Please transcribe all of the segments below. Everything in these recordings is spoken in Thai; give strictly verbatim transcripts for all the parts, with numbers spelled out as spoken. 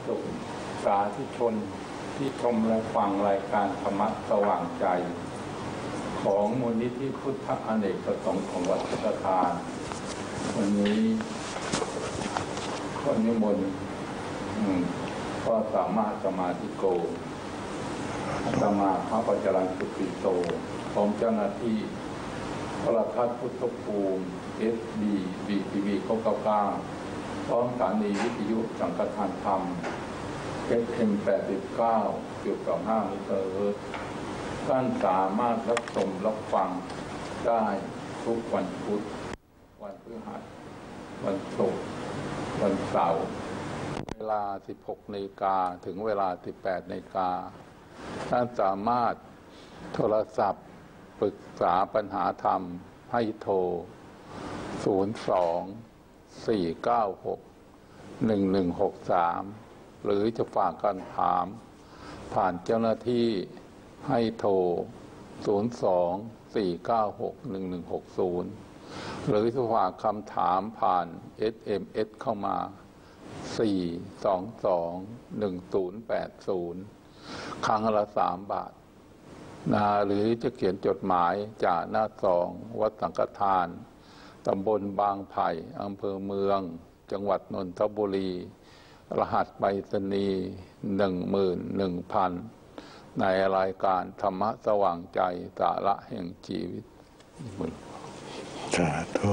สุขสาธุชนที่ชมและฟังรายการธรรมะสว่างใจของมูลนิธิพุทธอเนกประสงค์ของวัดพุทธทานวันนี้คนนิมนต์ก็สามารถสมาธิโกอาตมาพระปัจจรัญสุติโตพร้อมเจ้าหน้าที่โทรทัศน์พุทธภูมิ เอส ดี บี ที วี เก้าเก้าเก้าพร้อมสถานีวิทยุสังฆทานธรรม เอฟ เอ็ม แปดสิบเก้าจุดสองห้า เมกะเฮิรตซ์ท่านสามารถรับชมรับฟังได้ทุกวันพุธวันพฤหัสวันศุกร์วันเสาร์เวลา สิบหกนาฬิกา ถึงเวลา สิบแปดนาฬิกาท่านสามารถโทรศัพท์ปรึกษาปัญหาธรรมให้โทร ศูนย์ สอง สี่ เก้า หก หนึ่ง หนึ่ง หก สาม หรือจะฝากการถามผ่านเจ้าหน้าที่ให้โทร ศูนย์ สอง สี่ เก้า หก หนึ่ง หนึ่ง หก ศูนย์ หรือจะฝากคำถามผ่าน เอส เอ็ม เอส เข้ามา สี่ สอง สอง หนึ่ง ศูนย์ แปด ศูนย์ ครั้งละสามบาทนะหรือจะเขียนจดหมายจากหน้าซองวัดสังฆทานตำบลบางไผ่อำเภอเมืองจังหวัดนนทบุรีรหัสไปรษณีย์หนึ่งหมื่นหนึ่งพันในรายการธรรมะสว่างใจสาระแห่งชีวิตสาธุ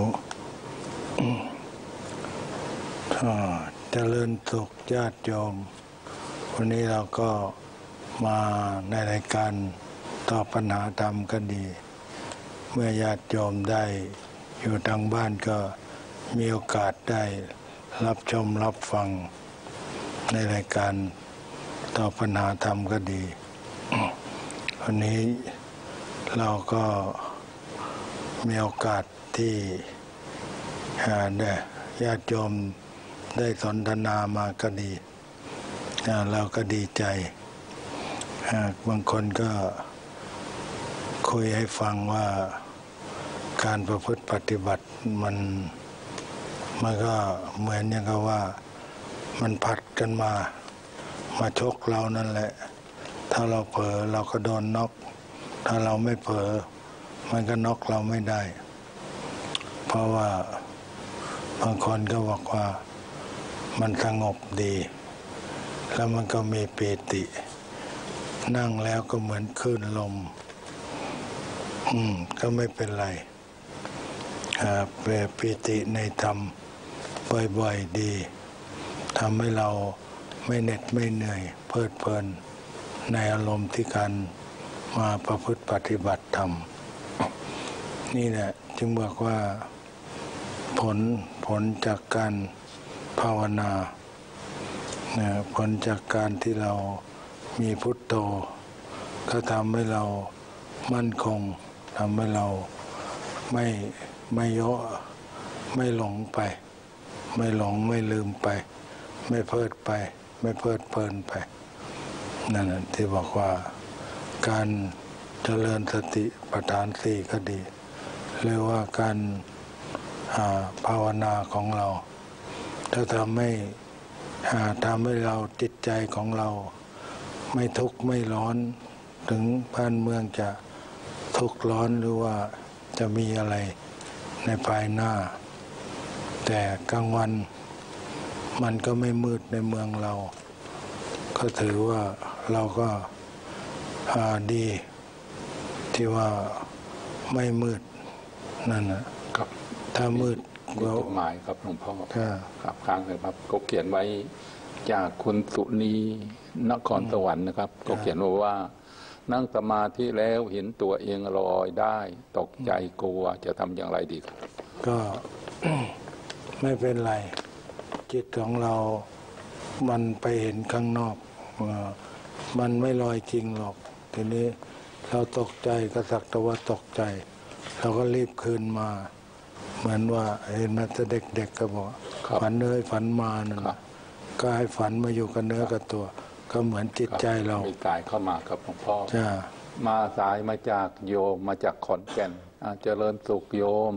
ถ้าเจริญสุขญาติโยมวันนี้เราก็มาในรายการตอบปัญหาธรรมก็ดีเมื่อญาติโยมได้อยู่ทางบ้านก็มีโอกาสได้รับชมรับฟังในรายการตอบปัญหาธรรมก็ดีวันนี้เราก็มีโอกาสที่ได้ญาติโยมได้สนทนามาก็ดีเราก็ดีใจบางคนก็คุยให้ฟังว่าการประพฤติปฏิบัติมันมันก็เหมือนอย่างกับว่ามันผัดกันมามาชกเรานั่นแหละถ้าเราเผลอเราก็โดนน็อกถ้าเราไม่เผลอมันก็น็อกเราไม่ได้เพราะว่าบางคนก็บอกว่ามันสงบดีแล้วมันก็มีปีตินั่งแล้วก็เหมือนคลื่นลมอืมก็ไม่เป็นไรอ่าเป็นปีติในธรรมบ่อยๆดีทำให้เราไม่เหน็ดไม่เหนื่อยเพลิดเพลินในอารมณ์ที่การมาประพฤติปฏิบัติธรรมนี่แหละจึงบอกว่าผลผลจากการภาวนาผลจากการที่เรามีพุทโธก็ทำให้เรามั่นคงทำให้เราไม่ไม่โยะไม่หลงไปไม่หลงไม่ลืมไปไม่เพลิดไปไม่เพลิดเพลินไปนั่นที่บอกว่าการเจริญสติปัฏฐานสี่ก็ดีหรือว่าการภาวนาของเราถ้าทำให้ทำให้เราจิตใจของเราไม่ทุกข์ไม่ร้อนถึงบ้านเมืองจะทุกข์ร้อนหรือว่าจะมีอะไรในภายหน้าแต่กลางวันมันก็ไม่มืดในเมืองเราก็ถือว่าเราก็ดีที่ว่าไม่มืดนั่นนะครับถ้ามืดก็หมายครับหลวงพ่อครับค้างเลยครับก็เขียนไว้จากคุณสุนีนครสวรรค์นะครับก็เขียนว่านั่งสมาธิแล้วเห็นตัวเองลอยได้ตกใจกลัวจะทำอย่างไรดีครับก็ ไม่เป็นไรจิตของเรามันไปเห็นข้างนอกมันไม่ลอยจริงหรอกทีนี้เราตกใจก็สักแต่ว่าตกใจเราก็รีบคืนมาเหมือนว่าเห็นมันจะเด็กๆก็บอกฝันเนื้อฝันมานั่นก็ให้ฝันมาอยู่กับเนื้อกับตัวก็เหมือนจิตใจเรามีสายเข้ามาครับหลวงพ่อมาสายมาจากโยมมาจากขอนแก่นเจริญสุขโยม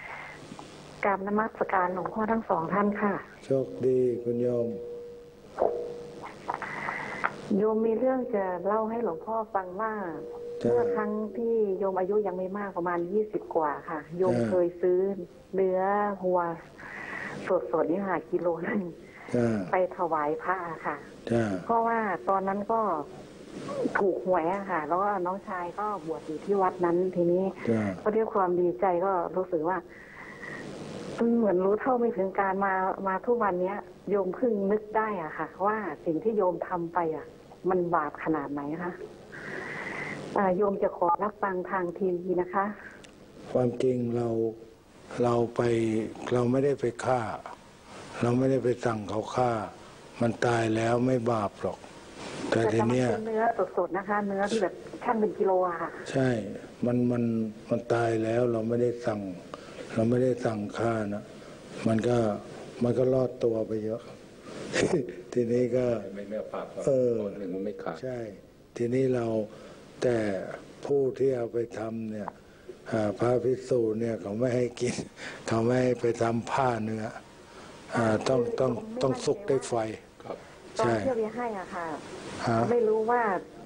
กราบนมัสการหลวงพ่อทั้งสองท่านค่ะโชคดีคุณโยมโยมมีเรื่องจะเล่าให้หลวงพ่อฟังว่าเมื่อครั้งที่โยมอายุยังไม่มากประมาณยี่สิบกว่าค่ะโยมเคยซื้อเนื้อวัวสดๆนี่ค่ะกิโลนึงไปถวายพระค่ะเพราะว่าตอนนั้นก็ถูกหวยอะค่ะแล้วก็น้องชายก็บวชอยู่ที่วัดนั้นทีนี้ก็ด้วยความดีใจก็รู้สึกว่าเหมือนรู้เท่าไม่ถึงการมามาทุกวันนี้โยมเพิ่งนึกได้อะค่ะว่าสิ่งที่โยมทำไปอะมันบาปขนาดไหนคะโยมจะขอรับฟังทางทีวีนะคะความจริงเราเราไปเราไม่ได้ไปฆ่าเราไม่ได้ไปสั่งเขาฆ่ามันตายแล้วไม่บาปหรอกแต่ทีเนี้ยเนื้อสดๆนะคะเนื้อที่แบบชั่งเป็นกิโลอะค่ะใช่มันมันมันตายแล้วเราไม่ได้สั่งเราไม่ได้สั่งฆ่านะมันก็มันก็รอดตัวไปเยอะ ทีนี้ก็ไม่ไม่ปากเออหนึ่งมันไม่ขาดใช่ทีนี้เราแต่ผู้ที่เอาไปทำเนี่ยพระภิกษุเนี่ยเขาไม่ให้กินเขาไม่ให้ไปทำผ้าเนื้อต้องต้องต้องสุกด้วยไฟตอนที่ไปให้อ่ะค่ะไม่รู้ว่า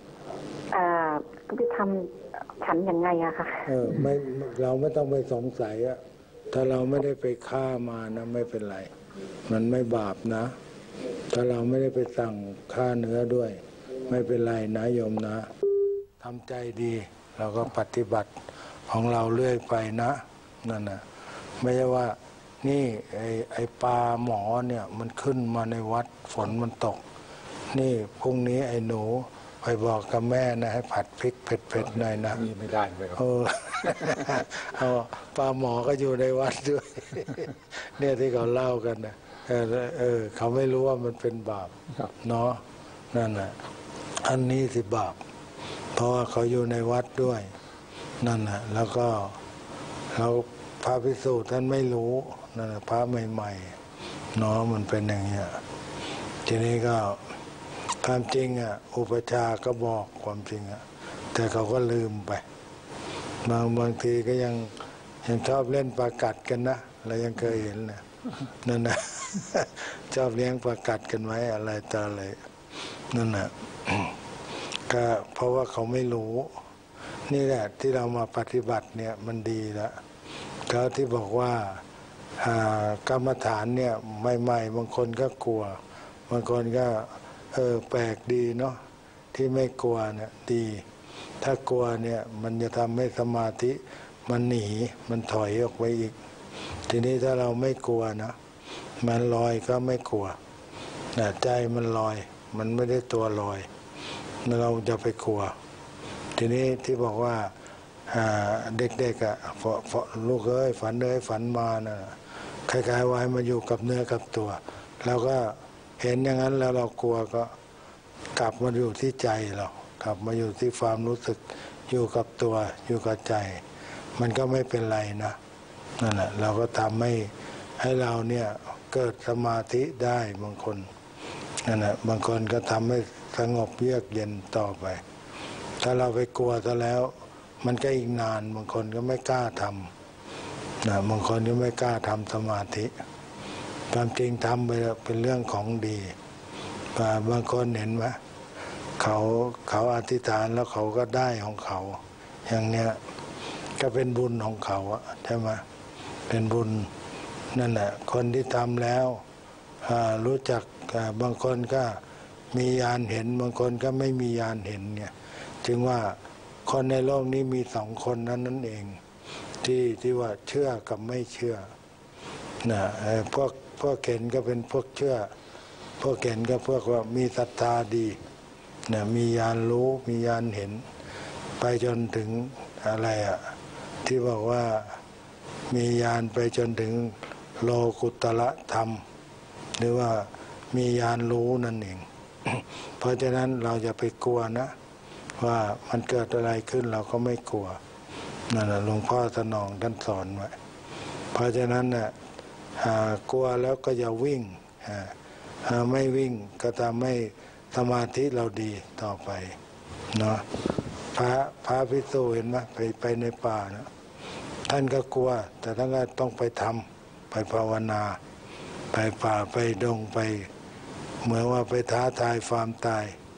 ไปทำฉันยังไงอะค่ะเออไม่เราไม่ต้องไปสงสัยอะถ้าเราไม่ได้ไปฆ่ามานะไม่เป็นไรมันไม่บาปนะถ้าเราไม่ได้ไปสั่งฆ่าเนื้อด้วยไม่เป็นไรนะโยมนะทำใจดีเราก็ปฏิบัติของเราเรื่อยไปนะนั่นนะไม่ใช่ว่านี่ไอ้ไอ้ปลาหมอเนี่ยมันขึ้นมาในวัดฝนมันตกนี่พรุ่งนี้ไอ้หนูไปบอกกับแม่นะให้ผัดพริกเผ็ดๆหน่อยนะนี่ไม่ได้ไหมครับเออเอาปลาหมอก็อยู่ในวัดด้วยเนี่ยที่เขาเล่ากันนะเออเออเขาไม่รู้ว่ามันเป็นบาปเนาะนั่นแหละอันนี้สิบาปเพราะว่าเขาอยู่ในวัดด้วยนั่นแหละแล้วก็เราพระภิกษุท่านไม่รู้นั่นแหละพระใหม่ๆเนาะมันเป็นอย่างเงี้ยทีนี้ก็ความจริงอ่ะอุปชาก็บอกความจริงอ่ะแต่เขาก็ลืมไปบางบางทีก็ยังยังชอบเล่นปลากัดกันนะเรายังเคยเห็นนะนั่นนะชอบเลี้ยงปลากัดกันไว้อะไรต่ออะไรนั่นนะก็เพราะว่าเขาไม่รู้นี่แหละที่เรามาปฏิบัติเนี่ยมันดีแล้วเขาที่บอกว่ากรรมฐานเนี่ยใหม่ๆบางคนก็กลัวบางคนก็เออแปลกดีเนาะที่ไม่กลัวเนี่ยดีถ้ากลัวเนี่ยมันจะทำให้สมาธิมันหนีมันถอยออกไปอีกทีนี้ถ้าเราไม่กลัวนะมันลอยก็ไม่กลัวนะใจมันลอยมันไม่ได้ตัวลอยเราจะไปกลัวทีนี้ที่บอกว่าเด็กๆอ่ะลูกเอ้ยฝันเอ้ยฝันมานะคล้ายๆว่าให้มาอยู่กับเนื้อกับตัวแล้วก็เห็นอย่างนั้นแล้วเรากลัวก็กลับมาอยู่ที่ใจเรากลับมาอยู่ที่ความรู้สึกอยู่กับตัวอยู่กับใจมันก็ไม่เป็นไรนะนั่นแหละเราก็ทำให้ให้เราเนี่ยเกิดสมาธิได้บางคนนั่นแหละบางคนก็ทำให้สงบเยือกเย็นต่อไปถ้าเราไปกลัวซะแล้วมันก็อีกนานบางคนก็ไม่กล้าทำนะบางคนก็ไม่กล้าทำสมาธิความจริงทำไปเป็นเรื่องของดีบางคนเห็นไหมเขาเขาอธิษฐานแล้วเขาก็ได้ของเขาอย่างเนี้ยก็เป็นบุญของเขาใช่ไหมเป็นบุญนั่นแหละคนที่ทำแล้วรู้จักบางคนก็มีญาณเห็นบางคนก็ไม่มีญาณเห็นเนี่ยจึงว่าคนในโลกนี้มีสองคนนั้นนั่นเองที่ที่ว่าเชื่อกับไม่เชื่อนะพวกพวกเห็นก็เป็นพวกเชื่อพวกเห็นก็พวกว่ามีศรัทธาดีนะมีญาณรู้มีญาณเห็นไปจนถึงอะไรอ่ะที่บอกว่ามีญาณไปจนถึงโลกุตระธรรมหรือว่ามีญาณรู้นั่นเอง เพราะฉะนั้นเราจะไปกลัวนะว่ามันเกิดอะไรขึ้นเราก็ไม่กลัวนั่นแหละหลวงพ่อสนองท่านสอนไว้เพราะฉะนั้นน่ะกลัวแล้วก็อย่าวิ่งไม่วิ่งก็ทำให้สมาธิเราดีต่อไปเนาะพระพระภิกษุเห็นไหมไปไปในป่านะท่านก็กลัวแต่ท่านก็ต้องไปทำไปภาวนาไปป่าไปดงไปเหมือนว่าไปท้าทายความตายไป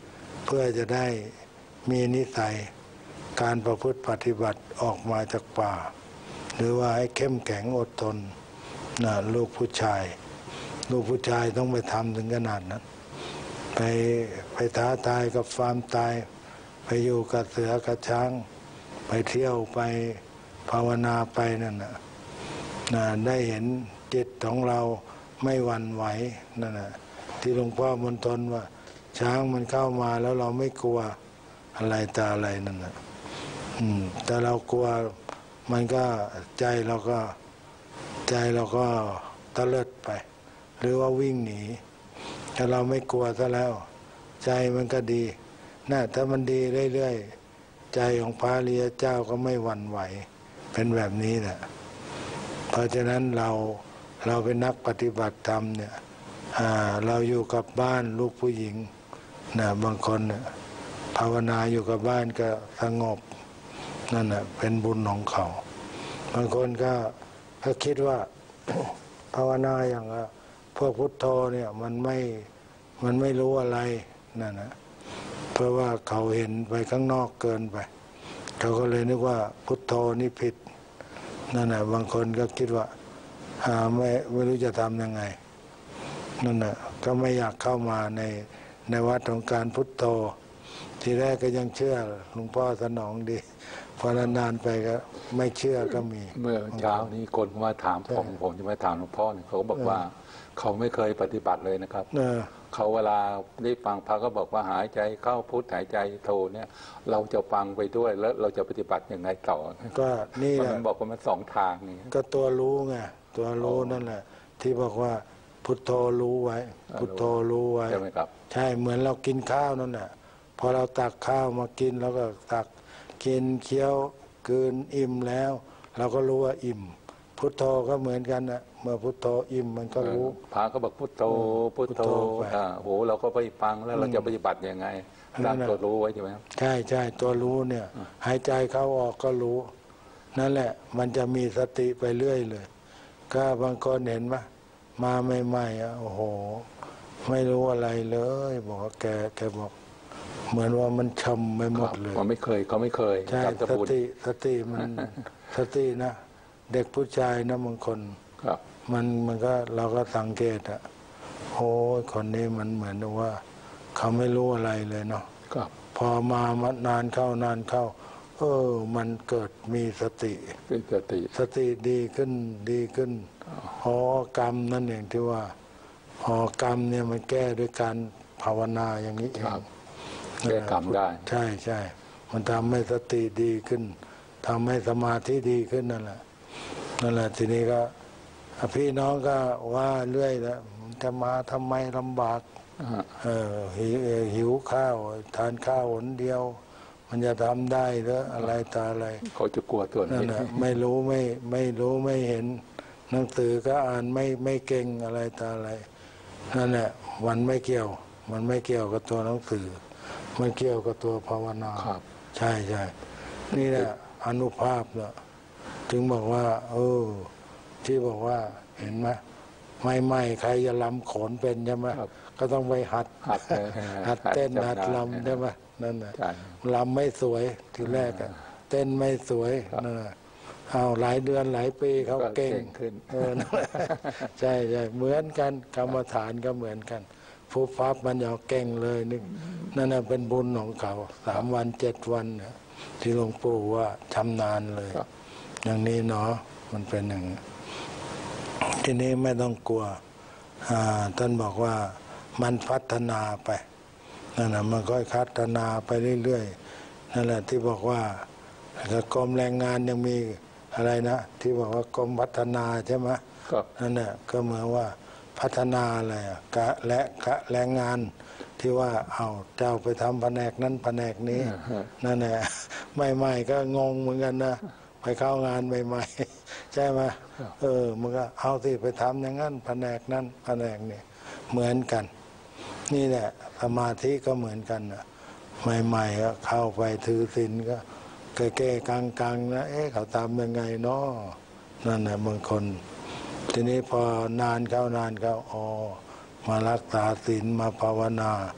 พื่อจะได้มีนิสัยการประพฤติปฏิบัติออกมาจากป่า หรือว่าให้เข้มแข็งอดทนนะลูกผู้ชาย ลูกผู้ชายต้องไปทำถึงขนาดนั้นไปไปท้าทายกับฟาร์มตายไปอยู่กับเสือกับช้างไปเที่ยวไปภาวนาไปนั่นนะนะได้เห็นจิตของเราไม่หวั่นไหวนั่นนะที่หลวงพ่อมนทนว่าช้างมันเข้ามาแล้วเราไม่กลัวอะไรตาอะไรนั่นนะอืมแต่เรากลัวมันก็ใจเราก็ใจเราก็ตะเลิดไปหรือว่าวิ่งหนีถ้าเราไม่กลัวซะแล้วใจมันก็ดีน่าถ้ามันดีเรื่อยๆใจของพระอริยเจ้าก็ไม่หวั่นไหวเป็นแบบนี้แหละเพราะฉะนั้นเราเราเป็นนักปฏิบัติธรรมเนี่ยเราอยู่กับบ้านลูกผู้หญิงนะบางคนภาวนาอยู่กับบ้านก็สงบนั่นแหะเป็นบุญของเขาบางคนก็ก็คิดว่า ภาวนาอย่างพวกพุทโธเนี่ยมันไม่มันไม่รู้อะไรนั่นนะเพราะว่าเขาเห็นไปข้างนอกเกินไปเขาก็เลยนึกว่าพุทโธนี่ผิดนั่นแหะบางคนก็คิดว่าหาไม่ไม่รู้จะทำยังไงนั่นแหะก็ไม่อยากเข้ามาในในวัดของการพุทโธทีแรกก็ยังเชื่อหลวงพ่อสนองดีพอนานๆไปก็ไม่เชื่อก็มีเมื่อเช้านี้คนมาถามผมผมจะมาถามหลวงพ่อเนี่ยเขาก็บอกว่าเขาไม่เคยปฏิบัติเลยนะครับเขาเวลาได้ฟังพระก็บอกว่าหายใจเข้าพุทหายใจโทเนี่ยเราจะฟังไปด้วยแล้วเราจะปฏิบัติอย่างไรต่อก็นี่แหละมันบอกว่ามันสองทางนี่ก็ตัวรู้ไงตัวรู้นั่นแหละที่บอกว่าพุทโธรู้ไว้พุทโธรู้ไว้ใช่ไหมครับใช่เหมือนเรากินข้าวนั่นแหละพอเราตักข้าวมากินแล้วก็ตักกินเคี้ยวกืนอิ่มแล้วเราก็รู้ว่าอิ่มพุทโธก็เหมือนกันนะเมื่อพุทโธอิ่มมันก็รู้พระก็บอกพุทโธพุทโธอ่าโหเราก็ไปฟังแล้วเราจะปฏิบัติยังไงตั้งตัวรู้ไว้ใช่ไหมครับใช่ใช่ตัวรู้เนี่ยหายใจเข้าออกก็รู้นั่นแหละมันจะมีสติไปเรื่อยเลยก็บางคนเห็นไหมมาใหม่ๆอ่ะโอ้โหไม่รู้อะไรเลยบอกว่าแกแกบอกเหมือนว่ามันชำไม่หมดเลยเขาไม่เคยเขาไม่เคยใช่สติสติมันสตินะเด็กผู้ชายนะบางคนมันมันก็เราก็สังเกตอะโอ้คนนี้มันเหมือนว่าเขาไม่รู้อะไรเลยเนาะพอมานานเข้านานเข้าเออมันเกิดมีสติสติสติดีขึ้นดีขึ้นอ๋อกรรมนั่นเองที่ว่าอ๋อกรรมเนี่ยมันแก้ด้วยการภาวนาอย่างนี้เองแก้กรรมได้ใช่ใช่มันทำให้สติดีขึ้นทำให้สมาธิดีขึ้นนั่นแหละนั่นแหละทีนี้ก็พี่น้องก็ว่าเรื่อยแล้วจะมาทำไมลำบากเออหิวข้าวทานข้าวหนเดียวมันจะทำได้หรืออะไรตาอะไรเขาจะกลัวตัวนี้ไม่รู้ไม่ไม่รู้ไม่เห็นหนังสือก็อ่านไม่ไม่เก่งอะไรตาอะไรนั่นแหละมันไม่เกี่ยวมันไม่เกี่ยวกับตัวหนังสือมันเกี่ยวกับตัวภาวนาใช่ใช่นี่แหละอนุภาพเนาะถึงบอกว่าเออที่บอกว่าเห็นไหมไม่ไม่ใครจะลำโขนเป็นใช่ไหมก็ต้องไปหัดหัดเต้นหัดลำใช่ไหมนั่นแหละลำไม่สวยทีแรกอะเต้นไม่สวยนั่นแหละเอาหลายเดือนหลายปีเขาเก่งขึ้นเออใช่ใช่เหมือนกันกรรมฐานก็เหมือนกันฟูฟับมันอยากเก่งเลยนึกนั่นน่ะเป็นบุญของเขาสามวันเจ็ดวันที่หลวงปู่ว่าชำนาญเลยอย่างนี้เนาะมันเป็นอย่างทีนี้ไม่ต้องกลัวท่านบอกว่ามันพัฒนาไปนั่นน่ะมันค่อยพัฒนาไปเรื่อยๆนั่นแหละที่บอกว่ากรมแรงงานยังมีอะไรนะที่บอกว่ากรมพัฒนาใช่ไหมนั่นแหละก็เหมือนว่าพัฒนาอะไรกะและกะแรงงานที่ว่าเอาเจ้าไปทำแผนกนั้นแผนกนี้นั่นแหละใหม่ๆก็งงเหมือนกันนะไปเข้างานใหม่ๆใช่ไหมเออมันก็เอาสิไปทำอย่างนั้นแผนกนั้นแผนกนี้เหมือนกันนี่แหละสมาธิก็เหมือนกันนะใหม่ๆก็เข้าไปถือศีลก็แก่ๆกลางๆนะเอ๊ะเขาทำยังไงเนาะนั่นแหละบางคนทีนี้พอนานเข้านานเข้าอ๋อมารักษาศีลมาภาวนา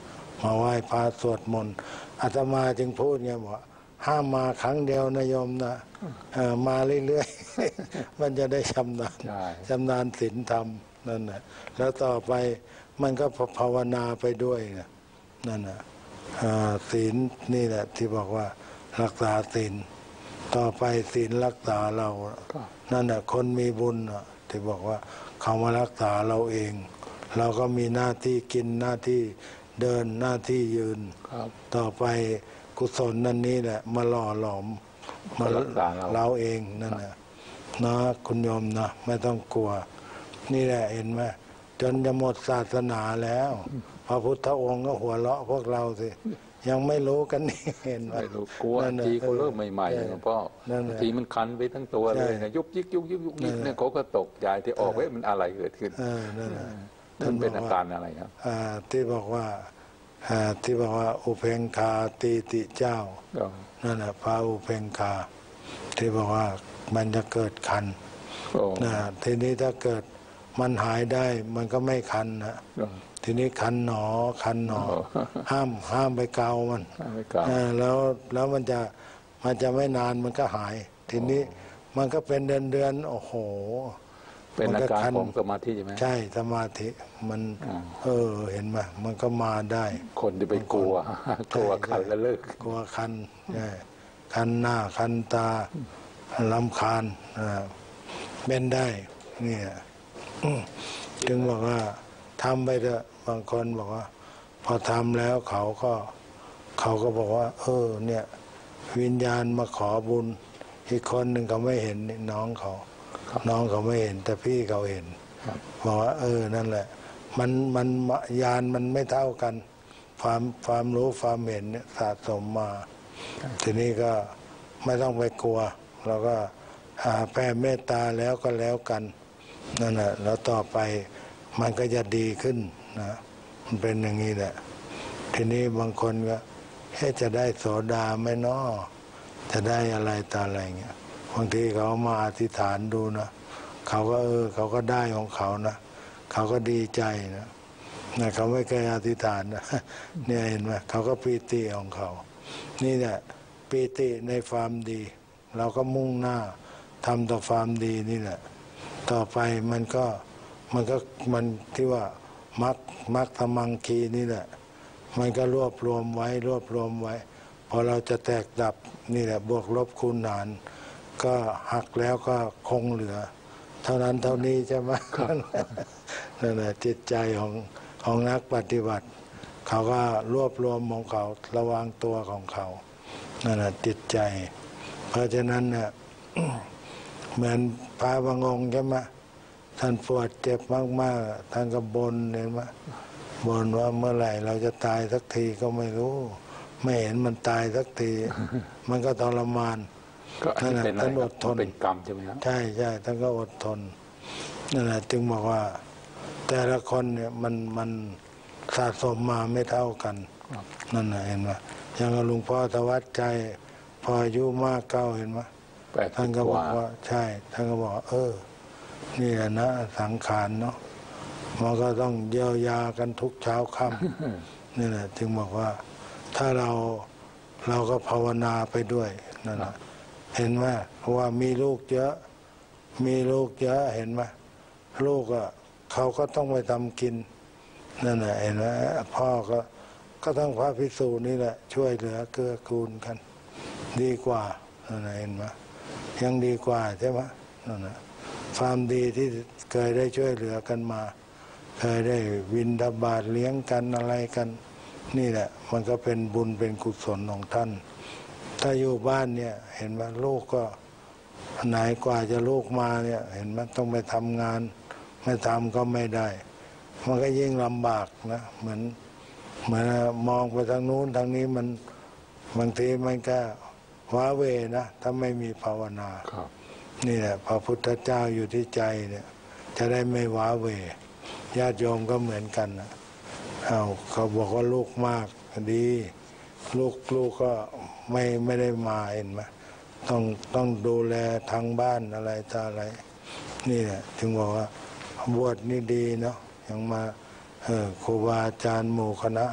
มาไหว้พระสวดมนต์อาตมาจึงพูดไงบอกห้ามมาครั้งเดียวนะโยมนะเออมาเรื่อยๆ มันจะได้ชำนาญชำนาญศีลธรรมนั่นแหละแล้วต่อไปมันก็ภาวนาไปด้วยนะนั่นนะศีลนี่แหละที่บอกว่ารักษาศีลต่อไปศีลรักษาเรานั่นแหละคนมีบุญที่บอกว่าเขามารักษาเราเอง เราก็มีหน้าที่กินหน้าที่เดินหน้าที่ยืนต่อไปกุศลนั่นนี้แหละมาหล่อหลอมมารักษาเราเองนั่นแหละนะคุณโยมนะไม่ต้องกลัวนี่แหละเห็นไหมจนจะหมดศาสนาแล้วพระพุทธองค์ก็หัวเราะพวกเราสิยังไม่รู้กันนี่เห็นไหมไม่รู้กลัวทีเขาเริ่มใหม่ๆหลวงพ่อทีมันคันไปทั้งตัวเลยนะยุบยิกยุบยิกยุบยิกเนี่ยเขาก็ตกใจที่ออกเว้ยมันอะไรเกิดขึ้นมันเป็นอาการอะไรครับที่บอกว่าที่บอกว่าอุเพงคาตีติเจ้านั่นแหละพระอุเพงคาที่บอกว่ามันจะเกิดคันนะทีนี้ถ้าเกิดมันหายได้มันก็ไม่คันนะทีนี้คันหนอคันหนอห้ามห้ามไปเกามันแล้วแล้วมันจะมันจะไม่นานมันก็หาย ทีนี้มันก็เป็นเดือนเดือนโอ้โหเป็นอาการของสมาธิใช่ไหมใช่สมาธิมันเออเห็นไหมมันก็มาได้คนที่ไปกลัวกลัวคันแล้วเลิกกลัวคันใช่คันหน้าคันตาลำคาญเป็นได้เนี่ยจึงบอกว่าทำไปเถอะบางคนบอกว่าพอทำแล้วเขาก็เขาก็บอกว่าเออเนี่ยวิญญาณมาขอบุญอีกคนหนึ่งเขาไม่เห็นน้องเขาน้องเขาไม่เห็นแต่พี่เขาเห็นบอกว่าเออนั่นแหละมันมันญาณมันไม่เท่ากันความความรู้ความเห็นเนี่ยสะสมมาทีนี้ก็ไม่ต้องไปกลัวเราก็แผ่เมตตาแล้วก็แล้วกันนั่นแหละแล้วต่อไปมันก็จะดีขึ้นนะมันเป็นอย่างนี้แหละทีนี้บางคนก็แค่จะได้โสดาไม่น้อจะได้อะไรตาอะไรเงี้ยบางทีเขามาอธิษฐานดูนะเขาก็เออเขาก็ได้ของเขานะเขาก็ดีใจนะนะเขาไม่เคยอธิษฐานนะเนี่ยเห็นไหมเขาก็ปีติของเขานี่แหละปีติในความดีเราก็มุ่งหน้าทำต่อความดีนี่แหละต่อไปมันก็มันก็มันที่ว่ามักมักธรรมังคีนี่แหละมันก็รวบรวมไว้รวบรวมไว้พอเราจะแตกดับนี่แหละบวกลบคูณหารก็หักแล้วก็คงเหลือเท่านั้นเท่านี้ใช่ไหมนั่นแหละจิตใจของของนักปฏิบัติเขาก็รวบรวมของเขาระวังตัวของเขานั่นแหละจิตใจเพราะฉะนั้นเนี่ยเหมือนพระบางองค์ใช่ไหมท่านปวดเจ็บมากๆท่านก็บ่นเห็นไหมบ่นว่าเมื่อไหร่เราจะตายสักทีก็ไม่รู้ไม่เห็นมันตายสักที มันก็ทรมานนั่นแหละท่านอดทนเป็นกรรมใช่ไหมครับใช่ใช่ท่านก็อดทนนั่นแหละจึงบอกว่าแต่ละคนเนี่ยมันมันสะสมมาไม่เท่ากันนั่นแหละเห็นไหมอย่างหลวงพ่อธวัชใจพออายุมากเก้าเห็นไหมท่านก็บอกว่าใช่ท่านก็บอกเออนี่แหละนะสังขารเนาะมันก็ต้องเยียวยากันทุกเช้าค่ำนี่แหละจึงบอกว่าถ้าเราเราก็ภาวนาไปด้วยนั่นแหละเห็นไหมเพราะว่ามีลูกเยอะมีลูกเยอะเห็นไหมลูกอ่ะเขาก็ต้องไปทำกินนั่นแหละเห็นไหมพ่อก็ก็ต้องพระภิกษุนี่แหละช่วยเหลือเกื้อกูลกันดีกว่านั่นแหละเห็นไหมยังดีกว่าใช่ไหมนั่นแหละความดีที่เคยได้ช่วยเหลือกันมาเคยได้วินทบาทเลี้ยงกันอะไรกันนี่แหละมันก็เป็นบุญเป็นกุศลของท่านถ้าอยู่บ้านเนี่ยเห็นไหมลูกก็ไหนกว่าจะลูกมาเนี่ยเห็นไหมต้องไปทำงานไม่ทำก็ไม่ได้มันก็ยิ่งลำบากนะเหมือนเหมือนมองไปทางนู้นทางนี้มันบางทีมันก็ว้าเวนะถ้าไม่มีภาวนานี่แหละพระพุทธเจ้าอยู่ที่ใจเนี่ยจะได้ไม่ว้าเวญาติโยมก็เหมือนกันนะเอาเขาบอกว่าลูกมากดีลูกลูกก็ไม่ไม่ได้มาเห็นไหมต้องต้องดูแลทางบ้านอะไรต่ออะไรนี่แหละถึงบอกว่าบวชนี่ดีเนาะยังมาเออครูบาอาจารย์หมู่คณะ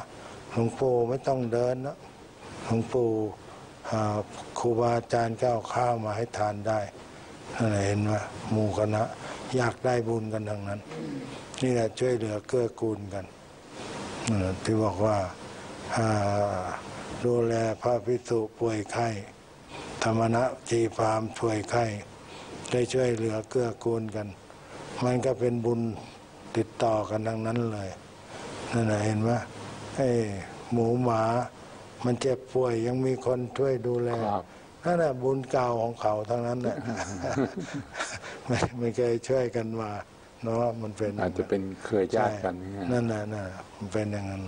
หลวงปู่ไม่ต้องเดินนะหลวงปู่ครูบาอาจารย์ก็เอาข้าวมาให้ทานได้นั่นแหละเห็นไหมหมู่คณะอยากได้บุญกันทั้งนั้นนี่แหละช่วยเหลือเกื้อกูลกันที่บอกว่าดูแลพระภิกษุป่วยไข้ธรรมนะจีพามป่วยไข้ได้ช่วยเหลือเกื้อกูลกันมันก็เป็นบุญติดต่อกันทั้งนั้นเลยนั่นแหละเห็นไหมไอ้หมูหมามันเจ็บป่วยยังมีคนช่วยดูแลนั่นแหละบุญเก่าของเขาทั้งนั้นแหละไม่ไม่เคยช่วยกันมาเนาะมันเป็นอาจจะเป็นเคยญาติกันนั่นแหละนั่นมันเป็นอย่างนั้น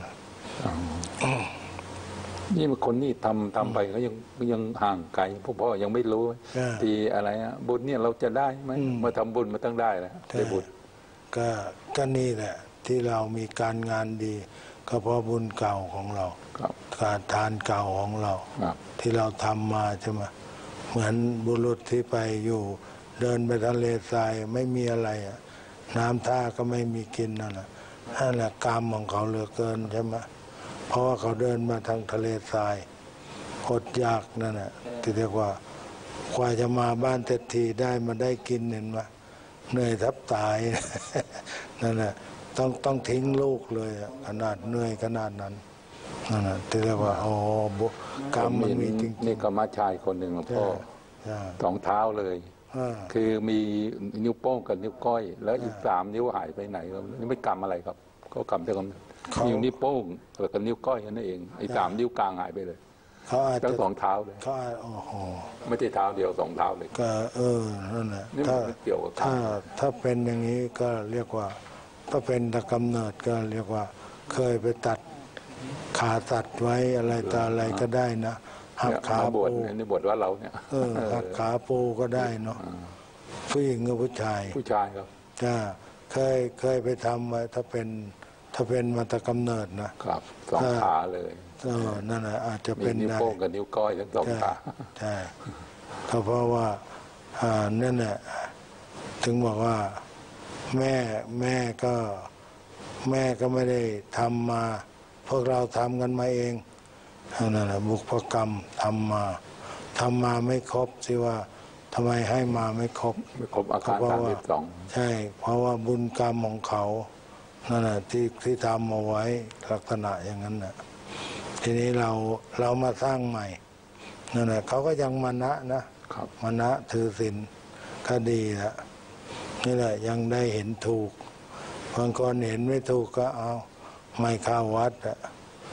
นี่มันคนนี่ทำทำไปก็ยังยังห่างไกลพวกพ่อยังไม่รู้ทีอะไรอะบุญเนี่ยเราจะได้ไหมมาทำบุญมาต้องได้แล้วได้บุญก็ก็นี่แหละที่เรามีการงานดีก็เพราะบุญเก่าของเราการทานเก่าของเราที่เราทำมาใช่ไหมเหมือนบุรุษที่ไปอยู่เดินไปทะเลทรายไม่มีอะไรอ่ะน้ำท่าก็ไม่มีกินนั่นแหละนั่นแหละกรรมของเขาเหลือเกินใช่ไหมเพราะว่าเขาเดินมาทางทะเลทรายอดอยากนั่นแหละที่เรียกว่ากว่าจะมาบ้านเศรษฐีได้มาได้กินเห็นไหมเหนื่อยทับตายนั่นแหละต้องต้องทิ้งลูกเลยขนาดเหนื่อยขนาดนั้นนั่นแหละที่เรียกว่าโอ้กรรมมันมีจริงนี่ก็มาชายคนหนึ่งหลวงพ่อสองเท้าเลยคือมีนิ้วโป้งกับนิ้วก้อยแล้วอีกสามนิ้วหายไปไหนนี่ไม่กรรมอะไรครับก็กรรมเท่ากันนิ้วนิ้วโป้งกับนิ้วก้อยนั่นเองไอ้สามนิ้วกลางหายไปเลยเขาอาจจะสองเท้าเลยเขาโอ้โหไม่ใช่เท้าเดียวสองเท้าเลยก็เออนั่นแหละถ้าถ้าถ้าเป็นอย่างนี้ก็เรียกว่าถ้าเป็นตะกำเนิดก็เรียกว่าเคยไปตัดขาตัดไว้อะไรต่ออะไรก็ได้นะหักขาปูนี่บทว่าเราเนี่ยเออหักขาปูก็ได้เนาะผู้หญิงกับผู้ชายผู้ชายครับจ้าเคยเคยไปทำไว้ถ้าเป็นถ้าเป็นมาตะกำเนิดนะครับสองขาเลยเออนั่นแหละอาจจะเป็นนิ้วโป้งกับนิ้วก้อยทั้งสองขาใช่ก็เพราะว่าอ่านั่นแหละถึงบอกว่าแม่แม่ก็แม่ก็ไม่ได้ทำมาพวกเราทำกันมาเองนั่นแหละบุพกรรมทำมาทำมาไม่ครบสิว่าทำไมให้มาไม่ครบไม่ครบอาการสามสิบสองใช่เพราะว่าบุญกรรมของเขานั่นแหละที่ที่ทำเอาไว้ลักษณะอย่างนั้นน่ะทีนี้เราเรามาสร้างใหม่นั่นแหละเขาก็ยังมานะนะมานะถือศีลก็ดีละนี่แหละยังได้เห็นถูกบางคนเห็นไม่ถูกก็เอาไม่เข้าวัดอ่ะ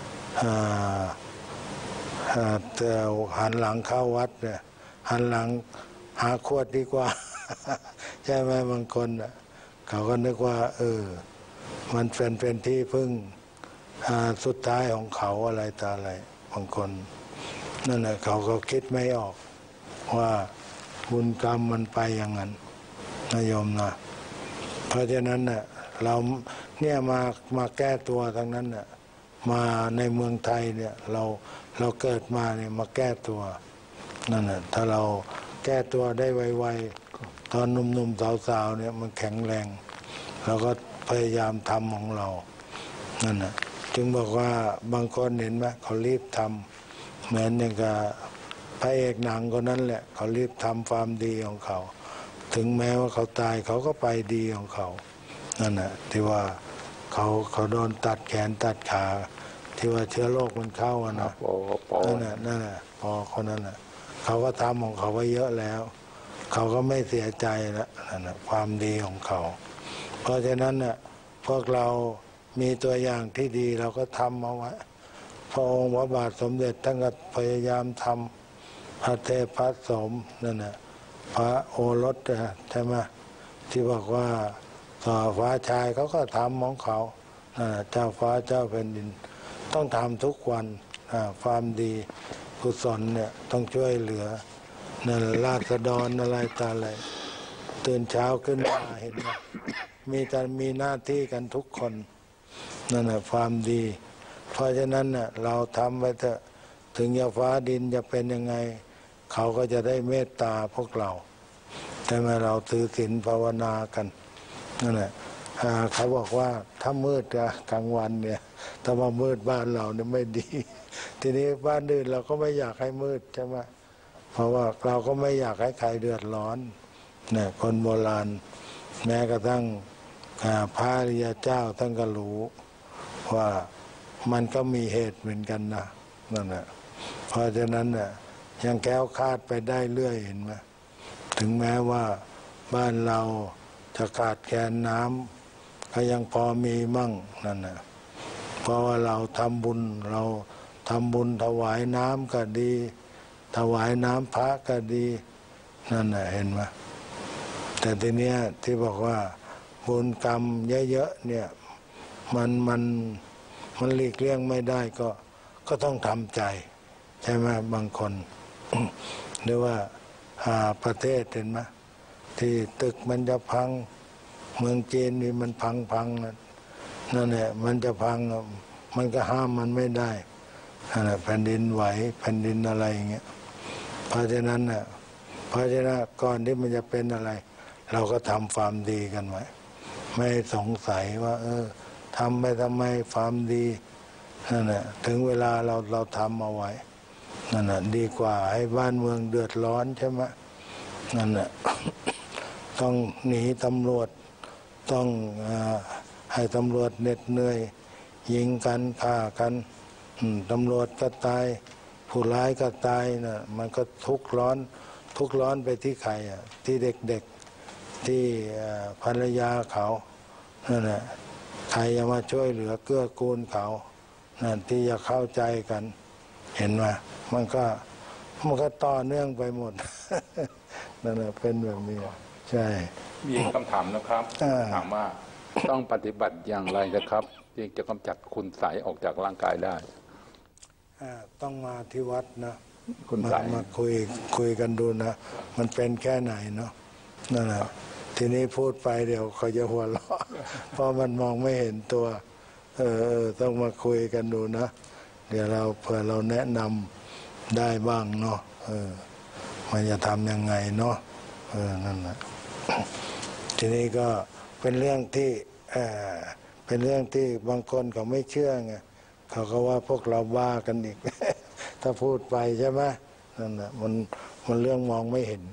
แต่หันหลังเข้าวัดเนี่ยหันหลังหาขวดดีกว่าใช่ไหมบางคนอ่ะเขาก็นึกว่าเออมันเป็นเป็นที่พึ่งสุดท้ายของเขาอะไรต่ออะไรบางคนนั่นแหละเขาก็คิดไม่ออกว่าบุญกรรมมันไปอย่างนั้นนะโยมนะเพราะฉะนั้นเนี่ยเราเนี่ยมามาแก้ตัวทั้งนั้นเนี่ยมาในเมืองไทยเนี่ยเราเราเกิดมาเนี่ยมาแก้ตัวนั่นแหละถ้าเราแก้ตัวได้ไวๆตอนหนุ่มๆสาวๆเนี่ยมันแข็งแรงเราก็พยายามทำของเรานั่นแหละจึงบอกว่าบางคนเห็นไหมเขารีบทำเหมือนอย่างกับพระเอกหนังคนนั้นแหละเขารีบทำความดีของเขาถึงแม้ว่าเขาตายเขาก็ไปดีของเขานั่นแหละที่ว่าเขาเขาโดนตัดแขนตัดขาที่ว่าเชื้อโรคมันเข้าอ่ะนะนั่นแหละนั่นแหละพอคนนั้นแหละเขาก็ทำของเขาไว้เยอะแล้วเขาก็ไม่เสียใจแล้วนั่นแหละความดีของเขาเพราะฉะนั้นเนี่ยพวกเรามีตัวอย่างที่ดีเราก็ทำเอาไว้พระองค์พระบาทสมเด็จท่านก็พยายามทำพระเทพพระสมนั่นแหละพระโอรสใช่ไหมที่บอกว่าต่อฟ้าชายเขาก็ทำของเขาเจ้าฟ้าเจ้าแผ่นดินต้องทำทุกวันความดีกุศลเนี่ยต้องช่วยเหลือนั่นราษฎรอะไรต่ออะไรตื่นเช้าขึ้นมาเห็นไหมมีแต่มีหน้าที่กันทุกคนนั่นแหละความดีเพราะฉะนั้นเนี่ยเราทำไปเถอะถึงจะฟ้าดินจะเป็นยังไงเขาก็จะได้เมตตาพวกเราแต่เมื่อเราถือศีลภาวนากันนั่นแหละอ่าเขาบอกว่าถ้ามืดอะกลางวันเนี่ยถ้ามามืดบ้านเราเนี่ยไม่ดี ทีนี้บ้านอื่นเราก็ไม่อยากให้มืดใช่ไหมเพราะว่าเราก็ไม่อยากให้ใครเดือดร้อนเนี่ยคนโบราณแม้กระทั่งพระอริยเจ้าท่านก็รู้ว่ามันก็มีเหตุเหมือนกันนะนั่นแหละเพราะฉะนั้นน่ะยังแก้วคาดไปได้เรื่อยเห็นไหมถึงแม้ว่าบ้านเราจะขาดแคลนน้ำก็ยังพอมีมั่งนั่นน่ะเพราะว่าเราทำบุญเราทำบุญถวายน้ำก็ดีถวายน้ำพระก็ดีนั่นน่ะเห็นไหมแต่ทีเนี้ยที่บอกว่าบุญกรรมเยอะๆเนี่ยมันมันมันหลีกเลี่ยงไม่ได้ก็ก็ต้องทำใจใช่ไหมบางคน หรือว่าประเทศเห็นไหมที่ตึกมันจะพังเมืองจีนนี่มันพังพังนั่นแหละมันจะพังมันก็ห้ามมันไม่ได้นั่นแหละแผ่นดินไหวแผ่นดินอะไรอย่างเงี้ยเพราะฉะนั้นน่ะเพราะฉะนั้นก่อนที่มันจะเป็นอะไรเราก็ทำความดีกันไว้ไม่สงสัยว่าเออทำไปทำไมความดีนั่นแหละถึงเวลาเราเราทำเอาไว้นั่นแหละดีกว่าให้บ้านเมืองเดือดร้อนใช่ไหมนั่นแหละ ต้องหนีตำรวจต้องให้ตำรวจเหน็ดเหนื่อยยิงกันฆ่ากันตำรวจก็ตายผู้ร้ายก็ตายนะมันก็ทุกข์ร้อนทุกข์ร้อนไปที่ใครอ่ะที่เด็กๆที่ภรรยาเขานั่นแหละใครจะมาช่วยเหลือเกื้อกูลเขานั่นที่จะเข้าใจกันเห็นไหมมันก็มันก็ต่อเนื่องไปหมด นั่นแหละเป็นแบบนี้ใช่มีคำถามนะครับถามว่าต้องปฏิบัติอย่างไรนะครับที่จะกำจัดคุณไสยออกจากร่างกายได้ต้องมาที่วัดนะคุณไสยมาคุยคุยกันดูนะมันเป็นแค่ไหนเนาะนั่นแหละทีนี้พูดไปเดี๋ยวเขาจะหัวเราะเพราะมันมองไม่เห็นตัวเออต้องมาคุยกันดูนะเดี๋ยวเราเผื่อเราแนะนำได้บ้างเนาะเออมันจะทำยังไงเนาะเออนั่นแหละทีนี้ก็เป็นเรื่องที่เออเป็นเรื่องที่บางคนเขาไม่เชื่อไงเขาก็ว่าพวกเราบ้ากันอีก ถ้าพูดไปใช่ไหมนั่นแหละมันมันเรื่องมองไม่เห็น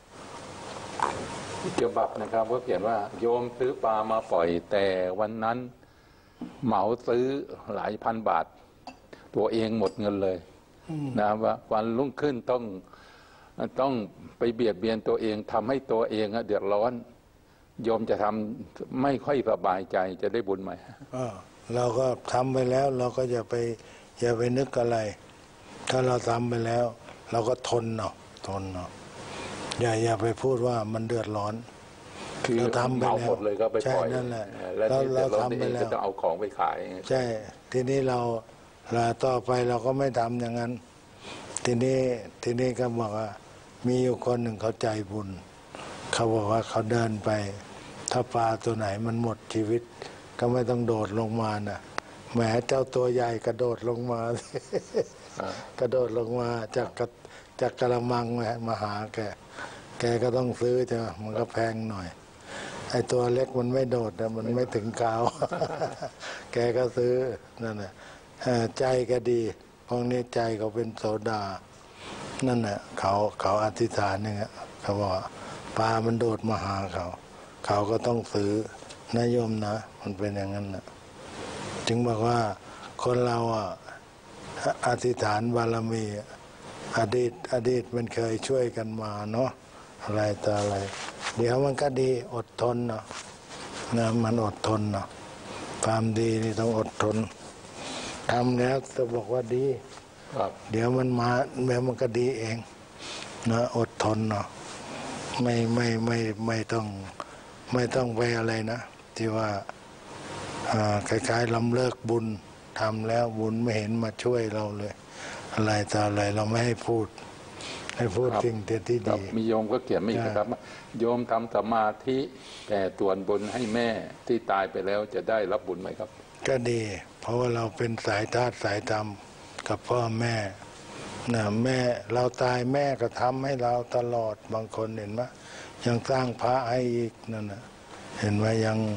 เกี่ยวกับนะครับก็เขียนว่าโยมซื้อปลามาปล่อยแต่วันนั้นเหมาซื้อหลายพันบาทตัวเองหมดเงินเลยนะว่าวันรุ่งขึ้นต้องต้องไปเบียดเบียนตัวเองทำให้ตัวเองเดือดร้อนโยมจะทำไม่ค่อยสบายใจจะได้บุญไหมเราก็ทำไปแล้วเราก็อย่าไปอย่าไปนึกอะไรถ้าเราทำไปแล้วเราก็ทนเนาะทนเนาะอย่าอย่าไปพูดว่ามันเดือดร้อนคือเราทำไปแล้วหมดเลยก็ไปปล่อยนั่นแหละแล้วเราทำไปแล้วจะเอาของไปขายใช่ทีนี้เราเราต่อไปเราก็ไม่ทำอย่างนั้นทีนี้ทีนี้ก็บอกว่ามีอยู่คนหนึ่งเขาใจบุญเขาบอกว่าเขาเดินไปถ้าปลาตัวไหนมันหมดชีวิตก็ไม่ต้องโดดลงมานะแหมเจ้าตัวใหญ่กระโดดลงมากระโดดลงมาจากจากกระมังมาหาแกแกก็ต้องซื้อใช่ไหมมันก็แพงหน่อยไอ้ตัวเล็กมันไม่โดดนะมันไม่ถึงกาว แกก็ซื้อนั่นแหละใจก็ดีพวกนี้ใจเขาเป็นโสดานั่นแหละเขาเขาอธิษฐานเนี่ยเขาบอกปลามันโดดมาหาเขาเขาก็ต้องซื้อนโยมนะมันเป็นอย่างนั้นนะจึงบอกว่าคนเราอ่ะอธิษฐานบารมีอดีตอดีตมันเคยช่วยกันมาเนาะอะไรต่ออะไรเดี๋ยวมันก็ดีอดทนเนาะนะมันอดทนเนาะความดีนี่ต้องอดทนทำแล้วจะบอกว่าดีเดี๋ยวมันมาแม้มันก็ดีเองนะอดทนเนาะไม่ไม่ไม่ไม่ต้องไม่ต้องไปอะไรนะที่ว่าคล้ายๆล้ำเลิกบุญทำแล้วบุญไม่เห็นมาช่วยเราเลยอะไรต่ออะไรเราไม่ให้พูดให้พูดสิ่งที่ดีมีโยมก็เขียนไม่ครับโยมทำสมาธิแต่ส่วนบุญให้แม่ที่ตายไปแล้วจะได้รับบุญไหมครับก็ดีเพราะว่าเราเป็นสายธาตุสายธรรมกับพ่อแม่นะแม่เราตายแม่ก็ทำให้เราตลอดบางคนเห็นไหมยังสร้างพระให้อีกนั่นนะเห็นไหมยัง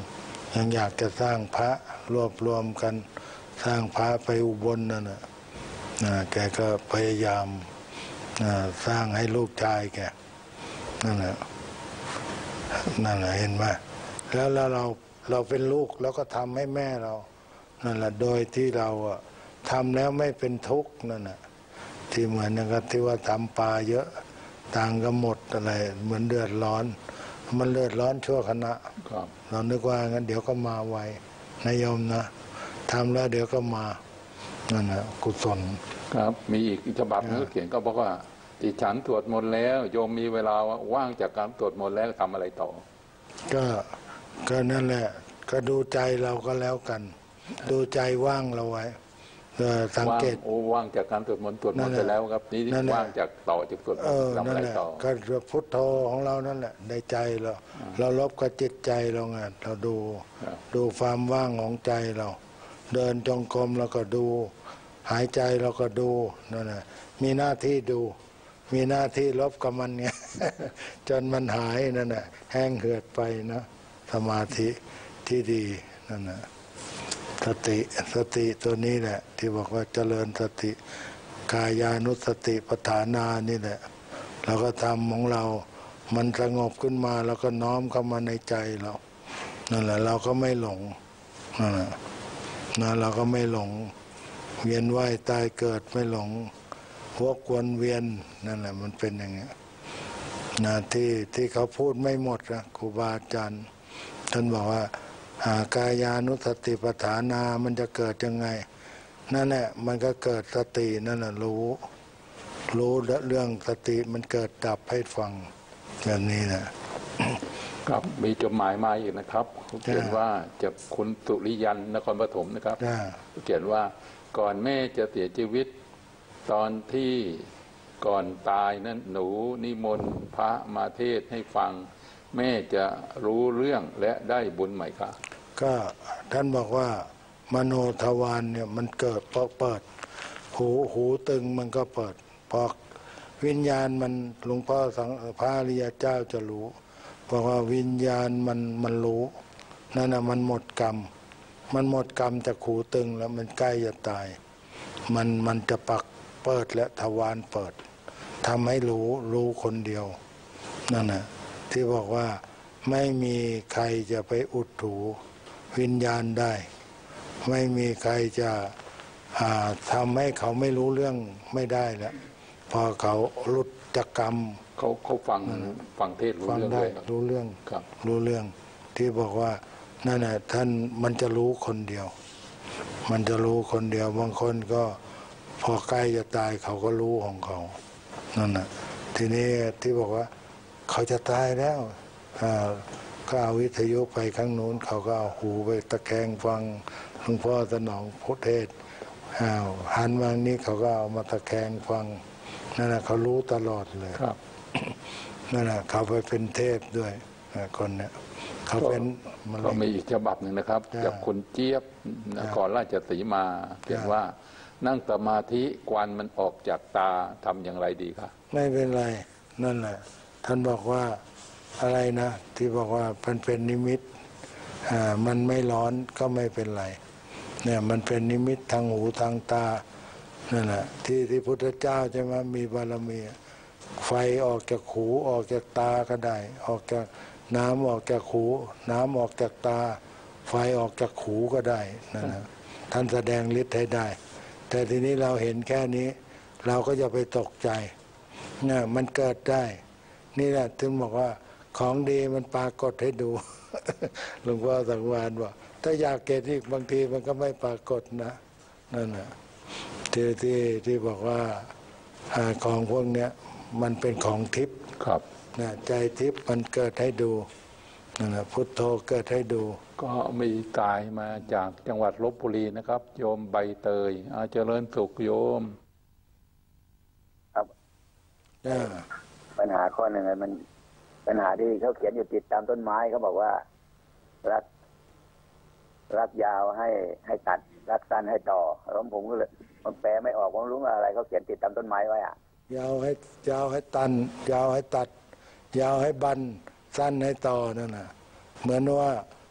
ยังอยากจะสร้างพระรวบรวมกันสร้างพระไปอุบลนั่นน่ะนะแกก็พยายามนะสร้างให้ลูกชายแกนั่นแหละนั่นแหละเห็นไหมแล้วแล้วเราเราเป็นลูกแล้วก็ทำให้แม่เรานั่นแหละโดยที่เราอะทำแล้วไม่เป็นทุกข์นั่นแหละที่เหมือนนะครับที่ว่าทำปลาเยอะต่างก็หมดอะไรเหมือนเดือดร้อนมันเดือดร้อนชั่วขณะเรานึกว่างั้นเดี๋ยวก็มาไวนายโยมนะทำแล้วเดี๋ยวก็มานั่นแหละกุศลครับมีอีกฉบับนึงเขียนก็บอกว่าดิฉันตรวจมนต์แล้วโยมมีเวลาว่างจากการตรวจมนต์แล้วทำอะไรต่อก็ก็นั่นแหละก็ดูใจเราก็แล้วกันดูใจว่างเราไว้สังเกตโอ้ว่างจากการตรวจมนต์ตรวจมนต์ไปแล้วครับนี่ว่างจากต่อจากตรวจมนต์ทำอะไรต่อก็พุทโธของเรานั่นแหละในใจเราเราลบกับจิตใจเราไงเราดูดูความว่างของใจเรา เดินจงกรมเราก็ดูหายใจเราก็ดูนั่นแหละมีหน้าที่ดูมีหน้าที่ลบกับมันไงจนมันหายนั่นแหละแห้งเหือดไปนะสมาธิที่ดีนั่นแหละสติสติตัวนี้แหละที่บอกว่าเจริญสติกายานุสติปัฏฐานานี่แหละเราก็ทำของเรามันสงบขึ้นมาแล้วก็น้อมเข้ามาในใจเรานั่นแหละเราก็ไม่หลงนั่นแหละนะเราก็ไม่หลงเวียนว่ายตายเกิดไม่หลงวกวนเวียนนั่นแหละมันเป็นอย่างเงี้ยนะที่ที่เขาพูดไม่หมดนะครูบาอาจารย์ท่านบอกว่ากายานุสติปัฏฐานามันจะเกิดยังไงนั่นแหละมันก็เกิดสตินั่นแหละรู้รู้เรื่องสติมันเกิดดับให้ฟังแบบนี้นะครับมีจดหมายมาอีกนะครับเขาเขียนว่าจากคุณสุริยันนครปฐมนะครับเขาเขียนว่าก่อนแม่จะเสียชีวิตตอนที่ก่อนตายนั้นหนูนิมนต์พระมาเทศให้ฟังแม่จะรู้เรื่องและได้บุญไหมคะก็ท่านบอกว่ามโนทวารเนี่ยมันเกิดเพราะเปิดหูหูตึงมันก็เปิดพอวิญญาณมันหลวงพ่อสังพระอริยเจ้าจะรู้บอกว่าวิญญาณมันมันรู้นั่นน่ะมันหมดกรรมมันหมดกรรมจากหูตึงแล้วมันใกล้จะตายมันมันจะปักเปิดและทวารเปิดทำให้รู้รู้คนเดียวนั่นน่ะที่บอกว่าไม่มีใครจะไปอุดถูวิญญาณได้ไม่มีใครจะทำให้เขาไม่รู้เรื่องไม่ได้แล้วพอเขาหลุดจากกรรมเขาเขาฟังฟังเทศรู้เรื่องได้รู้เรื่องรู้เรื่องที่บอกว่านั่นแหละท่านมันจะรู้คนเดียวมันจะรู้คนเดียวบางคนก็พอใกล้จะตายเขาก็รู้ของเขานั่นน่ะทีนี้ที่บอกว่าเขาจะตายแล้วก็เอาวิทยุไปข้างโน้นเขาก็เอาหูไปตะแคงฟังหลวงพ่อสนองพุทธเทศหันมานี้เขาก็เอามาตะแคงฟังนั่นแหละเขารู้ตลอดเลยครับนั่นแหละเขาไปเป็นเทพด้วยคนเนี้ยเขาเป็นก็มีอีกฉบับหนึ่งนะครับจากคุณเจี๊ยบนครราชสีมาเขียนว่านั่งสมาธิควันมันออกจากตาทำอย่างไรดีครับไม่เป็นไรนั่นแหละท่านบอกว่าอะไรนะที่บอกว่ามันเป็นนิมิตอ่ามันไม่ร้อนก็ไม่เป็นไรเนี่ยมันเป็นนิมิตทางหูทางตานั่นแหละที่ที่พุทธเจ้าใช่ไหมมีบารมีไฟออกจากหูออกจากตาก็ได้ออกจากน้ำออกจากหูน้ำออกจากตาไฟออกจากหูก็ได้นั่นแหละท่านแสดงฤทธิ์ให้ได้แต่ทีนี้เราเห็นแค่นี้เราก็จะไปตกใจเนี่ยมันเกิดได้นี่แหละถึงบอกว่าของดีมันปรากฏให้ดูหลวงพ่อสังวานว่าถ้าอยากเก็บอีกบางทีมันก็ไม่ปรากฏนะนั่นแหละที่ที่ที่บอกว่าของพวกเนี้ยมันเป็นของทิพย์ครับนะใจทิพย์มันเกิดให้ดูนั่นแหละพุทโธเกิดให้ดูก็มีตายมาจากจังหวัดลพบุรีนะครับโยมใบเตยอาเจริญสุขโยมครับปัญหาข้อหนึ่งมันปัญหาที่เขาเขียนอยู่ติดตามต้นไม้เขาบอกว่ารักรักยาวให้ให้ตัดรักสั้นให้ต่อแล้วผมก็เลยมันแปลไม่ออกผมรู้ว่าอะไรเขาเขียนติดตามต้นไม้ไว้อะยาวให้ยาวให้ตันยาวให้ตัดยาวให้บันสั้นให้ต่อนั่นน่ะเหมือนว่า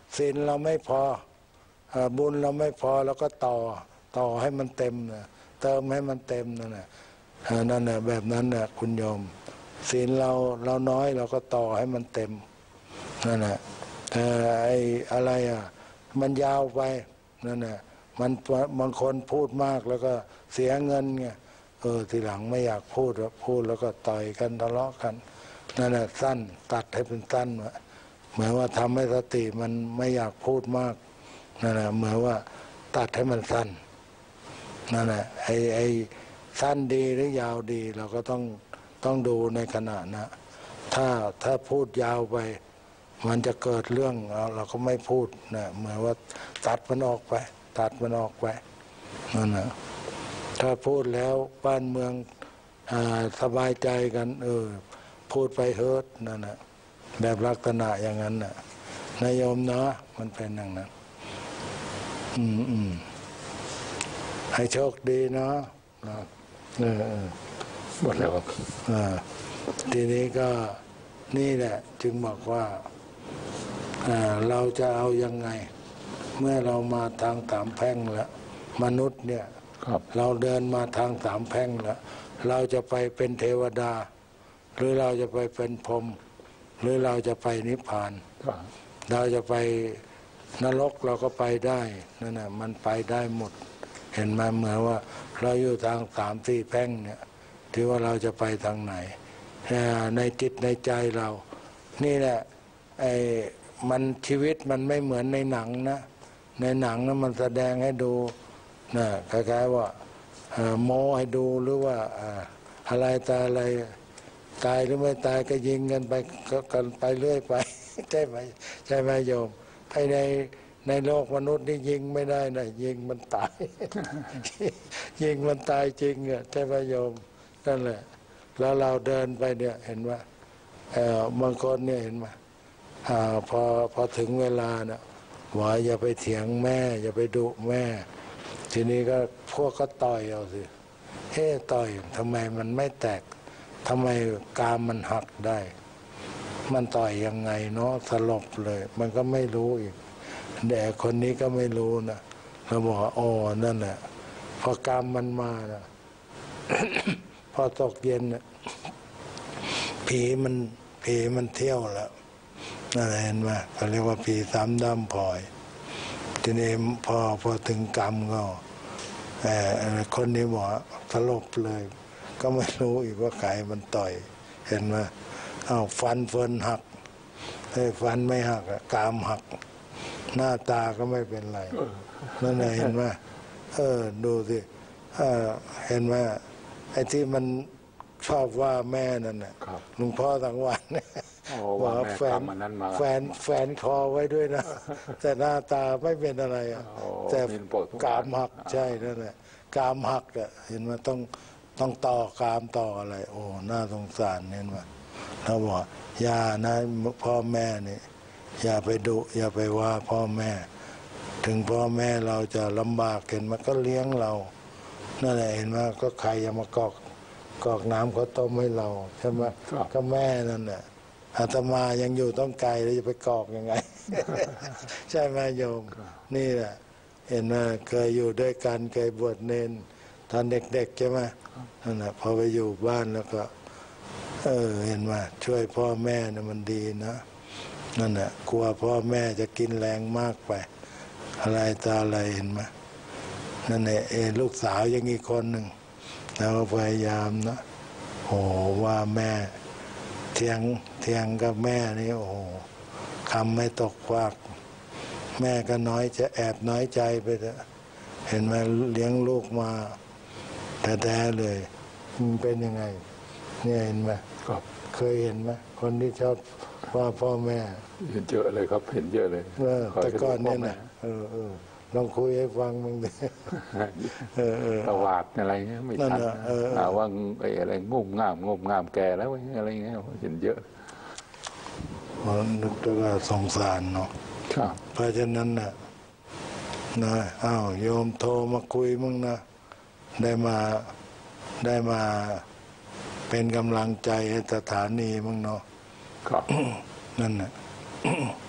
ศีลเราไม่พอบุญเราไม่พอแล้วก็ต่อต่อให้มันเต็มนะเติมให้มันเต็มนั่นแหละนั่นแหละแบบนั้นน่ะคุณโยมศีลเราเราน้อยเราก็ต่อให้มันเต็มนั่นแหละแต่ไอ้อะไรอ่ะมันยาวไปนั่นแหละมันบางคนพูดมากแล้วก็เสียเงินไงเออทีหลังไม่อยากพูดพูดแล้วก็ต่อยกันทะเลาะกันนั่นแหละสั้นตัดให้เป็นสั้นเหมือนว่าทำให้สติมันไม่อยากพูดมากนั่นแหละเหมือนว่าตัดให้มันสั้นนั่นแหละไอ้ไอ้สั้นดีหรือยาวดีเราก็ต้องต้องดูในขณะนะถ้าถ้าพูดยาวไปมันจะเกิดเรื่องเราก็ไม่พูดนะเหมือนว่าตัดมันออกไปตัดมันออกไปนั่นนะถ้าพูดแล้วบ้านเมืองสบายใจกันเออพูดไปเฮิร์ตนั่นนะแบบลักษณะอย่างนั้นนะนายโยมเนาะมันเป็นอย่างนั้นอืมอืมให้โชคดีเนาะเออหมดแล้วครับทีนี้ก็นี่แหละจึงบอกว่าเราจะเอายังไงเมื่อเรามาทางสามแพร่งแล้วมนุษย์เนี่ยเราเดินมาทางสามแพร่งแล้วเราจะไปเป็นเทวดาหรือเราจะไปเป็นพรหมหรือเราจะไปนิพพานเราจะไปนรกเราก็ไปได้นั่นน่ะมันไปได้หมดเห็นไหมเหมือนว่าเราอยู่ทางสามสี่แพร่งเนี่ยที่ว่าเราจะไปทางไหนในจิตในใจเรานี่แหละไอ้มันชีวิตมันไม่เหมือนในหนังนะในหนังนะมันแสดงให้ดูนะคล้ายๆว่าโม้ให้ดูหรือว่าอะไรตายอะไรตายหรือไม่ตายก็ยิงกันไปกันไปเรื่อยไปใช่ไหมใช่ไหมโยมไอ้ในในโลกมนุษย์นี่ยิงไม่ได้นะยิงมันตาย ยิงมันตายจริงอ่ะใช่ไหมโยมนั่นแหละแล้วเราเดินไปเนี่ยเห็นว่าบางคนเนี่ยเห็นไหมพอพอถึงเวลาเนี่ยว่าอย่าไปเถียงแม่อย่าไปดุแม่ทีนี้ก็พวกก็ต่อยเอาสิเฮ้ต่อยทำไมมันไม่แตกทำไมกามมันหักได้มันต่อยยังไงเนาะสลบเลยมันก็ไม่รู้อีกแต่คนนี้ก็ไม่รู้นะเราบอกอ๋อนั่นแหละพอกามมันมานะ พอตกเย็นนะผีมันผีมันเที่ยวแล้วนั่นเห็นไหมเขาเรียกว่าผีสามดำพลอยทีนี้พอพอถึงกรรมก็คนนี้บอกสลบเลยก็ไม่รู้อีกว่าใครมันต่อยเห็นไหมอ้าวฟันเฟินหักไอ้ฟันไม่หักกรามหักหน้าตาก็ไม่เป็นไรนั่นเห็นไหมเออดูสิเออเห็นไหมไอ้ที่มันชอบว่าแม่นั่นน่ะหลวงพ่อทั้งวันว่าแฟนแฟนแฟนคอไว้ด้วยนะแต่หน้าตาไม่เป็นอะไรอ่ะแต่กามหักใช่นั่นแหละกามหักอ่ะเห็นไหมต้องต้องต่อกามต่ออะไรโอ้น่าสงสารเห็นไหมเราบอกอย่านะพ่อแม่นี่อย่าไปดุอย่าไปว่าพ่อแม่ ถึงพ่อแม่เราจะลำบากเห็นมันก็เลี้ยงเรานั่นแหละเห็นไหมก็ใครจะมากอกกอกน้ำเขาต้มให้เราใช่ไหมก็แม่นั่นแหละอาตมายังอยู่ต้องไกลแล้วจะไปกอกยังไง ใช่ไหมโยมนี่แหละเห็นไหมเคยอยู่ด้วยกันเคยบวชเนนตอนเด็กๆใช่ไหมนั่นแหละพอไปอยู่บ้านแล้วก็เออเห็นไหมช่วยพ่อแม่เนี่ยมันดีนะนั่นแหละกลัวพ่อแม่จะกินแรงมากไปอะไรตาอะไรเห็นไหมนั่นแหละเอลูกสาวยังอีกคนหนึ่งเราก็พยายามนะโอ้ว่าแม่เทียงเทียงกับแม่นี่โอ้คำไม่ตกควักแม่ก็น้อยจะแอบน้อยใจไปเถอะเห็นไหมเลี้ยงลูกมาแท้ๆเลยมันเป็นยังไงเนี่ยเห็นไหมเคยเห็นไหมคนที่ชอบว่าพ่อแม่เห็นเยอะเลยครับเห็นเยอะเลยแต่ก่อนเนี่ยนะเออเออลองคุยให้ฟังมึงดิประวัติอะไรเงี้ยไม่ทันหาว่าไอ้อะไรงมงามงมงามแก่แล้วอะไรเงี้ยเห็นเยอะมันนึกว่าสงสารเนาะเพราะฉะนั้นน่ะนะอ้าวโยมโทรมาคุยมึงนะได้มาได้มาเป็นกำลังใจให้สถานีมึงเนาะนั่นน่ะ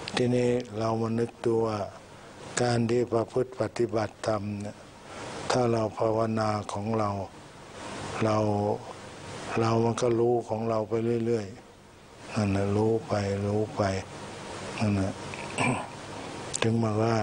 ทีนี้เรามานึกดูว่าการที่ประพฤติปฏิบัติธรรมเนี่ยถ้าเราภาวนาของเราเราเรามันก็รู้ของเราไปเรื่อยๆนั่นแหละรู้ไปรู้ไปนั่นแหละ ถึงมาว่า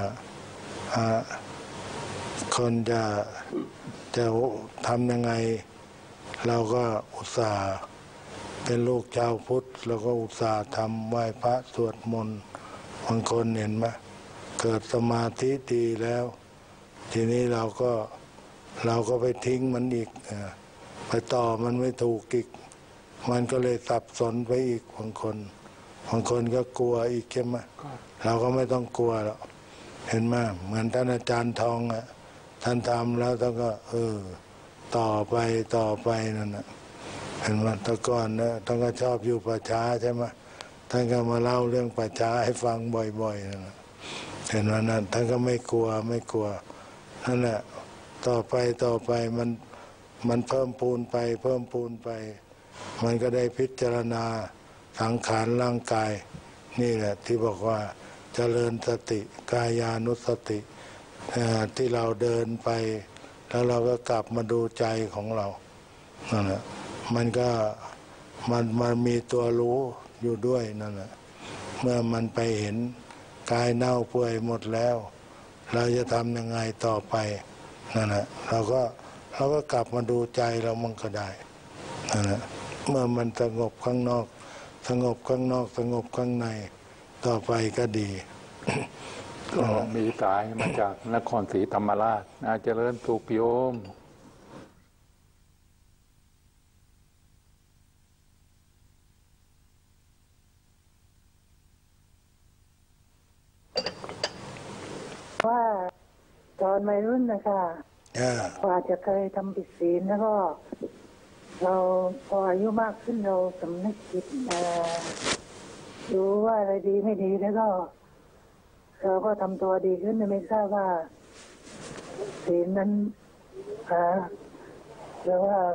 คนจะจะทำยังไงเราก็อุตส่าห์เป็นลูกชาวพุทธเราก็อุตส่าห์ทำไหว้พระสวดมนต์บางคนเห็นไหมเกิดสมาธิดีแล้วทีนี้เราก็เราก็ไปทิ้งมันอีกไปต่อมันไม่ถูกอีกมันก็เลยสับสนไปอีกบางคนบางคนก็กลัวอีกใช่ไหมเราก็ไม่ต้องกลัวหรอกเห็นไหมเหมือนท่านอาจารย์ทองอ่ะท่านทำแล้วท่านก็เออต่อไปต่อไปนั่นนะเห็นไหมแต่ก่อนนะท่านก็ชอบอยู่ป่าช้าใช่ไหมท่านก็มาเล่าเรื่องป่าช้าให้ฟังบ่อยๆนั่นนะเห็นไหมนั่นท่านก็ไม่กลัวไม่กลัวนั่นแหละต่อไปต่อไปมันมันเพิ่มพูนไปเพิ่มพูนไปมันก็ได้พิจารณาสังขารร่างกายนี่แหละที่บอกว่าเจริญสติกายานุสติที่เราเดินไปแล้วเราก็กลับมาดูใจของเรานั่นแหละมันก็มันมันมีตัวรู้อยู่ด้วยนั่นแหละเมื่อมันไปเห็นกายเน่าเปื่อยหมดแล้วเราจะทำยังไงต่อไปนั่นแหละเราก็เราก็กลับมาดูใจเรามันก็ได้นั่นแหละเมื่อมันสงบข้างนอกสงบข้างนอกสงบข้างในต่อไปก็ดีก็มีสายมาจากนครศรีธรรมราชอาเจริญสุขโยมว่าตอนวัยรุ่นนะคะกว่าจะเคยทำผิดศีลแล้วก็เราพออายุมากขึ้นเราสำนึกผิดรู้ว่าอะไรดีไม่ดีแล้วก็เราก็ทำตัวดีขึ้นไม่ทราบว่าศีลนั้นหาหรือว่า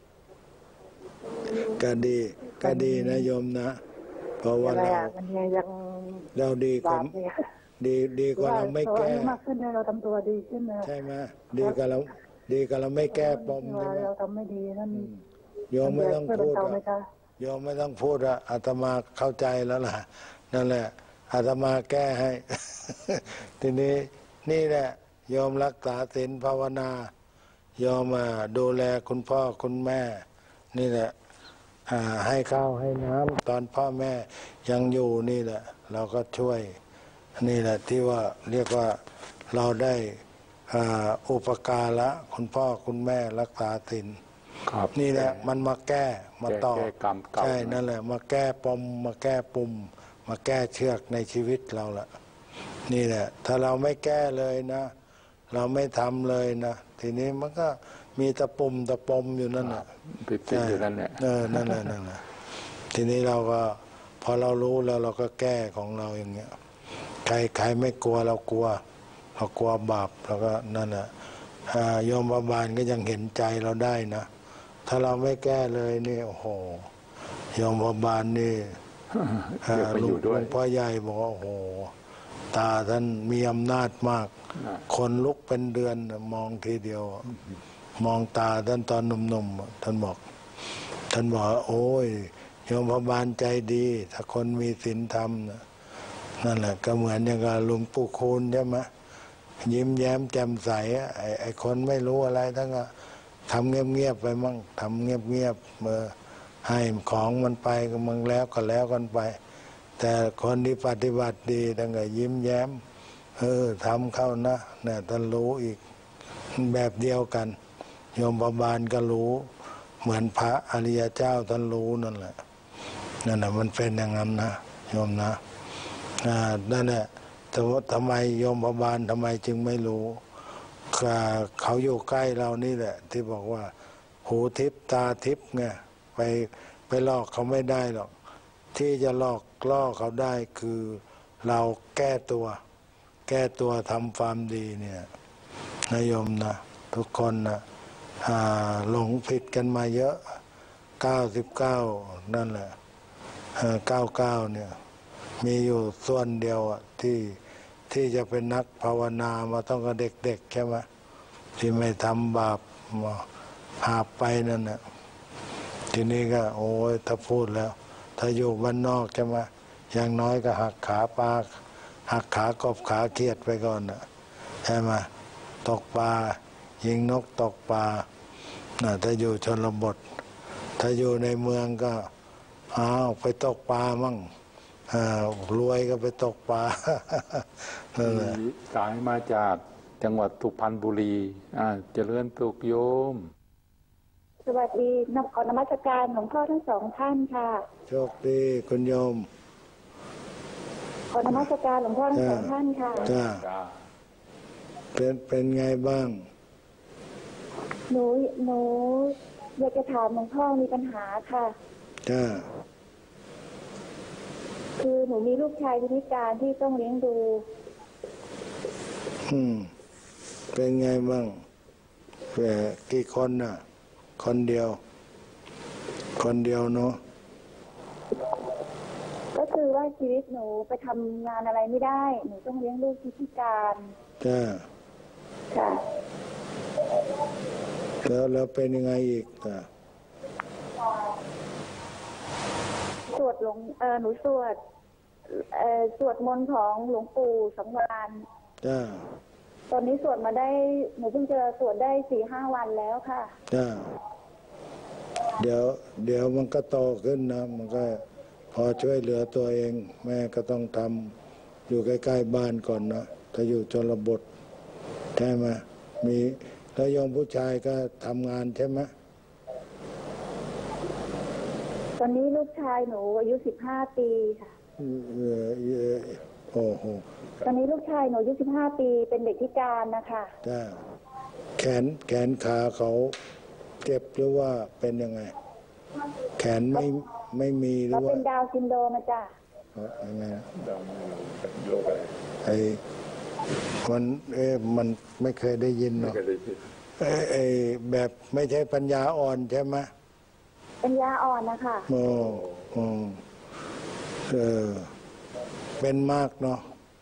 ก็ดีก็ดีนะโยมนะเพราะว่าเราเราดีกว่าดีดีกว่าเราไม่แก้มากขึ้นเราทำตัวดีขึ้นนะใช่ไหมดีกว่าเราดีกว่าเราไม่แก้ปมใช่ไหมเราทำไม่ดีนั่นโยมไม่ต้องพูดโยมไม่ต้องพูดอะอาตมาเข้าใจแล้วล่ะนั่นแหละอาตมาแก้ให้ทีนี้นี่แหละโยมรักษาศีลภาวนาโยมดูแลคุณพ่อคุณแม่นี่แหละให้ข้าวให้น้ำตอนพ่อแม่ยังอยู่นี่แหละเราก็ช่วยนี่แหละที่ว่าเรียกว่าเราได้อุปการะคุณพ่อคุณแม่รักษาศีลนี่แหละมันมาแก้มาต่อใช่นั่นแหละมาแก้ปมมาแก้ปุ่มมาแก้เชือกในชีวิตเราละนี่แหละถ้าเราไม่แก้เลยนะเราไม่ทำเลยนะทีนี้มันก็มีตะปุ่มตะปมอยู่นั่นแหละผิดๆอยู่นั่นแหละเออนั่นแหละนั่นแหละทีนี้เราก็พอเรารู้แล้วเราก็แก้ของเราอย่างเงี้ยใครใครไม่กลัวเรากลัวเรากลัวบาปเราก็นั่นแหละโยมบาลก็ยังเห็นใจเราได้นะถ้าเราไม่แก้เลยนี่โอ้โหโยมบาลนี่ลุงพ่อใหญ่บอกว่าโอ้โหตาท่านมีอำนาจมากคนลุกเป็นเดือนมองทีเดียวมองตาท่านตอนหนุ่มๆท่านบอกท่านบอกโอ้ยโยมบาลใจดีถ้าคนมีศีลธรรมนั่นแหละก็เหมือนอย่างกับหลวงปู่คูณใช่ไหมยิ้มแย้มแจ่มใสไอ้ไอ้คนไม่รู้อะไรทั้งนั้นทำเงียบๆไปมั่งทำเงียบๆเมื่อให้ของมันไปก็มึงแล้วก็แล้วกันไปแต่คนที่ปฏิบัติดีทั้งนั้นยิ้มแย้มเออทำเข้านะเนี่ยท่านรู้อีกแบบเดียวกันโยมบาลก็รู้เหมือนพระอริยเจ้าท่านรู้นั่นแหละนั่นแหละมันเป็นอย่างนั้นนะโยมนะนั่นแหละแต่ว่าทำไมโยมบาลทำไมจึงไม่รู้เขาอยู่ใกล้เรานี่แหละที่บอกว่าหูทิพตาทิพไงไปไปหลอกเขาไม่ได้หรอกที่จะหลอกล่อเขาได้คือเราแก้ตัวแก้ตัวทำความดีเนี่ยนะโยมนะทุกคนนะหลงผิดกันมาเยอะเก้าสิบเก้านั่นแหละเก้าเก้าเนี่ยมีอยู่ส่วนเดียวอะที่ที่จะเป็นนักภาวนามาต้องกับเด็กๆใช่ไหมที่ไม่ทำบาปหาไปนั่นน่ะทีนี้ก็โอ้ยถ้าพูดแล้วถ้าอยู่บ้านนอกใช่ไหมอย่างน้อยก็หักขาปลาหักขากบขาเขียดไปก่อนน่ะใช่ไหมตกปลายิงนกตกปลาน่ะถ้าอยู่ชนบทถ้าอยู่ในเมืองก็อ้าวไปตกปลามั่งรวยก็ไปตกปลานั่นแหละสายมาจากจังหวัดสุพรรณบุรีอ่าเจริญสุขโยมสวัสดีนักขอนมัสการหลวงพ่อทั้งสองท่านค่ะโชคดีคุณโยมขอนมัสการหลวงพ่อทั้งสองท่านค่ะจ้าเป็นเป็นไงบ้างหนูหนูอยากจะถามหลวงพ่อมีปัญหาค่ะจ้าคือหนูมีลูกชายพิการที่ต้องเลี้ยงดูอืมเป็นไงบ้างแต่กี่คนน่ะคนเดียวคนเดียวเนาะก็คือว่าชีวิตหนูไปทำงานอะไรไม่ได้หนูต้องเลี้ยงลูกที่พิการจ้าค่ะแล้วแล้วเป็นยังไงอีกอ่ะสวดหลวงเออหนูสวดเออสวดมนต์ของหลวงปู่สมวานจ้าตอนนี้สวดมาได้หนูเพิ่งจะสวดได้สี่ห้าวันแล้วค่ะจ้าเดี๋ยวเดี๋ยวมันก็โตขึ้นนะมันก็พอช่วยเหลือตัวเองแม่ก็ต้องทำอยู่ใกล้ๆบ้านก่อนนะถ้าอยู่ชนบทใช่ไหมมีแล้วยอมผู้ชายก็ทำงานใช่ไหมตอนนี้ลูกชายหนูอายุสิบห้าปีค่ะเออเออโอ้โหตอนนี้ลูกชายหนูอายุสิบห้าปีเป็นเด็กพิการนะคะจ้าแขนแขนขาเขาเจ็บหรือว่าเป็นยังไงแขนไม่ไม่มีหรือว่าเป็นดาวน์ซินโดรมนะจ้ะยังไงไอ้มันเอ๊ะมันไม่เคยได้ยินเนาะไอ้แบบไม่ใช่ปัญญาอ่อนใช่ไหมปัญญาอ่อนนะคะโอ้โอ้เออเป็นมากเนาะ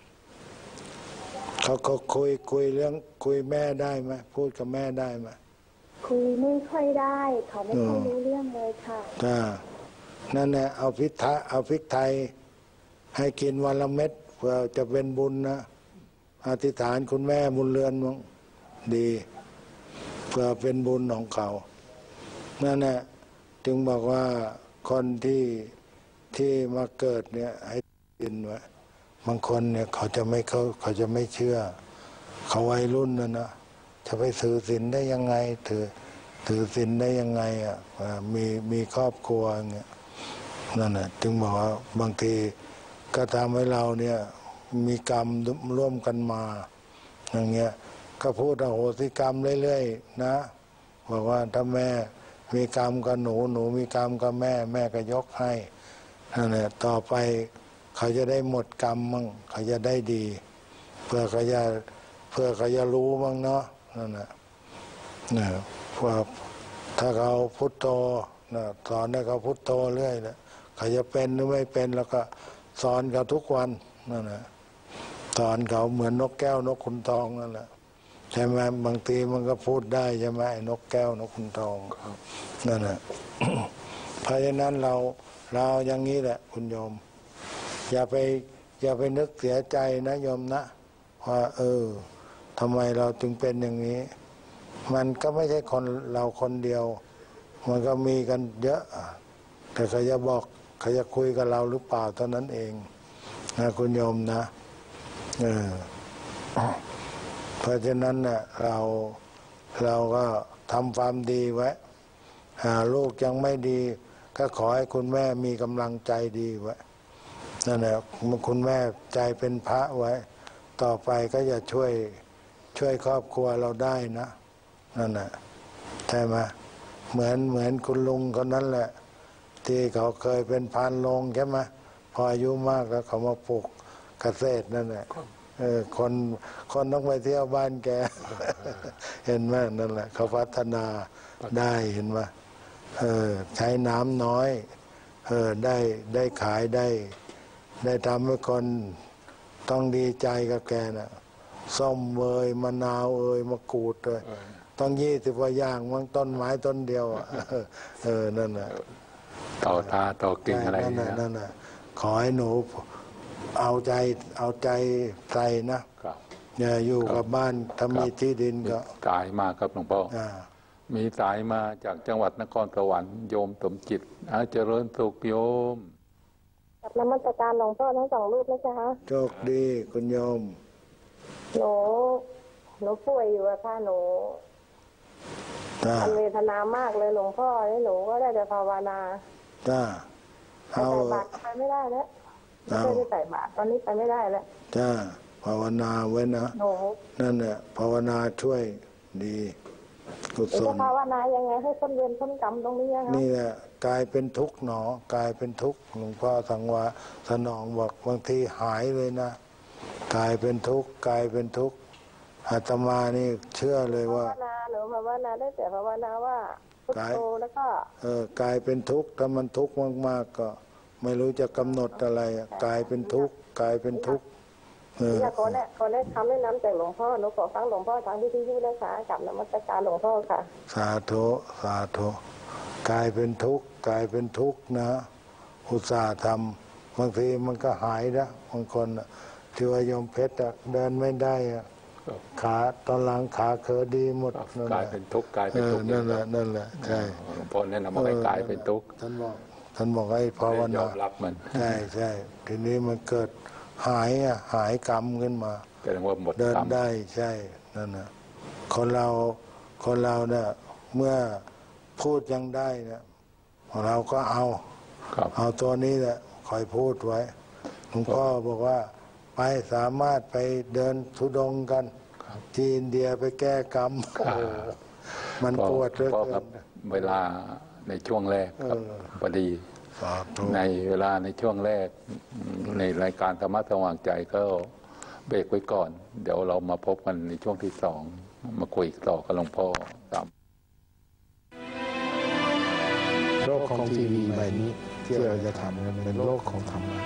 เขาเขาคุยคุยเรื่องคุยแม่ได้ไหมพูดกับแม่ได้ไหมคุยไม่ค่อยได้เขาไม่ค่อยรู้เรื่องเลยค่ะจ้านั่นแหละเอาพริกไทยเอาพริกไทยให้กินวันละเม็ดเพื่อจะเป็นบุญนะอธิษฐานคุณแม่บุญเรือนมั้งดีเพื่อเป็นบุญของเขานั่นแหละจึงบอกว่าคนที่ที่มาเกิดเนี่ยให้กินไว้บางคนเนี่ยเขาจะไม่เขาเขาจะไม่เชื่อเขาวัยรุ่นนะนะจะไปถือศีลได้ยังไงถือถือศีลได้ยังไงอ่ะมีมีครอบครัวเงี้ยนั่นแหละจึงบอกว่าบางทีก็ทำให้เราเนี่ยมีกรรมร่วมกันมาอย่างเงี้ยก็พูดอโหสิกรรมเรื่อยๆนะบอกว่าถ้าแม่มีกรรมกับหนูหนูมีกรรมกับแม่แม่ก็ยกให้นั่นแหละต่อไปเขาจะได้หมดกรรมมั่งเขาจะได้ดีเพื่อเขาจะเพื่อเขาจะรู้มั่งเนาะนั่นแหละนะว่าถ้าเขาพุทโธนะสอนให้เขาพุทโธเรื่อยแหละเขาจะเป็นหรือไม่เป็นแล้วก็สอนเขาทุกวันนั่นแหละสอนเขาเหมือนนกแก้วนกขุนทองนั่นแหละใช่ไหมบางทีมันก็พูดได้ใช่ไหมนกแก้วนกขุนทองนั่นแหละ เพราะฉะนั้นเราเราอย่างนี้แหละคุณโยมอย่าไปอย่าไปนึกเสียใจนะโยมนะว่าเออทำไมเราจึงเป็นอย่างนี้มันก็ไม่ใช่คนเราคนเดียวมันก็มีกันเยอะแต่เขาจะบอกเขาจะคุยกับเราหรือเปล่าเท่านั้นเองนะคุณโยมนะเออเพราะฉะนั้นเนี่ยเราเราก็ทำความดีไว้หาลูกยังไม่ดีก็ขอให้คุณแม่มีกำลังใจดีไว้นั่นแหละคุณแม่ใจเป็นพระไว้ต่อไปก็จะช่วยช่วยครอบครัวเราได้นะนั่นแหละใช่ไหมเหมือนเหมือนคุณลุงคนนั้นแหละที่เขาเคยเป็นพานโรงใช่ไหมพออายุมากแล้วเขามาปลูกเกษตรนั่นแหละเออคนคนต้องไปเที่ยวบ้านแก เห็นไหมนั่นแหละเขาพัฒนาได้เห็นไหมเออใช้น้ำน้อยเออได้ได้ขายได้ได้ทำให้คนต้องดีใจกับแกนะส้มเอยมะนาวเอยมะกรูดเลยต้องยี่สิบกว่าอย่างมั้งต้นไม้ต้นเดียวอ่ะเออนั่นน่ะต่อตาต่อกิ่งอะไรนั่นน่ะนั่นน่ะขอให้หนูเอาใจเอาใจใส่นะอย่าอยู่กับบ้านถ้ามีที่ดินก็สายมาครับหลวงพ่อมีสายมาจากจังหวัดนครสวรรค์โยมสมจิตอาเจริญสุขโยมกับนมัสการหลวงพ่อทั้งสองรูปนะจ๊ะโชคดีคุณโยมหนูหนูป่วยอยู่อะค่ะหนูมันเวทนามากเลยหลวงพ่อแล้วหนูก็ได้แต่ภาวนาจ้าเอาใส่บาตรไปไม่ได้แล้วไม่ได้ใส่บาตรตอนนี้ไปไม่ได้แล้วจ้าภาวนาไว้นะนั่นแหละภาวนาช่วยดีกุศลภาวนายังไงให้พ้นเวรพ้นกรรมตรงนี้ครับนี่แหละกลายเป็นทุกข์หนอกลายเป็นทุกข์หลวงพ่อสังวาสนองบอกบางทีหายเลยนะกลายเป็นทุกข์กลายเป็นทุกข์อาตมานี่เชื่อเลยว่าภาวนาหนูภาวนาได้แต่ภาวนาว่าพุทโธแล้วก็เออกลายเป็นทุกข์ถ้ามันทุกข์มากๆก็ไม่รู้จะกำหนดอะไรกลายเป็นทุกข์กลายเป็นทุกข์อยากขอแนะขอแนะคำแนะนำจากหลวงพ่อหนูขอฟังหลวงพ่อทางวิทยุนะคะกับนมัสการหลวงพ่อค่ะสาธุสาธุกลายเป็นทุกข์กลายเป็นทุกข์นะอุตส่าห์ทำบางทีมันก็หายนะบางคนที่ว่าโยมเพชรเดินไม่ได้ขาตอนหลังขาเขอดีหมดกลายเป็นทุกข์กลายเป็นทุกข์นั่นแหละนั่นแหละใช่หลวงพ่อแนะนำให้กลายเป็นทุกข์ท่านบอกท่านบอกให้ภาวนายอมรับมันใช่ใช่ทีนี้มันเกิดหายอ่ะหายกรรมขึ้นมาแสดงว่าหมดเดินได้ใช่นั่นนะคนเราคนเราเนี่ยเมื่อพูดยังได้เนี่ยเราก็เอาเอาตัวนี้แหละคอยพูดไว้หลวงพ่อบอกว่าไปสามารถไปเดินธุดงค์กันที่อินเดียไปแก้กรรมมันปวดเหลือเกินเวลาในช่วงแรกพอดีในเวลาในช่วงแรกในรายการธรรมะสว่างใจก็เบรกไว้ก่อนเดี๋ยวเรามาพบกันในช่วงที่สองมาคุยต่อกับหลวงพ่อตามโลกของทีวีใบนี้ที่เราจะทำกันเป็นโลกของธรรมะ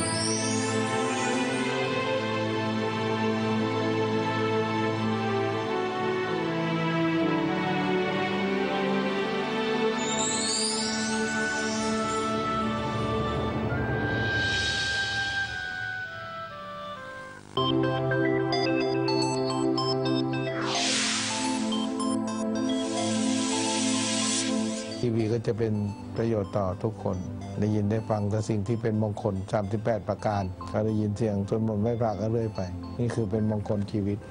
ทีวีก็จะเป็นประโยชน์ต่อทุกคนได้ยินได้ฟังแต่สิ่งที่เป็นมงคลสามสิบแปดประการก็ได้ยินเสียงจนหมดไม่พลาดก็เรื่อยไปนี่คือเป็นมงคลชีวิต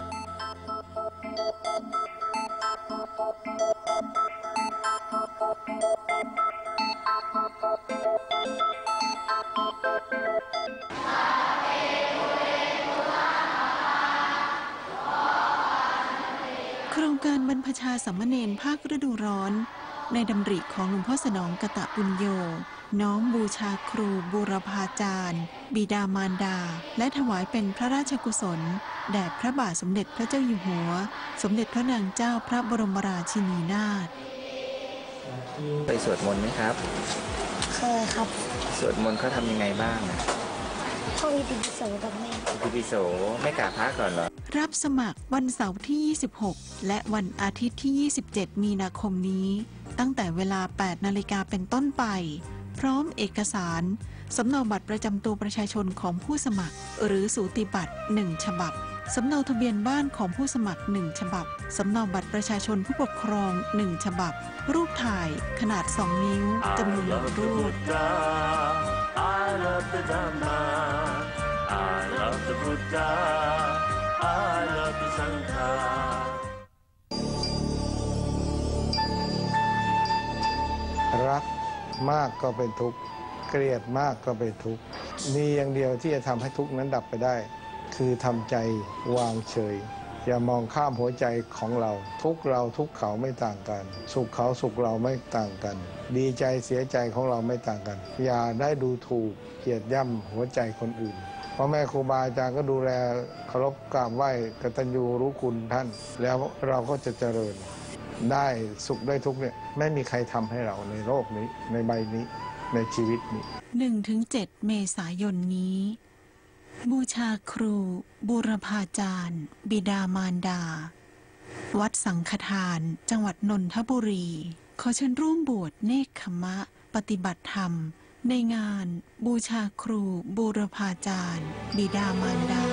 โครงการบรรพชาสามเณรภาคฤดูร้อนในดำริของหลวงพ่อสนองกตปุญโญน้อมบูชาครูบูรพาจารย์บิดามารดาและถวายเป็นพระราชกุศลแด่พระบาทสมเด็จพระเจ้าอยู่หัวสมเด็จพระนางเจ้าพระบรมราชินีนาถไปสวดมนต์ไหมครับเคยครับสวดมนต์เขาทำยังไงบ้างท่องอิติปิโสกับแม่อิติปิโสไม่กราบพระก่อนเหรอรับสมัครวันเสาร์ที่ยี่สิบหกและวันอาทิตย์ที่ยี่สิบเจ็ดมีนาคมนี้ตั้งแต่เวลาแปดนาฬิกาเป็นต้นไปพร้อมเอกสารสำเนาบัตรประจำตัวประชาชนของผู้สมัครหรือสูติบัตรหนึ่งฉบับสำเนาทะเบียนบ้านของผู้สมัครหนึ่งฉบับสำเนาบัตรประชาชนผู้ปกครองหนึ่งฉบับรูปถ่ายขนาดสองนิ้วจำนวนหนึ่งรูปรักมากก็เป็นทุกข์เกลียดมากก็เป็นทุกข์มีอย่างเดียวที่จะทำให้ทุกข์นั้นดับไปได้คือทำใจวางเฉยอย่ามองข้ามหัวใจของเราทุกเราทุกเขาไม่ต่างกันสุขเขาสุขเราไม่ต่างกันดีใจเสียใจของเราไม่ต่างกันอย่าได้ดูถูกเกลียดย่ำหัวใจคนอื่นพ่อแม่ครูบาอาจารย์ก็ดูแลเคารพกราบไหว้กตัญญูรู้คุณท่านแล้วเราก็จะเจริญได้สุขได้ทุกข์เนี่ยไม่มีใครทำให้เราในโลกนี้ในใบนี้ในชีวิตนี้หนึ่งถึงเจ็ด เมษายนนี้บูชาครูบูรพาจารย์บิดามารดาวัดสังฆทานจังหวัดนนทบุรีขอเชิญร่วมบวชเนกขมะปฏิบัติธรรมในงานบูชาครูบูรพาจารย์บิดามารดา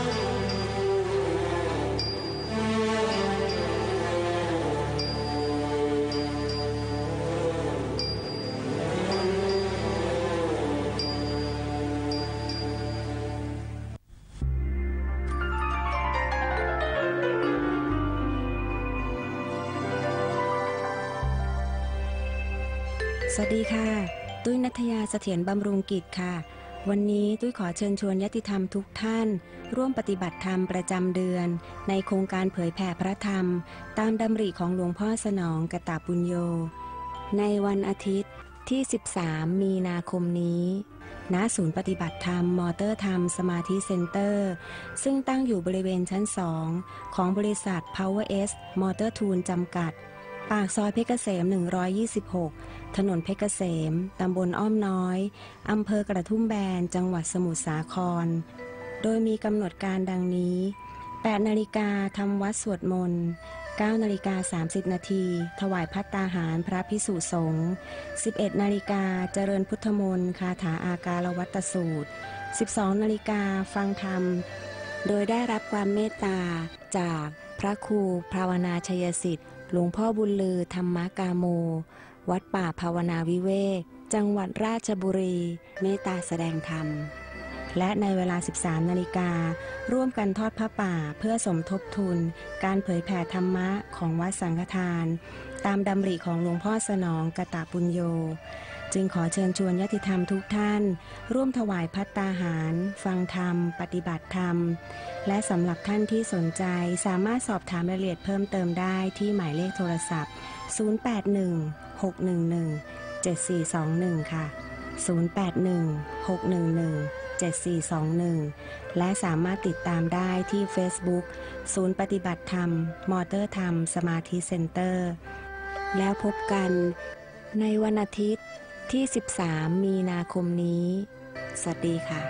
สวัสดีค่ะตุ้ยณัฐยาเสถียรบำรุงกิจค่ะวันนี้ตุ้ยขอเชิญชวนญาติธรรมทุกท่านร่วมปฏิบัติธรรมประจำเดือนในโครงการเผยแผ่พระธรรมตามดำริของหลวงพ่อสนองกตปุญโญในวันอาทิตย์ที่สิบสามมีนาคมนี้ณศูนย์ปฏิบัติธรรมมอเตอร์ธรรมสมาธิเซ็นเตอร์ซึ่งตั้งอยู่บริเวณชั้นสองของบริษัท Power S Motor Tool จำกัดปากซอยเพชรเกษมหนึ่งร้อยยี่สิบหกถนนเพชรเกษมตำบลอ้อมน้อยอำเภอกระทุ่มแบนจังหวัดสมุทรสาครโดยมีกำหนดการดังนี้แปดนาฬิกาทำวัดสวดมนต์เก้านาฬิกาสามสิบนาทีถวายภัตตาหารพระภิกษุสงฆ์สิบเอ็ดนาฬิกาเจริญพุทธมนต์คาถาอาการวัตสูตรสิบสองนาฬิกาฟังธรรมโดยได้รับความเมตตาจากพระครูภาวนาชัยสิทธิ์หลวงพ่อบุญลือธรรมกาโมวัดป่าภาวนาวิเวกจังหวัดราชบุรีเมตตาแสดงธรรมและในเวลา สิบสามนาฬิการ่วมกันทอดผ้าป่าเพื่อสมทบทุนการเผยแผ่ธรรมะของวัดสังฆทานตามดำริของหลวงพ่อสนองกตปุญโญจึงขอเชิญชวนญาติธรรมทุกท่านร่วมถวายภัตตาหารฟังธรรมปฏิบัติธรรมและสำหรับท่านที่สนใจสามารถสอบถามรายละเอียดเพิ่มเติมได้ที่หมายเลขโทรศัพท์ศูนย์ แปด หนึ่ง หก หนึ่ง หนึ่ง เจ็ด สี่ สอง หนึ่งค่ะศูนย์ แปด หนึ่ง หก หนึ่ง หนึ่ง เจ็ด สี่ สอง หนึ่งและสามารถติดตามได้ที่ Facebook ศูนย์ปฏิบัติธรรมมอเตอร์ธรรมสมาธิเซ็นเตอร์แล้วพบกันในวันอาทิตย์ที่สิบสามมีนาคมนี้สวัสดีค่ะ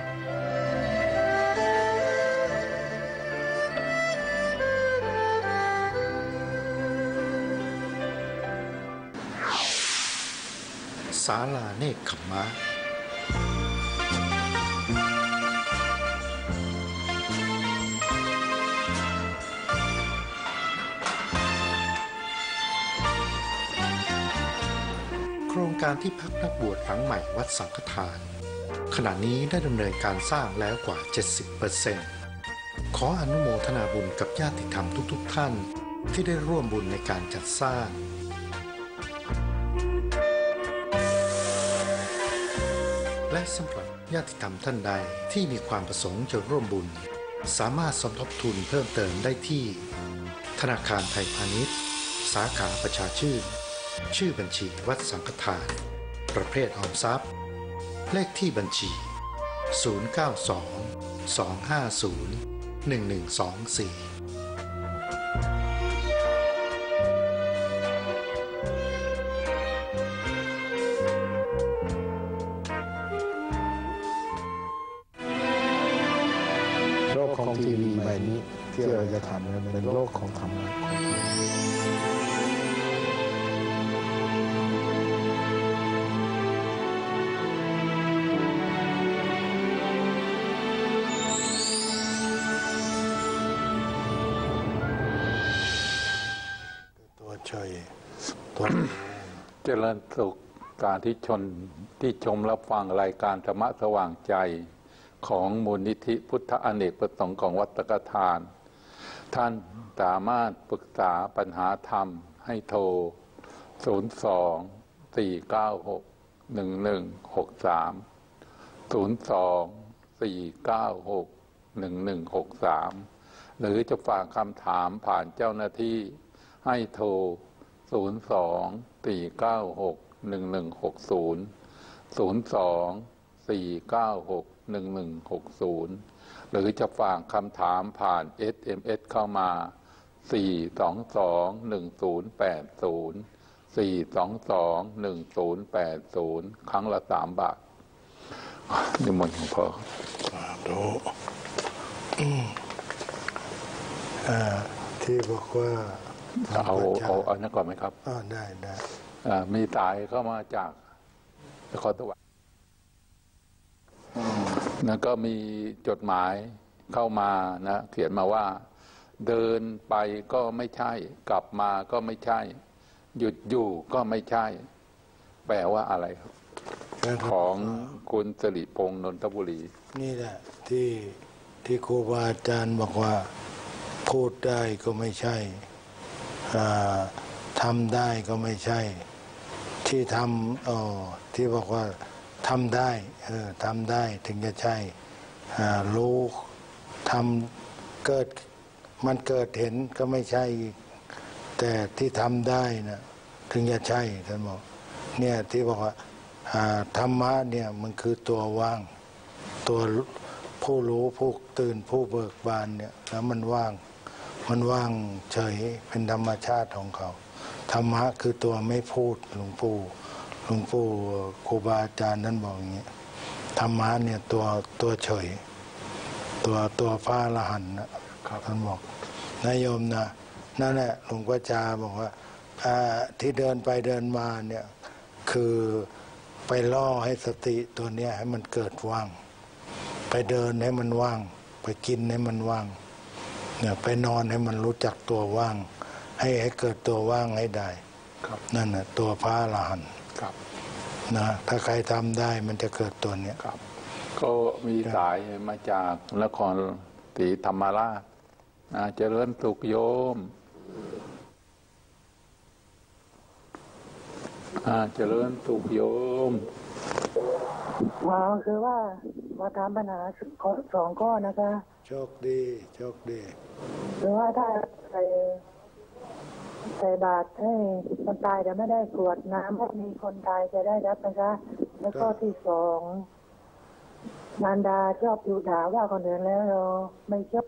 ศาลาเนกขัมมะโครงการที่พักนักบวชหลังใหม่วัดสังฆทานขณะนี้ได้ดำเนินการสร้างแล้วกว่า เจ็ดสิบเปอร์เซ็นต์ ขออนุโมทนาบุญกับญาติธรรมทุกๆท่านที่ได้ร่วมบุญในการจัดสร้างและสำหรับญาติธรรมท่านใดที่มีความประสงค์จะร่วมบุญสามารถสมทบทุนเพิ่มเติมได้ที่ธนาคารไทยพาณิชย์สาขาประชาชื่นชื่อบัญชีวัดสังฆทานประเภทออมทรัพย์เลขที่บัญชีศูนย์ เก้า สอง สอง ห้า ศูนย์ หนึ่ง หนึ่ง สอง สี่ของทีวีใบนี้ที่เราจะทำเป็นโลกของธรรมะตัวช่วยตัวเจริญสุขการที่ชนที่ชมรับฟังรายการธรรมะสว่างใจของมูลนิธิพุทธอเนกประสงค์ของวัดสังฆทานท่านสามารถปรึกษาปัญหาธรรมให้โทรศูนย์ สอง สี่ เก้า หก หนึ่ง หนึ่ง หก สามศูนย์ สอง สี่ เก้า หก หนึ่ง หนึ่ง หก สามหรือจะฝากคำถามผ่านเจ้าหน้าที่ให้โทรศูนย์ สอง สี่ เก้า หก หนึ่ง หนึ่ง หก ศูนย์ ศูนย์ สอง สี่ เก้า หก หนึ่ง หนึ่ง หก ศูนย์หรือจะฝากคำถามผ่าน เอส เอ็ม เอส เข้ามา สี่ สอง สอง หนึ่ง ศูนย์ แปด ศูนย์สี่สองสองหนึ่งศูนย์แปดศูนย์ครั้งละสามบาทนิมนต์หลวงพ่อสาธุที่บอกว่าเอาเอาอันนั้นก่อนไหมครับอ๋อได้ได้มีสายเข้ามาจากนครสวรรค์แล้วก็มีจดหมายเข้ามานะเขียนมาว่าเดินไปก็ไม่ใช่กลับมาก็ไม่ใช่หยุดอยู่ก็ไม่ใช่แปลว่าอะไรครับของคุณสิริพงษ์นนทบุรีนี่แหละที่ที่ครูบาอาจารย์บอกว่าพูดได้ก็ไม่ใช่ทำได้ก็ไม่ใช่ที่ทำอ๋อที่บอกว่าทำได้เออทำได้ถึงจะใช่รู้ทำเกิดมันเกิดเห็นก็ไม่ใช่แต่ที่ทำได้นะถึงจะใช่ท่านบอกเนี่ยที่บอกว่าธรรมะเนี่ยมันคือตัวว่างตัวผู้รู้ผู้ตื่นผู้เบิกบานเนี่ยแล้วมันว่างมันว่างเฉยเป็นธรรมชาติของเขาธรรมะคือตัวไม่พูดหลวงปู่หลวงปู่ครูบาอาจารย์ท่านบอกอย่างนี้ธรรมะเนี่ยตัวตัวเฉยตัวตัวพระอรหันต์นะครับท่านบอกนายโยมนะนั่นแหละหลวงพ่อจาบอกว่าที่เดินไปเดินมาเนี่ยคือไปล่อให้สติตัวเนี้ยให้มันเกิดว่างไปเดินให้มันว่างไปกินให้มันว่างเนี่ยไปนอนให้มันรู้จักตัวว่างให้ให้เกิดตัวว่างให้ได้นั่นน่ะตัวพระอรหันต์นะถ้าใครทำได้มันจะเกิดตัวเนี้ยก็มีสายมาจากนครศรีธรรมราชเจริญสุขโยมเจริญสุขโยมว้าวคือว่ามาถามปัญหาสองข้อนะคะโชคดีโชคดีคือว่าถ้าใส่ใส่บาตรให้คนตายจะไม่ได้กรวดน้ำให้มีคนตายจะได้รับนะคะแล้วก็ที่สองมารดาชอบอยู่ด่าว่าคนอื่นแล้วเราไม่ชอบ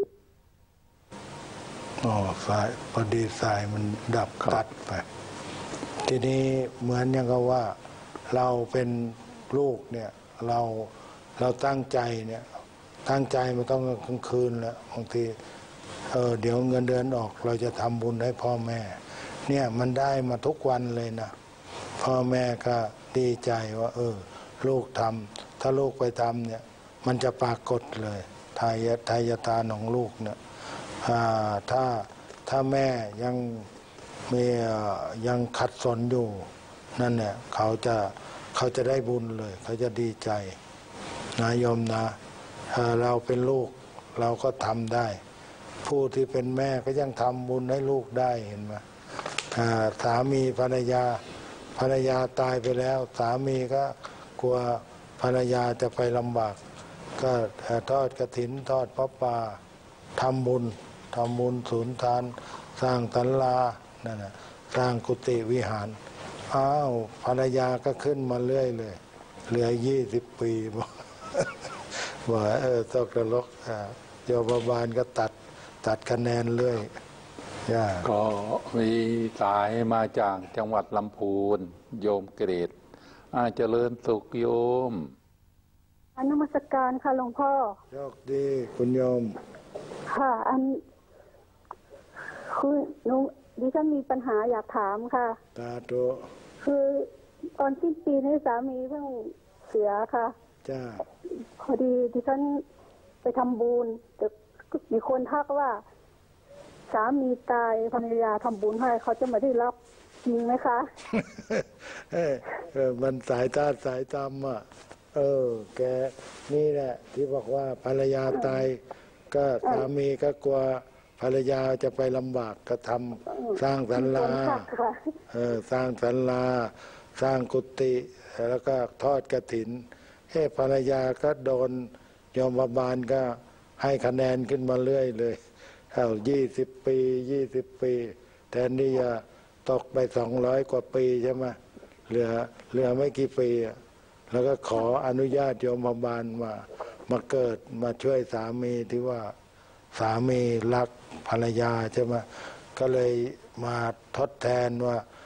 อ๋อสายพอดีสายมันดับตัดไปทีนี้เหมือนอย่างกับว่าเราเป็นลูกเนี่ยเราเราตั้งใจเนี่ยตั้งใจมันต้องกลางคืนแล้วบางทีเออเดี๋ยวเงินเดือนออกเราจะทำบุญให้พ่อแม่เนี่ยมันได้มาทุกวันเลยนะพ่อแม่ก็ดีใจว่าเออลูกทำถ้าลูกไปทำเนี่ยมันจะปรากฏเลยทายทายทานของลูกเนี่ยถ้าถ้าแม่ยังมียังขัดสนอยู่นั่นเนี่ยเขาจะเขาจะได้บุญเลยเขาจะดีใจนะโยมนะเราเป็นลูกเราก็ทำได้ผู้ที่เป็นแม่ก็ยังทำบุญให้ลูกได้เห็นไหมสามีภรรยาภรรยาตายไปแล้วสามีก็กลัวภรรยาจะไปลำบากก็ทอดกฐินทอดพระป่าทำบุญทำบุญศูนย์ทานสร้างศาลานั่นนะสร้างกุฏิวิหารอ้าวภรรยาก็ขึ้นมาเรื่อยเลยเหลือยี่สิบปีบอกว่าเออตกนรกโยมบาลก็ตัดตัดคะแนนเรื่อยก็มีสายมาจากจังหวัดลำพูนโยมเกรดอาเจริญสุขโยมอนุมัสการค่ะหลวงพ่อโชคดีคุณโยมค่ะอันคือหนูดิฉันมีปัญหาอยากถามค่ะตาโตคือตอนสิ้นปีนี้สามีเพิ่งเสียค่ะจ้าพอดีดิฉันไปทำบุญแต่มีคนทักว่าสามีตายภรรยาทำบุญให้เขาจะไม่ได้รับจริงไหมคะเออมันสายตาสายตามอ่ะเออแกนี่แหละที่บอกว่าภรรยาตายก็สามีก็กลัวภรรยาจะไปลำบากก็ทำสร้างศาลาเออสร้างศาลาสร้างกุฏิแล้วก็ทอดกฐินให้ภรรยาก็โดนโยมบาลก็ให้คะแนนขึ้นมาเรื่อยเลยเอายี่สิบปียี่สิบปีแทนที่จะตกไปสองร้อยกว่าปีใช่ไหมเหลือเหลือไม่กี่ปีแล้วก็ขออนุญาตโยมบาลมามาเกิดมาช่วยสามีที่ว่าสามีรักภรรยาใช่ไหมก็เลยมาทดแทนว่า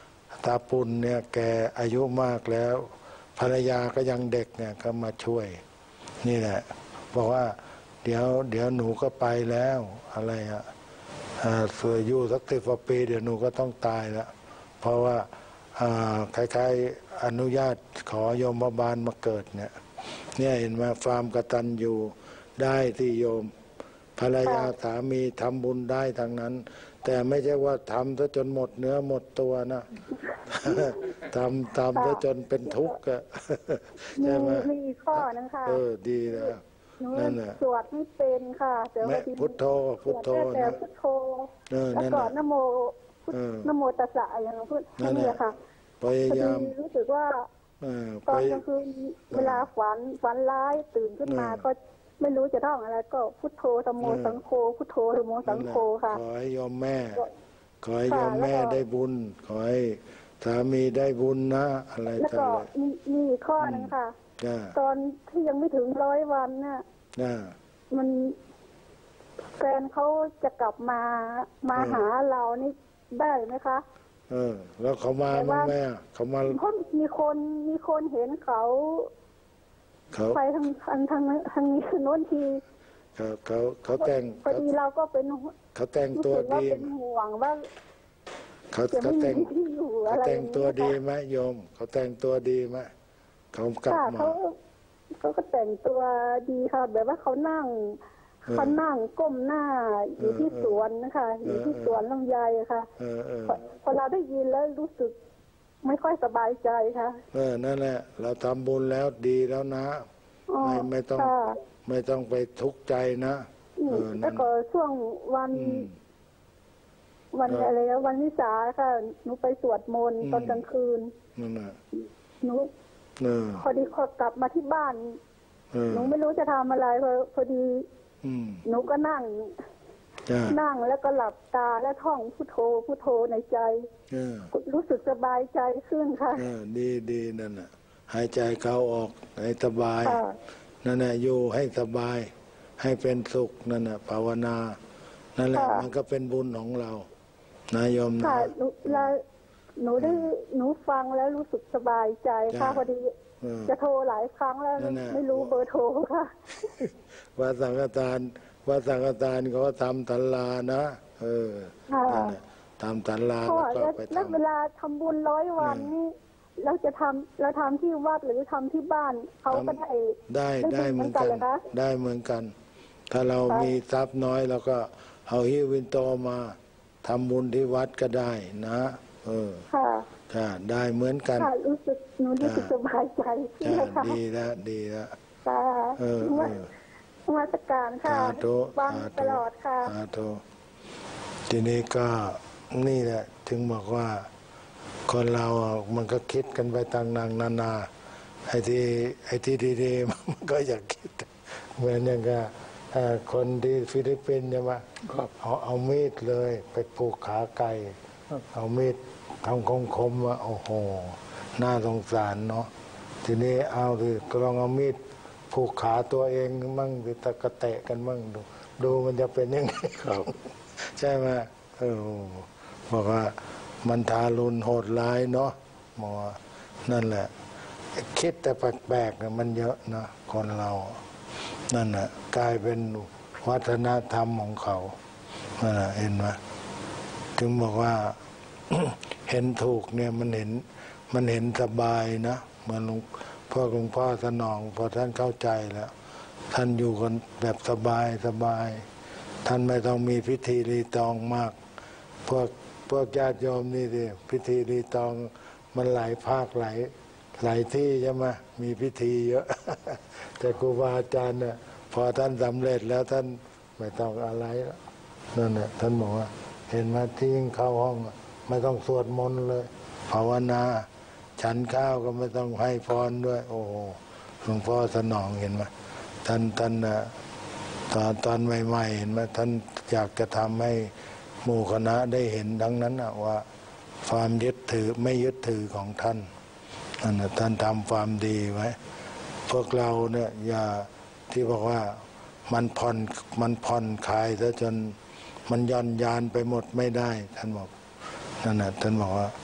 ตาปุณเนี่ยแกอายุมากแล้วภรรยาก็ยังเด็กเนี่ยก็มาช่วยนี่แหละบอกว่าเดี๋ยวเดี๋ยวหนูก็ไปแล้วอะไรอ่ะเสืออยู่สักสิบกว่าปีเดี๋ยวหนูก็ต้องตายแล้วเพราะว่าคล้ายๆอนุญาตขอโยมบาลมาเกิดเนี่ยเนี่ยเห็นไหมความกตัญญูได้ที่โยมภรรยาสามีทำบุญได้ทั้งนั้นแต่ไม่ใช่ว่าทำซะจนหมดเนื้อหมดตัวนะทำทำซะจนเป็นทุกข์อะใช่ไหมมีข้อนึงค่ะเออดีแล้วนั่นแหละสวดไม่เป็นค่ะแต่ว่าพุทโธพุทโธนะพุทโธแล้วก็นโมนโมตัสสะอย่างพูดนี่ค่ะพยายามรู้สึกว่าตอนกลางคืนเวลาฝันฝันร้ายตื่นขึ้นมาก็ไม่รู้จะท่องอะไรก็พุทโธธรรมโมสังโฆพุทโธธรรมโมสังโฆค่ะขอให้ยอมแม่ขอให้ยอมแม่ได้บุญขอให้สามีได้บุญนะอะไรแล้วก็มีอีกข้อนึงค่ะตอนที่ยังไม่ถึงร้อยวันเนี่ยมันแฟนเขาจะกลับมามาหาเรานี่ได้ไหมคะเออแล้วเขามาบ้างไหมเขามาเพราะมีคนมีคนเห็นเขาไปทางทางทางทางนี้โน้นทีเขาเขาเขาแต่งพอดีเราก็เป็นเขาแต่งตัวดีเป็นห่วงว่าเขาเขาแต่งเขาแต่งตัวดีไหมโยมเขาแต่งตัวดีไหมเขากลับมาเขาเขาก็แต่งตัวดีค่ะแบบว่าเขานั่งเขานั่งก้มหน้าอยู่ที่สวนนะคะอยู่ที่สวนลำไยค่ะพอเราได้ยินแล้วรู้สึกไม่ค่อยสบายใจค่ะเออนั่นแหละเราทำบุญแล้วดีแล้วนะไม่ไม่ต้องไม่ต้องไปทุกข์ใจนะแล้วก็ช่วงวันวันอะไรวันวิสาค่ะหนูไปสวดมนต์ตอนกลางคืนนั่นแหละหนูพอดีขอกลับมาที่บ้านหนูไม่รู้จะทำอะไรพอพอดีหนูก็นั่งนั่งแล้วก็หลับตาแล้วท่องพุทโธพุทโธในใจรู้สึกสบายใจขึ้นค่ะดีดีนั่นน่ะหายใจเข้าออกให้สบายนั่นน่ะอยู่ให้สบายให้เป็นสุขนั่นน่ะภาวนานั่นแหละมันก็เป็นบุญของเรานะโยมนะหนูหนูได้หนูฟังแล้วรู้สึกสบายใจค่ะพอดีจะโทรหลายครั้งแล้วไม่รู้เบอร์โทรค่ะวัดสังฆทานวัดสังฆทานเขาทำตันลานะเออทำตันลาแล้วก็ไปทำแล้วเวลาทำบุญร้อยวันนี่เราจะทำเราทำที่วัดหรือทำที่บ้านเขาก็ได้ได้ได้เหมือนกันได้เหมือนกันถ้าเรามีทรัพย์น้อยเราก็เอาฮิวินโตมาทำบุญที่วัดก็ได้นะเออค่ะค่ะได้เหมือนกันรู้สึกหนูรู้สึกสบายใจค่ะดีแล้วดีแล้วค่ะเออมาตรการค่ะฟังตลอดค่ะสาธุทีนี้ก็นี่แหละถึงบอกว่าคนเรามันก็คิดกันไปต่างๆนานาไอ้ที่ไอ้ที่ดีๆมันก็อยากคิดเหมือนอย่างกับคนที่ฟิลิปปินส์ใช่ไหมเอาเอามีดเลยไปผูกขาไก่เอามีดทำคมๆว่าโอ้โหน่าสงสารเนาะทีนี้เอาดิก็ลองเอามีดผูกขาตัวเองมั่งหรือตะกะเตะกันมั่งดูดูมันจะเป็นยังไงครับใช่ไหมเออบอกว่ามันทารุณโหดร้ายเนาะหมอนั่นแหละคิดแต่แปลกๆเนี่ยมันเยอะนะคนเรานั่นแหละกลายเป็นวัฒนธรรมของเขานั่นแหละเห็นไหมถึงบอกว่า เห็นถูกเนี่ยมันเห็นมันเห็นสบายนะเหมือนหลวงพ่อหลวงพ่อสนองพอท่านเข้าใจแล้วท่านอยู่กันแบบสบายสบายท่านไม่ต้องมีพิธีรีตองมากพวกพวกญาติโยมนี่สิพิธีรีตองมันหลายภาคหลายหลายที่ใช่ไหมมีพิธีเยอะแต่ครูบาอาจารย์เนี่ยพอท่านสำเร็จแล้วท่านไม่ต้องอะไรแล้วนั่นแหละท่านบอกว่าเห็นไหมที่เข้าห้องไม่ต้องสวดมนต์เลยภาวนาฉันข้าวก็ไม่ต้องให้พรด้วยโอ้โหหลวงพ่อสนองเห็นไหมท่านท่านตอนตอนใหม่ๆเห็นไหมท่านอยากจะทำให้หมู่คณะได้เห็นดังนั้นว่าความยึดถือไม่ยึดถือของท่านนั่นท่านทำความดีไว้พวกเราเนี่ยอย่าที่บอกว่ามันผ่อนมันผ่อนคลายซะจนมันย่อนยานไปหมดไม่ได้ท่านบอกนั่นแหละท่านบอกว่า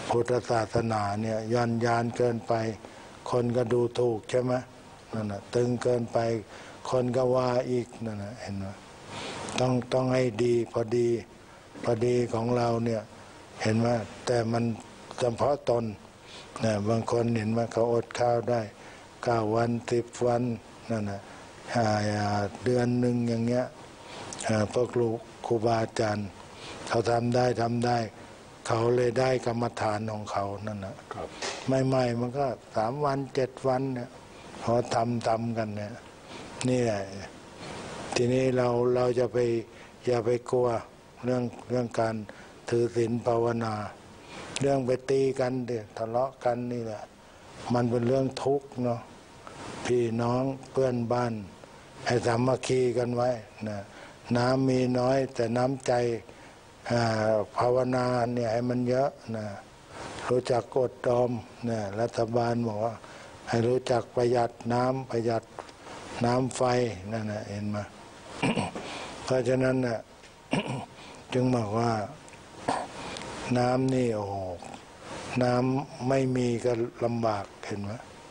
พุทธศาสนาเนี่ยยันยานเกินไปคนก็ดูถูกใช่ไหมนั่นนะตึงเกินไปคนก็ว่าอีกนั่นนะเห็นไหมต้องต้องให้ดีพอดีพอดีของเราเนี่ยเห็นไหมแต่มันเฉพาะตนเนี่ยบางคนเห็นไหมเขาอดข้าวได้เก้าวันสิบวันนั่นนะเดือนหนึ่งอย่างเงี้ยพวกลูกครูบาอาจารย์เขาทำได้ทำได้เขาเลยได้กรรมฐานของเขานั่นนะใหม่ๆมันก็สามวันเจ็ดวันเนี่ยพอทำทำกันเนี่ยนี่แหละทีนี้เราเราจะไปอย่าไปกลัวเรื่องเรื่องการถือศีลภาวนาเรื่องไปตีกันเดี๋ยวทะเลาะกันนี่แหละมันเป็นเรื่องทุกข์เนาะพี่น้องเพื่อนบ้านให้สามัคคีกันไว้นะน้ำมีน้อยแต่น้ำใจภาวนาเนี่ยให้มันเยอะนะรู้จักอดออมเนี่ยรัฐบาลบอกว่าให้รู้จักประหยัดน้ำประหยัดน้ำไฟนั่นนะเห็นไหม เพราะฉะนั้นน่ะ จึงบอกว่าน้ำนี่โอ้โหน้ำไม่มีก็ลำบากเห็นไหม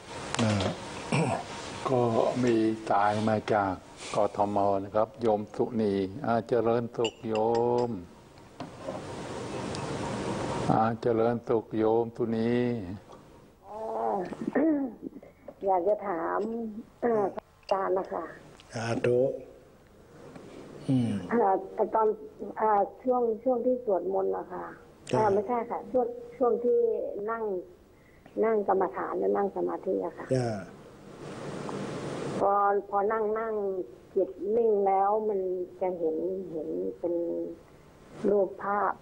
ก็มีตายมาจากกทมนะครับโยมสุนีอาเจริญสุขโยมอาเจริญสุขโยมสุนีอยากจะถามอาจารย์นะคะอาตุตอนช่วงช่วงที่สวดมนต์นะคะไม่ใช่ค่ะช่วงช่วงที่นั่งนั่งกรรมฐานและนั่งสมาธิอะค่ะพอพอนั่งนั่งจิตนิ่งแล้วมันจะเห็นเห็นเป็นรูปภาพ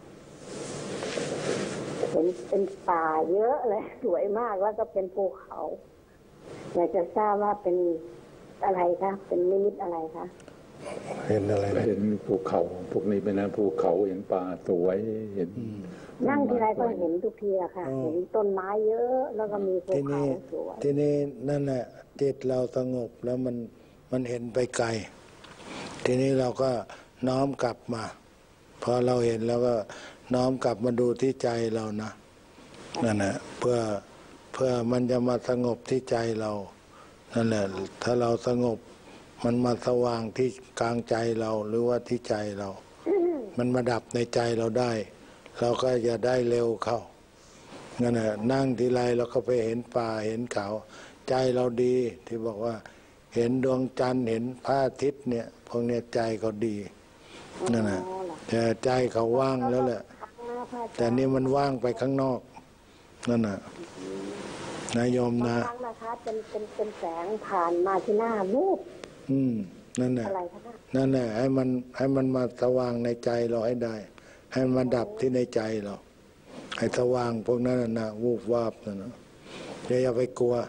เห็นเป็นป่าเยอะเลยสวยมากแล้วก็เป็นภูเขาอยากจะทราบว่าเป็นอะไรคะเป็นนิมิตอะไรคะเห็นอะไรเห็นภูเขาพวกนี้เป็นนะภูเขาเห็นป่าสวยเห็นนั่งทีไรก็เห็นทุกทีอะค่ะเห็นต้นไม้เยอะแล้วก็มีภูเขาสวยทีนี้นั่นแหละจิตเราสงบแล้วมันมันเห็นไปไกลทีนี้เราก็น้อมกลับมาพอเราเห็นแล้วก็น้อมกลับมาดูที่ใจเรานะนั่นแหละเพื่อเพื่อมันจะมาสงบที่ใจเรานั่นแหละถ้าเราสงบมันมาสว่างที่กลางใจเราหรือว่าที่ใจเรา มันมาดับในใจเราได้ เราก็จะได้เร็วเข้านั่นแหละนั่งทีไรเราก็ไปเห็นป่าเห็นเขาใจเราดีที่บอกว่าเห็นดวงจันทร์เห็นพระอาทิตย์เนี่ยพวกเนี้ยใจเขาดีนั่นแหละแต่ใจเขาว่างแล้วแหละแต่นี่มันว่างไปข้างนอกนั่นน่ะนายโยมนะครั้งนะคะเป็นเป็นเป็นแสงผ่านมาที่หน้ารูปอืมนั่นแหละนั่นแหละให้มันให้มันมาสว่างในใจเราให้ได้ให้มันดับที่ในใจเราให้สว่างพวกนั้นนะวูบวาบนั่นนะอย่าไปกลัว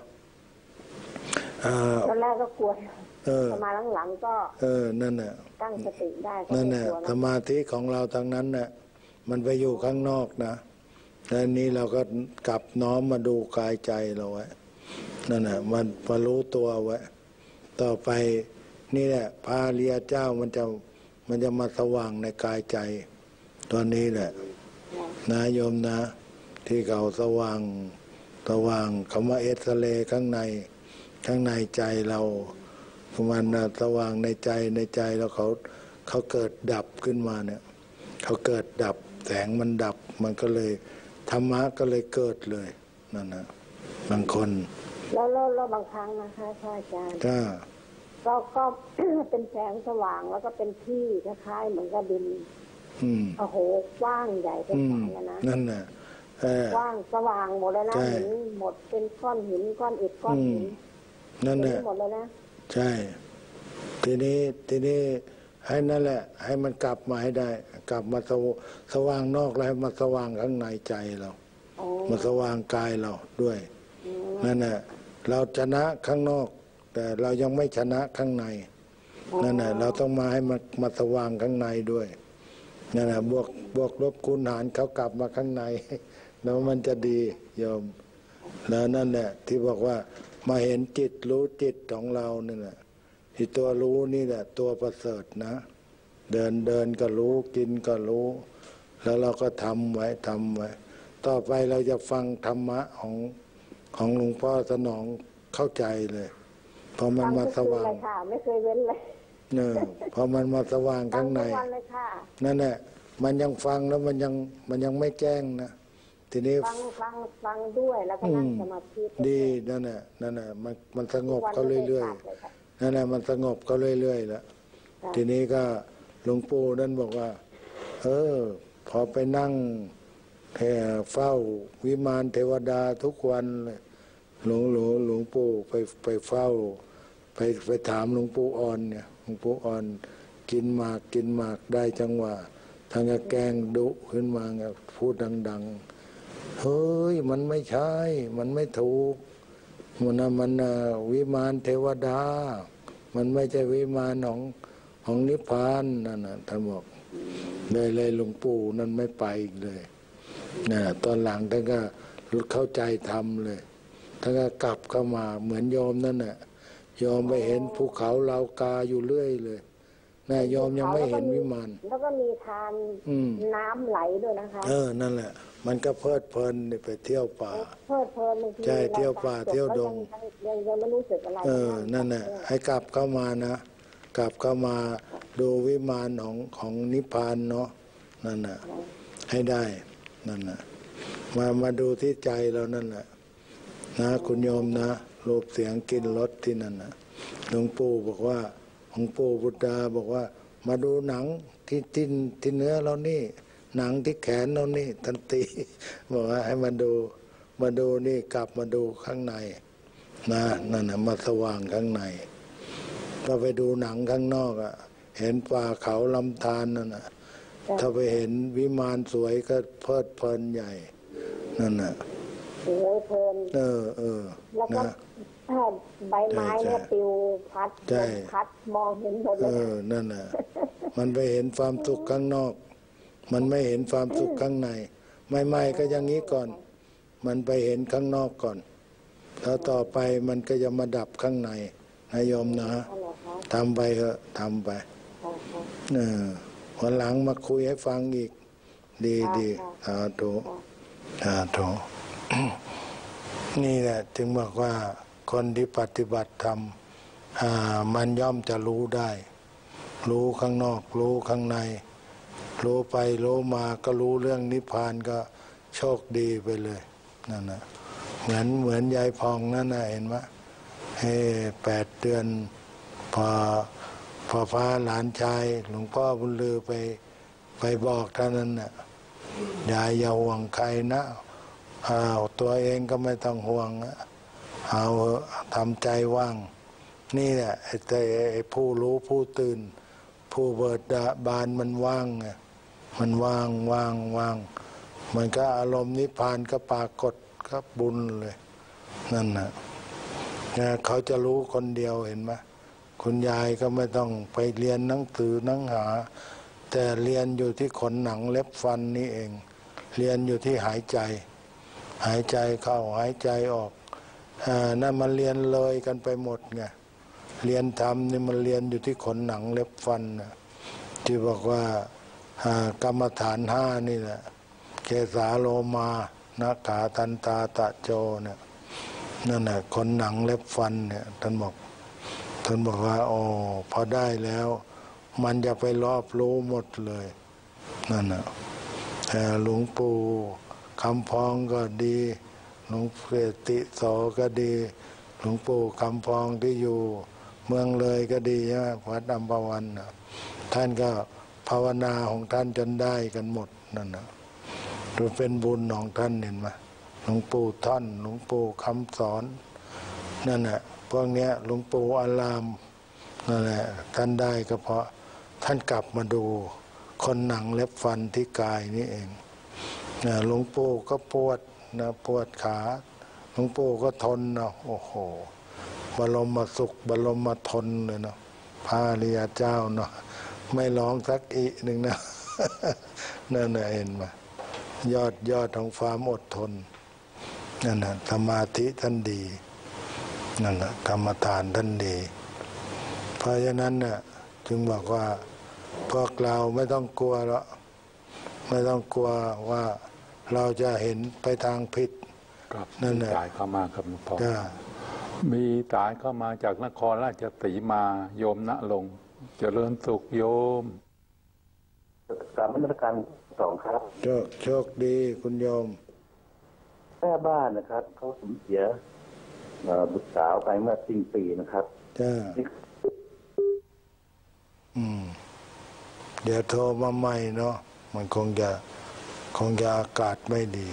ตอนแรกก็กลัวสมาหลังๆก็เออนั่นน่ะตั้งสติได้นั่นน่ะสมาธิของเราทางนั้นน่ะมันไปอยู่ข้างนอกนะแล้วนี้เราก็กลับน้อมมาดูกายใจเราไว้นั่นน่ะมันมารู้ตัวไว้ต่อไปนี่แหละพระอริยเจ้ามันจะมันจะมาสว่างในกายใจตัวนี้แหละนะโยมนะที่เขาสว่างสว่างคำว่าเอสเลข้างในข้างในใจเรามันสว่างในใจในใจแล้วเขาเขาเกิดดับขึ้นมาเนี่ยเขาเกิดดับแสงมันดับมันก็เลยธรรมะก็เลยเกิดเลยนั่นนะบางคนแล้วแล้วบางครั้งนะคะพระอาจารย์เราก็เป็นแสงสว่างแล้วก็เป็นที่คล้ายๆเหมือนกับดินโอ้โหกว้างใหญ่เป็นสายนะนั่นน่ะกว้างสว่างหมดเลยนะเห็นหมดเป็นก้อนหินก้อนอิฐก้อนหินนั่นแหละหมดเลยนะใช่ทีนี้ทีนี้ให้นั่นแหละให้มันกลับมาให้ได้กลับมาสว่างนอกแล้วมาสว่างข้างในใจเรามาสว่างกายเราด้วยนั่นแหละเราชนะข้างนอกแต่เรายังไม่ชนะข้างในนั่นแหละเราต้องมาให้มันมาสว่างข้างในด้วยนั่นแหละบวกบวกลบคูณหารเขากลับมาข้างในแล้วมันจะดีโยมแล้วนั่นแหละที่บอกว่ามาเห็นจิตรู้จิตของเรานี่แหละที่ตัวรู้นี่แหละตัวประเสริฐนะเดินเดินก็รู้กินก็รู้แล้วเราก็ทำไว้ทำไว้ต่อไปเราจะฟังธรรมะของของหลวงพ่อสนองเข้าใจเลยพอมันมาสว่างไม่เคยเว้นเลยเนอพอมันมาสว่างข้างในนั่นแหละมันยังฟังแล้วมันยังมันยังไม่แจ้งนะทีนี้ฟังฟังฟังด้วยแล้วก็นั่งสมาธิดีนั่นแหละนั่นแหละมันมันสงบเขาเรื่อยๆนั่นแหละมันสงบเขาเรื่อยๆแล้วทีนี้ก็หลวงปู่นั่นบอกว่าเออพอไปนั่งเฝ้าวิมานเทวดาทุกวันเลยหลวงหลวงหลวงปู่ไปไปเฝ้าไปไปถามหลวงปู่อ่อนเนี่ยหลวงปู่อ่อนกินหมากกินหมากได้จังหวะทางแกงดุขึ้นมาพูดดังๆเฮ้ยมันไม่ใช่มันไม่ถูกมันมันวิมานเทวดามันไม่ใช่วิมานของของนิพพานนั่นน่ะท่านบอกเลยเลยหลวงปู่นั่นไม่ไปอีกเลยนะตอนหลังท่านก็เข้าใจธรรมเลยท่านก็กลับเข้ามาเหมือนโยมนั่นน่ะโยมไปเห็นภูเขาเหล่ากาอยู่เรื่อยเลยนะโยมยังไม่เห็นวิมานแล้วก็มีทานน้ำไหลด้วยนะคะเออนั่นแหละมันก็เพลิดเพลินไปเที่ยวป่าเพลิดเพลินใช่เที่ยวป่าเที่ยวดงยังยังไม่รู้สึกอะไรเออนั่นแหละให้กลับเข้ามานะกลับเข้ามาดูวิมานของของนิพพานเนาะนั่นน่ะให้ได้นั่นน่ะมามาดูที่ใจเรานั่นแหละนะคุณโยมนะรูปเสียงกลิ่นรสที่นั่นนะหลวงปู่บอกว่าหลวงปู่บุตรบอกว่ามาดูหนังที่ที่ที่เนื้อเรานี่หนังที่แขนเรานี่ทันทีบอกว่าให้มาดูมาดูนี่กลับมาดูข้างในนะนั่นนะมาสว่างข้างในก็ไปดูหนังข้างนอกอ่ะเห็นป่าเขาลำธารนั่นน่ะถ้าไปเห็นวิมานสวยก็เพลิดเพลินใหญ่นั่นน่ะโอ้เพลินเออเออแล้วก็ใบไม้เนี่ยปิวพัดพัดมองเห็นหมดเลยเออนั่นน่ะมันไปเห็นความสุขข้างนอกมันไม่เห็นความสุขข้างในไม่ไม่ก็อย่างนี้ก่อนมันไปเห็นข้างนอกก่อนแล้วต่อไปมันก็จะมาดับข้างในนายโยมนะทำไปเถอะทำไปเออวันหลังมาคุยให้ฟังอีกดีดีสาธุสาธุนี่แหละจึงบอกว่าคนที่ปฏิบัติธรรมมันย่อมจะรู้ได้รู้ข้างนอกรู้ข้างในรู้ไปรู้มาก็รู้เรื่องนิพพานก็โชคดีไปเลยนั่นนะเหมือนเหมือนยายพองนั่นนะเห็นไหมให้แปดเดือนพอพอพาหลานชายหลวงพ่อบุญลือไปไปบอกท่านนั้นน่ะยายอย่าห่วงใครนะเอาตัวเองก็ไม่ต้องห่วงเอาทำใจว่างนี่แหละแต่ไอ้ผู้รู้ผู้ตื่นผู้เบิดบานมันว่างไงมันว่างว่างว่างมันก็อารมณ์นิพพานก็ปรากฏก็บุญเลยนั่นน่ะเขาจะรู้คนเดียวเห็นไหมคุณยายก็ไม่ต้องไปเรียนหนังสือหนังหาแต่เรียนอยู่ที่ขนหนังเล็บฟันนี่เองเรียนอยู่ที่หายใจหายใจเข้าหายใจออกอ่านั่นมันเรียนเลยกันไปหมดไงเรียนธรรมนี่มันเรียนอยู่ที่ขนหนังเล็บฟันนะที่บอกว่ากรรมฐานห้านี่แหละเกสาโลมานาขาทันตาตะโจเนี่ยนั่นแหละขนหนังเล็บฟันเนี่ยท่านบอกท่านบอกว่าโอ้พอได้แล้วมันจะไปรอบรู้หมดเลยนั่นน่ะแต่หลวงปู่คำพองก็ดีหลวงเปติโสก็ดีหลวงปู่คำพองที่อยู่เมืองเลยก็ดีใช่ไหมวัดอัมพวันนะท่านก็ภาวนาของท่านจนได้กันหมดนั่นนะดูเป็นบุญของท่านเห็นไหมหลวงปู่ท่านหลวงปู่คำสอนนั่นแหละพวกเนี้ยหลวงปู่อารามนั่นแหละท่านได้ก็เพราะท่านกลับมาดูคนหนังเล็บฟันที่กายนี่เองนะหลวงปู่ก็ปวดนะปวดขาหลวงปู่ก็ทนนะโอ้โหบรมมาสุขบรมมาทนเลยเนาะพระอริยเจ้าเนาะไม่ร้องสักอีหนึ่งนะนั่นน่ะเห็นไหมยอดยอดของความอดทนนั่นน่ะสมาธิท่านดีนั่นน่ะกรรมฐานท่านดีเพราะฉะนั้นน่ะจึงบอกว่าพวกเราไม่ต้องกลัวหรอกไม่ต้องกลัวว่าเราจะเห็นไปทางผิดนั่นแหละสายเข้ามาครับหลวงพ่อมีสายเข้ามาจากนครราชสีมาโยมณรงค์เจริญสุขโยมกราบนมัสการสองครับโชคโชคดีคุณโยมแม่บ้านนะครับเขาสูญเสียบุตรสาวไปเมื่อสิ้นปีนะครับจ้าอืมเดี๋ยวโทรมาใหม่เนาะมันคงจะคงจะอากาศไม่ดี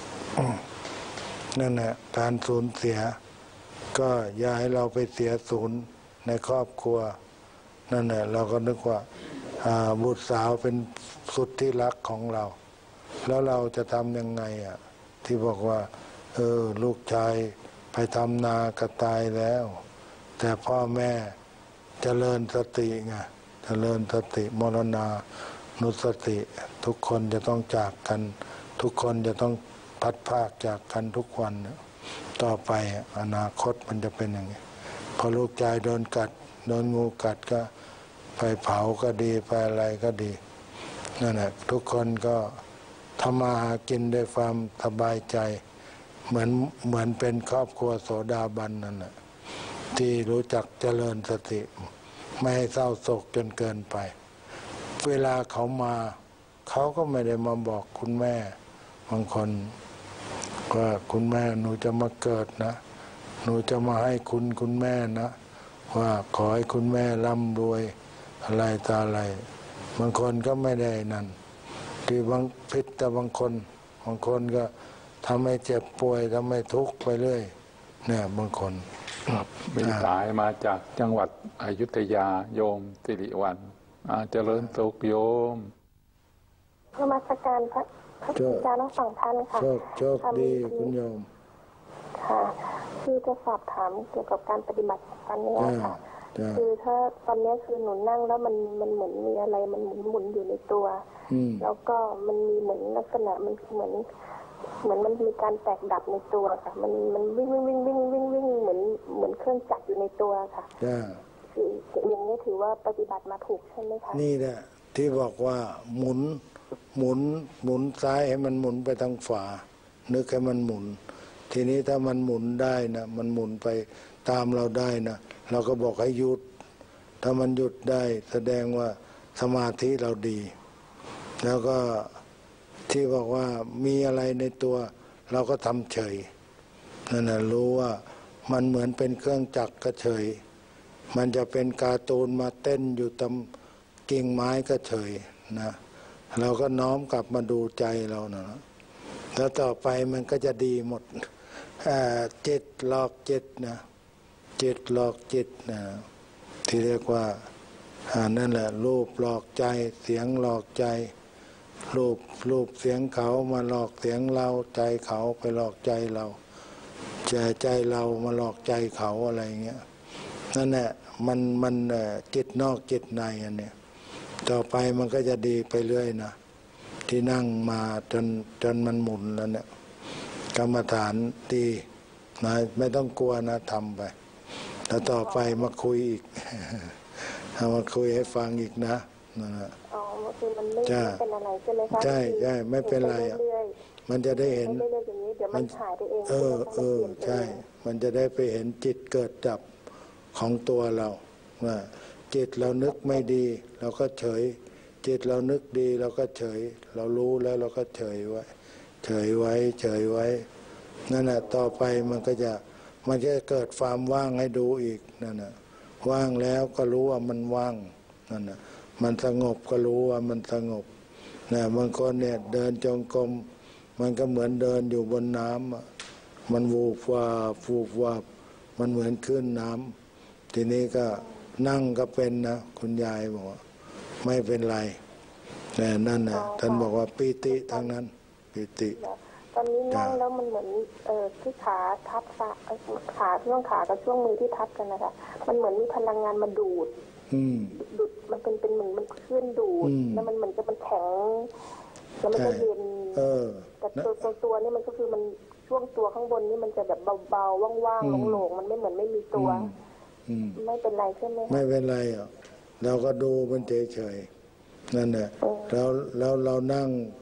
นั่นแหละการสูญเสียก็อย่าให้เราไปเสียศูนย์ในครอบครัวนั่นแหละเราก็นึกว่าบุตรสาวเป็นสุดที่รักของเราแล้วเราจะทำยังไงอ่ะที่บอกว่าเออลูกชายไปทำนากระตายแล้วแต่พ่อแม่เจริญสติไงเจริญสติมรณานุสติทุกคนจะต้องจากกันทุกคนจะต้องพัดพากจากกันทุกวันต่อไปอนาคตมันจะเป็นอย่างนี้พอลูกชายโดนกัดโดนงูกัดก็ไปเผาก็ดีไปอะไรก็ดีนั่นแหละทุกคนก็ทำมาหากินด้วยความสบายใจเหมือนเหมือนเป็นครอบครัวโสดาบันนั่นแหละที่รู้จักเจริญสติไม่ให้เศร้าโศกจนเกินไปเวลาเขามาเขาก็ไม่ได้มาบอกคุณแม่บางคนว่าคุณแม่หนูจะมาเกิดนะหนูจะมาให้คุณคุณแม่นะว่าขอให้คุณแม่ร่ำรวยอะไรตาอะไรบางคนก็ไม่ได้นั่นที่บางพิษแต่บางคนบางคนก็ทำให้เจ็บป่วยทำให้ทุกข์ไปเรื่อยเนี่ยบางคนมีสายมาจากจังหวัดอยุธยาโยมสิริวัลย์เจริญสุขโยมนมัสการพระพระอาจารย์ทั้งสองท่านค่ะโชคโชคดีคุณโยมค่ะคือจะสอบถามเกี่ยวกับการปฏิบัติตอนนี้ค่ะคือถ้าตอนนี้คือหนูนั่งแล้วมันมันเหมือนมีอะไรมันหมุนหมุนอยู่ในตัวแล้วก็มันมีเหมือนลักษณะมันเหมือนเหมือนมันมีการแตกดับในตัวค่ะมันมันวิ่งวิ่งวิ่งวิ่งวิ่งวิ่งเหมือนเหมือนเครื่องจักรอยู่ในตัวค่ะคืออย่างนี้ถือว่าปฏิบัติมาถูกใช่ไหมคะนี่แหละที่บอกว่าหมุนหมุนหมุนซ้ายให้มันหมุนไปทางขวานึกให้มันหมุนทีนี้ถ้ามันหมุนได้นะมันหมุนไปตามเราได้นะเราก็บอกให้หยุดถ้ามันหยุดได้แสดงว่าสมาธิเราดีแล้วก็ที่บอกว่ามีอะไรในตัวเราก็ทำเฉยนั่นนะรู้ว่ามันเหมือนเป็นเครื่องจักรก็เฉยมันจะเป็นการ์ตูนมาเต้นอยู่ตามกิ่งไม้ก็เฉยนะเราก็น้อมกลับมาดูใจเรานะแล้วต่อไปมันก็จะดีหมดจิตหลอกจิตนะจิตหลอกจิตนะที่เรียกว่านั่นแหละรูปหลอกใจเสียงหลอกใจรูปรูปเสียงเขามาหลอกเสียงเราใจเขาไปหลอกใจเราใจใจเรามาหลอกใจเขาอะไรเงี้ยนั่นแหละมันมันจิตนอกจิตในอันเนี้ยต่อไปมันก็จะดีไปเรื่อยนะที่นั่งมาจนจนมันหมุนแล้วเนี่ยกรรมฐานดีนะไม่ต้องกลัวนะทำไปแล้วต่อไปมาคุยอีกเอามาคุยให้ฟังอีกนะนั่นแหละอ๋อคือมันไม่เป็นอะไรใช่ไหมคะใช่ใช่ไม่เป็นไรอ่ะมันจะได้เห็นมันหายไปเองเออเออใช่มันจะได้ไปเห็นจิตเกิดดับของตัวเราว่าจิตเรานึกไม่ดีเราก็เฉยจิตเรานึกดีเราก็เฉยเรารู้แล้วเราก็เฉยไว้เฉยไว้เฉยไว้นั่นแหละต่อไปมันก็จะมันจะเกิดความว่างให้ดูอีกนั่นน่ะว่างแล้วก็รู้ว่ามันว่างนั่นน่ะมันสงบก็รู้ว่ามันสงบนะบางคนเนี่ยเดินจงกรมมันก็เหมือนเดินอยู่บนน้ำมันวูบวาบวูบวาบมันเหมือนขึ้นน้ำทีนี้ก็นั่งก็เป็นนะคุณยายบอกไม่เป็นไรแต่นั่นน่ะท่านบอกว่าปิติทั้งนั้นปิติตอนนี้นั่งแล้วมันเหมือนเออที่ขาทับขาขาช่วงขากับช่วงมือที่ทับกันนะคะมันเหมือนมีพลังงานมาดูดดูดมันเป็นเป็นเหมือนมันเคลื่อนดูดแล้วมันเหมือนจะมันแข็งแล้วมันก็เย็นแต่ตัวตัวตัวนี่มันก็คือมันช่วงตัวข้างบนนี่มันจะแบบเบาๆว่างๆโล่งๆมันไม่เหมือนไม่มีตัวไม่เป็นไรใช่ไหมไม่เป็นไรอ่ะเราก็ดูมันเฉยๆนั่นแหละแล้วแล้วเรานั่ง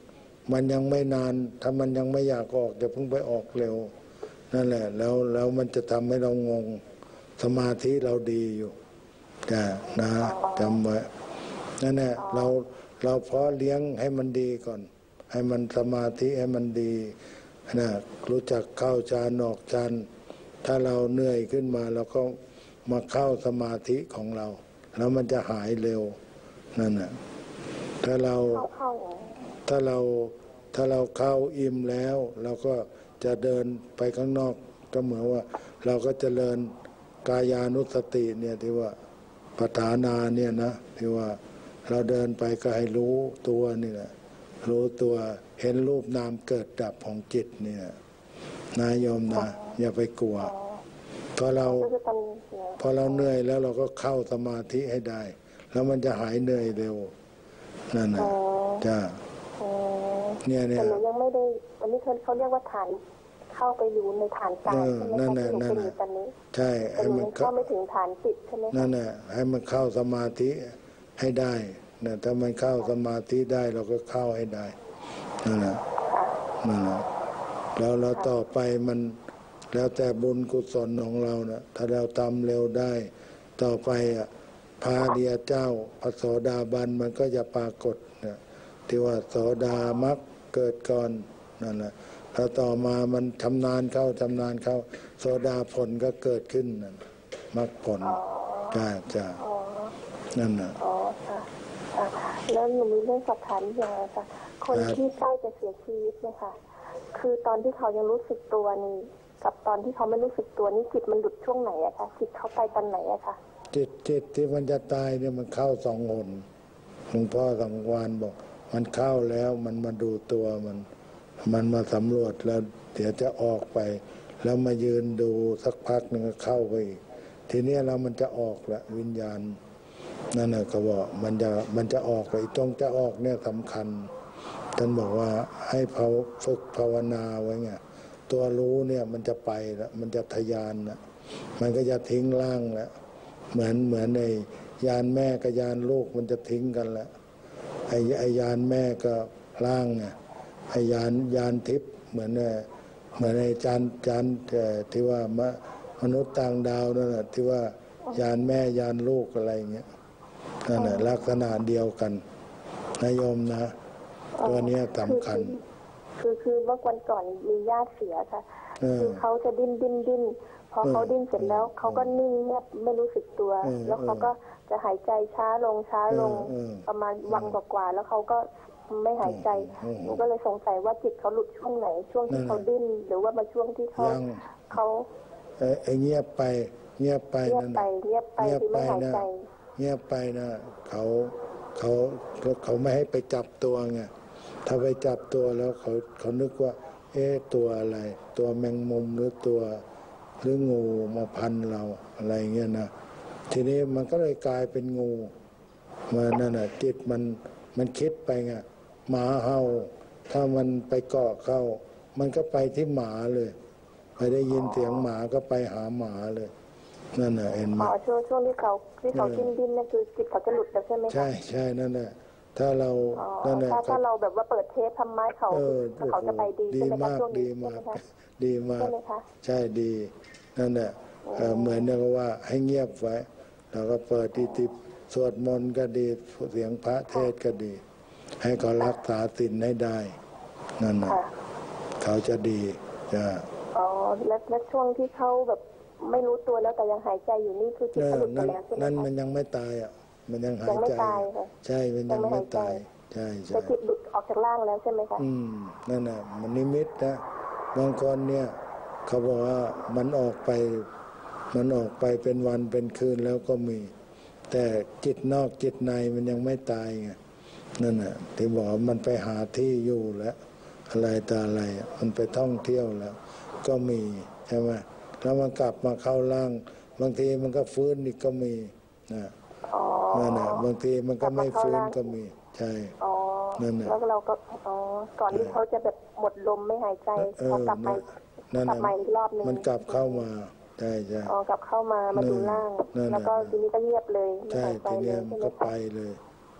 มันยังไม่นานถ้ามันยังไม่อยากออกอย่าเพิ่งไปออกเร็วนั่นแหละแล้วแล้วมันจะทำให้เรางงสมาธิเราดีอยู่จ้ะนะจำไว้นั่นแหละเราเราเพาะเลี้ยงให้มันดีก่อนให้มันสมาธิให้มันดีนะรู้จักเข้าฌานออกฌานถ้าเราเหนื่อยขึ้นมาเราก็มาเข้าสมาธิของเราแล้วมันจะหายเร็วนั่นแหละถ้าเราถ้าเราถ้าเราเข้าอิ่มแล้วเราก็จะเดินไปข้างนอกก็เหมือนว่าเราก็เจริญกายานุสติเนี่ยที่ว่าปฐานาเนี่ยนะที่ว่าเราเดินไปก็ให้รู้ตัวนี่แหละรู้ตัวเห็นรูปนามเกิดดับของจิตเนี่ยนายโยมนะอย่าไปกลัวพอเราพอเราเหนื่อยแล้วเราก็เข้าสมาธิให้ได้แล้วมันจะหายเหนื่อยเร็วนั่นนะจ้าเนี่ยเนี่ยแต่หนูยังไม่ได้อันนี้เขาเขาเรียกว่าฐานเข้าไปอยู่ในฐานกายใช่ไหมคะที่หนูเป็นอยู่ตอนนี้ใช่แต่หนูยังเข้าไม่ถึงฐานจิตใช่ไหมนั่นแหละให้มันเข้าสมาธิให้ได้เนี่ยถ้ามันเข้าสมาธิได้เราก็เข้าให้ได้นั่นแหละนั่นแหละแล้วเราต่อไปมันแล้วแต่บุญกุศลของเรานะถ้าเราทำเร็วได้ต่อไปอ่ะพระเดียเจ้าพระโสดาบันมันก็จะปรากฏนะที่ว่าโสดามรรคเกิดก่อนนั่นแหละแล้วต่อมามันชำนาญเข้าชำนาญเข้าโสดาผลก็เกิดขึ้นนั่นมรรคผลจ้าจ้านั่นน่ะอ๋อค่ะแล้วหนูมีเรื่องสอบถามอย่างไรค่ะคนที่ใกล้จะเสียชีวิตเนี่ยค่ะคือตอนที่เขายังรู้สึกตัวนี่กับตอนที่เขาไม่รู้สึกตัวนี่จิตมันหลุดช่วงไหนอะคะจิตเขาไปตอนไหนอะคะจิตจิตที่มันจะตายเนี่ยมันเข้าสองหนหลวงพ่อสังวานบอกมันเข้าแล้วมันมาดูตัวมันมันมาสำรวจแล้วเดี๋ยวจะออกไปแล้วมายืนดูสักพักหนึ่งก็เข้าไปอีกทีนี้เรามันจะออกละวิญญาณนั่นน่ะก็บอกมันจะมันจะออกไปตรงจะออกเนี่ยสำคัญท่านบอกว่าให้เขาฝึกภาวนาไว้ไงตัวรู้เนี่ยมันจะไปแล้วมันจะทะยานนะมันก็จะทิ้งร่างแล้วเหมือนเหมือนในยานแม่กับยานลูกมันจะทิ้งกันแล้วไอ้ไอ้ยานแม่ก็ร่างไงไอ้ยานยานทิพย์เหมือนเหมือนในจานจานที่ว่ามนุษย์ต่างดาวนั่นแหละที่ว่ายานแม่ยานลูกอะไรเงี้ยนั่นแหละลักษณะเดียวกันนะโยมนะตัวนี้สำคัญคือคือเมื่อวันก่อนมีญาติเสียค่ะคือเขาจะดิ้นดิ้นดิ้นพอเขาดิ้นเสร็จแล้วเขาก็นิ่งเงียบไม่รู้สึกตัวแล้วเขาก็จะหายใจช้าลงช้าลงประมาณวันกว่าๆแล้วเขาก็ไม่หายใจหนูก็เลยสงสัยว่าจิตเขาหลุดช่วงไหนช่วงที่เขาดิ้นหรือว่ามาช่วงที่เขาเขาไอ้เงียบไปเงียบไปเงียบไปเงียบไปที่ไม่หายใจเงียบไปนะเขาเขาเขาไม่ให้ไปจับตัวไงถ้าไปจับตัวแล้วเขาเขานึกว่าเอ๊ะตัวอะไรตัวแมงมุมหรือตัวหรืองูมาพันเราอะไรเงี้ยนะทีนี้มันก็เลยกลายเป็นงูมานั่นน่ะจิตมันมันคิดไปไงหมาเห่าถ้ามันไปเกาะเข้ามันก็ไปที่หมาเลยไปได้ยินเสียงหมาก็ไปหาหมาเลยนั่นน่ะเห็นไหมอ๋อช่วงช่วงที่เขาที่เขาดิ้นดิ้นนั่นคือจิตเขาจะหลุดแล้วใช่ไหมใช่ใช่นั่นแหละถ้าเรานั่นแหละถ้าเราแบบว่าเปิดเทปทำไม้เขาเขาจะไปดีใช่ไหมคะช่วงนี้ดีมากดีมากใช่ดีนั่นแหละเหมือนเนี่ยว่าให้เงียบไว้เราก็เปิดที่ติดสวดมนต์ก็ดีเสียงพระเทศก็ดีให้เขารักษาศีลให้ได้นั่นน่ะเขาจะดีจ้ะอ๋อแล้วแล้วช่วงที่เขาแบบไม่รู้ตัวแล้วแต่ยังหายใจอยู่นี่คือจิตหลุดไปแล้วใช่ไหมนั่นมันยังไม่ตายอ่ะมันยังหายใจใช่มันยังไม่ตายใช่ใช่แต่จิตหลุดออกจากร่างแล้วใช่ไหมคะอืมนั่นน่ะมันนิมิตนะบางคนเนี่ยเขาบอกว่ามันออกไปมันออกไปเป็นวันเป็นคืนแล้วก็มีแต่จิตนอกจิตในมันยังไม่ตายไงนั่นน่ะที่บอกมันไปหาที่อยู่แล้วอะไรต่ออะไรมันไปท่องเที่ยวแล้วก็มีใช่ไหมแล้วมันกลับมาเข้าร่างบางทีมันก็ฟื้นอีกก็มีนะนั่นน่ะบางทีมันก็ไม่ฟื้นก็มีใช่นั่นน่ะแล้วเราก็อ๋อก่อนที่เขาจะแบบหมดลมไม่หายใจเขากลับมากลับมาอีกรอบนึงมันกลับเข้ามาใช่ใช่อ๋อกลับเข้ามามาดูร่างแล้วก็ทีนี้ก็เงียบเลยใช่ทีนี้มันก็ไปเลย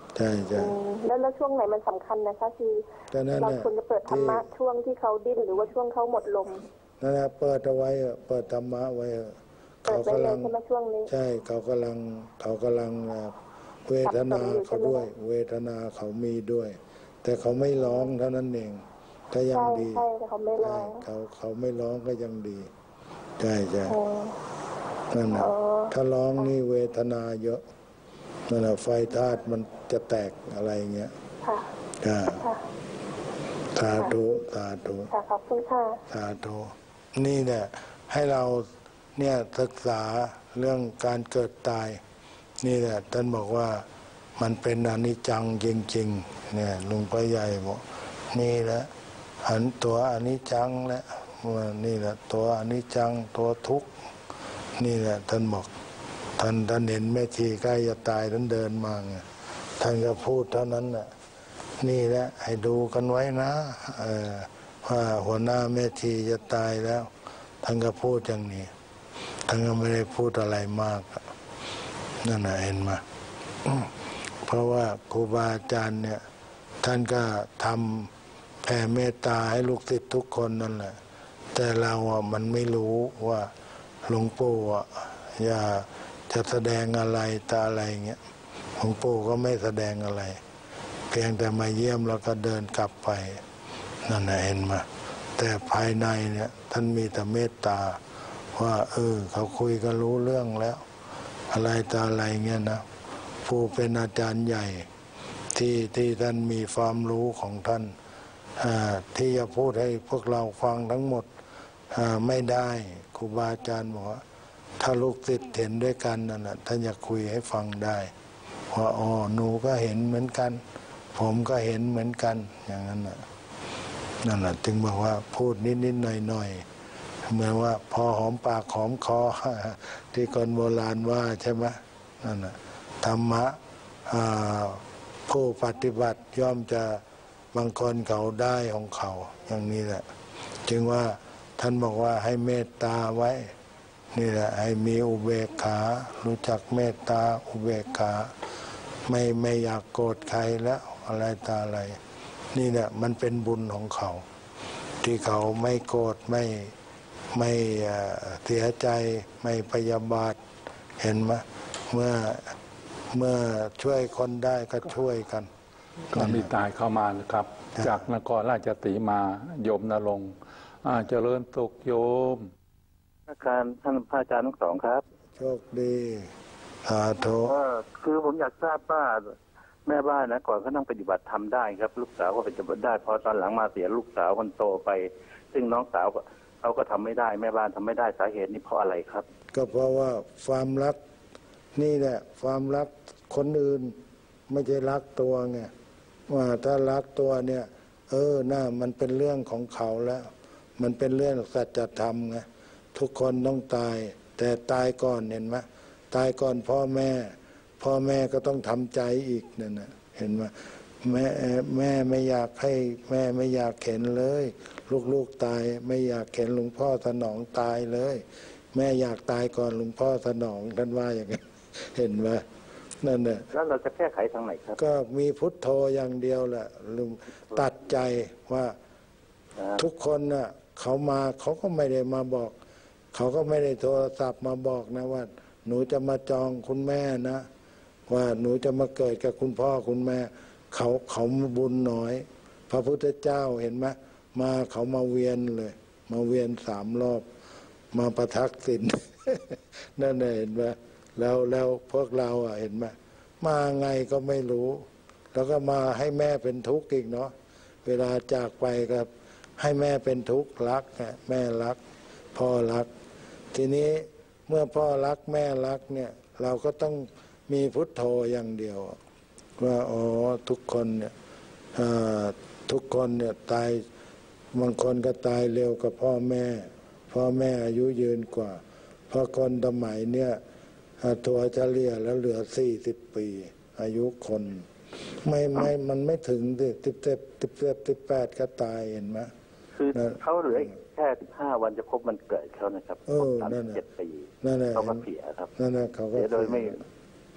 ใช่ใช่แล้วแล้วช่วงไหนมันสำคัญนะคะคือเราควรจะเปิดธรรมะช่วงที่เขาดิ้นหรือว่าช่วงเขาหมดลมนั่นแหละเปิดเอาไว้เปิดธรรมะไว้เขากำลังใช่เขากำลังเขากำลังเวทนาเขาด้วยเวทนาเขามีด้วย แต่เขาไม่ร้องเท่านั้นเองก็ยังดีใช่เขาไม่ร้องเขาเขาไม่ร้องก็ยังดีใช่ใช่นั่นแหละถ้าร้องนี่เวทนาเยอะนั่นแหละไฟธาตุมันจะแตกอะไรเงี้ยค่ะสาธุสาธุขอบคุณค่ะสาธุนี่เนี่ยให้เราเนี่ยศึกษาเรื่องการเกิดตายนี่แหละท่านบอกว่ามันเป็นอนิจจังจริงๆเนี่ยลุงพ่อใหญ่บอกนี่แหละหันตัวอนิจจังแล้วว่านี่แหละตัวอนิจจังตัวทุกข์นี่แหละท่านบอกท่านท่านเห็นแม่ชีใกล้จะตายท่านเดินมาไงท่านก็พูดเท่านั้นน่ะนี่แหละให้ดูกันไว้นะเออว่าหัวหน้าแม่ชีจะตายแล้วท่านก็พูดอย่างนี้ท่านก็ไม่ได้พูดอะไรมากนั่นน่ะเห็นไหมเพราะว่าครูบาอาจารย์เนี่ยท่านก็ทำแผ่เมตตาให้ลูกศิษย์ทุกคนนั่นแหละแต่เราอ่ะมันไม่รู้ว่าหลวงปู่อ่ะอย่าจะแสดงอะไรตาอะไรเงี้ยหลวงปู่ก็ไม่แสดงอะไรเพียงแต่มาเยี่ยมแล้วก็เดินกลับไปนั่นน่ะเห็นไหมแต่ภายในเนี่ยท่านมีแต่เมตตาว่าเออเขาคุยกันรู้เรื่องแล้วอะไรตาอะไรเงี้ยนะผู้เป็นอาจารย์ใหญ่ที่ที่ท่านมีความรู้ของท่านที่จะพูดให้พวกเราฟังทั้งหมดไม่ได้ครูบาอาจารย์บอกว่าถ้าลูกศิษย์เห็นด้วยกันนั่นแหละท่านจะคุยให้ฟังได้ว่าอ๋อหนูก็เห็นเหมือนกันผมก็เห็นเหมือนกันอย่างนั้นน่ะนั่นแหละจึงบอกว่าพูดนิดๆหน่อยๆเหมือนว่าพอหอมปากหอมคอที่คนโบราณว่าใช่ไหมนั่นน่ะธรรมะผู้ปฏิบัติย่อมจะบางคนเขาได้ของเขาอย่างนี้แหละจึงว่าท่านบอกว่าให้เมตตาไว้นี่แหละให้มีอุเบกขารู้จักเมตตาอุเบกขาไม่ไม่อยากโกรธใครแล้วอะไรตาอะไรนี่แหละมันเป็นบุญของเขาที่เขาไม่โกรธไม่ไม่เสียใจไม่พยาบาทเห็นไหมเมื่อเมื่อช่วยคนได้ก็ช่วยกันก็มีตายเข้ามานะครับจากนครราชสีมาโยมนรงค์เจริญสุขโยมอาการท่านพระอาจารย์ทั้งสองครับโชคดีสาธุคือผมอยากทราบว่าแม่บ้านนะก่อนเขานั่งปฏิบัติทำได้ครับลูกสาวก็ปฏิบัติได้พอตอนหลังมาเสียลูกสาวคนโตไปซึ่งน้องสาวเขาก็ทำไม่ได้แม่บ้านทำไม่ได้สาเหตุนี้เพราะอะไรครับก็เพราะว่าความรักนี่แหละความรักคนอื่นไม่ใช่รักตัวไงว่าถ้ารักตัวเนี่ยเออน่ามันเป็นเรื่องของเขาแล้วมันเป็นเรื่องสัจธรรมไงทุกคนต้องตายแต่ตายก่อนเห็นไหมตายก่อนพ่อแม่พ่อแม่ก็ต้องทำใจอีกนั่นนะเห็นไหมแม่แม่ไม่อยากให้แม่ไม่อยากเห็นเลยลูกๆตายไม่อยากเห็นหลวงพ่อสนองตายเลยแม่อยากตายก่อนหลวงพ่อสนองท่านว่าอย่างนี้เห็นไหมนั่นแหละแล้วเราจะแก้ไขทางไหนครับก็มีพุทโธอย่างเดียวแหละลุงตัดใจว่าทุกคนน่ะเขามาเขาก็ไม่ได้มาบอกเขาก็ไม่ได้โทรศัพท์มาบอกนะว่าหนูจะมาจองคุณแม่นะว่าหนูจะมาเกิดกับคุณพ่อคุณแม่เขาเขาบุญน้อยพระพุทธเจ้าเห็นไหมมาเขามาเวียนเลยมาเวียนสามรอบมาประทักษิณนั่นเห็นไหมแล้วแล้วพวกเราอ่ะเห็นไหมมาไงก็ไม่รู้แล้วก็มาให้แม่เป็นทุกข์อีกเนาะเวลาจากไปก็ให้แม่เป็นทุกข์รักแม่รักพ่อรักทีนี้เมื่อพ่อรักแม่รักเนี่ยเราก็ต้องมีพุทโธอย่างเดียวว่าอ๋อทุกคนเนี่ยทุกคนเนี่ยตายบางคนก็ตายเร็วกับพ่อแม่พ่อแม่อายุยืนกว่าเพราะคนสมัยเนี่ยตัวเฉลี่ยแล้วเหลือสี่สิบปีอายุคนไม่ไม่มันไม่ถึงสิสิบเจ็ดสิบเจ็ดสิบแปดก็ตายเห็นไหมคือเขาเหลือแค่สิบห้าวันจะครบมันเกิดเขานะครับเออนั่นแหละเจ็ดปีนั่นแหละเขาก็เสียครับนั่นแหละเขาก็เสียโดยไม่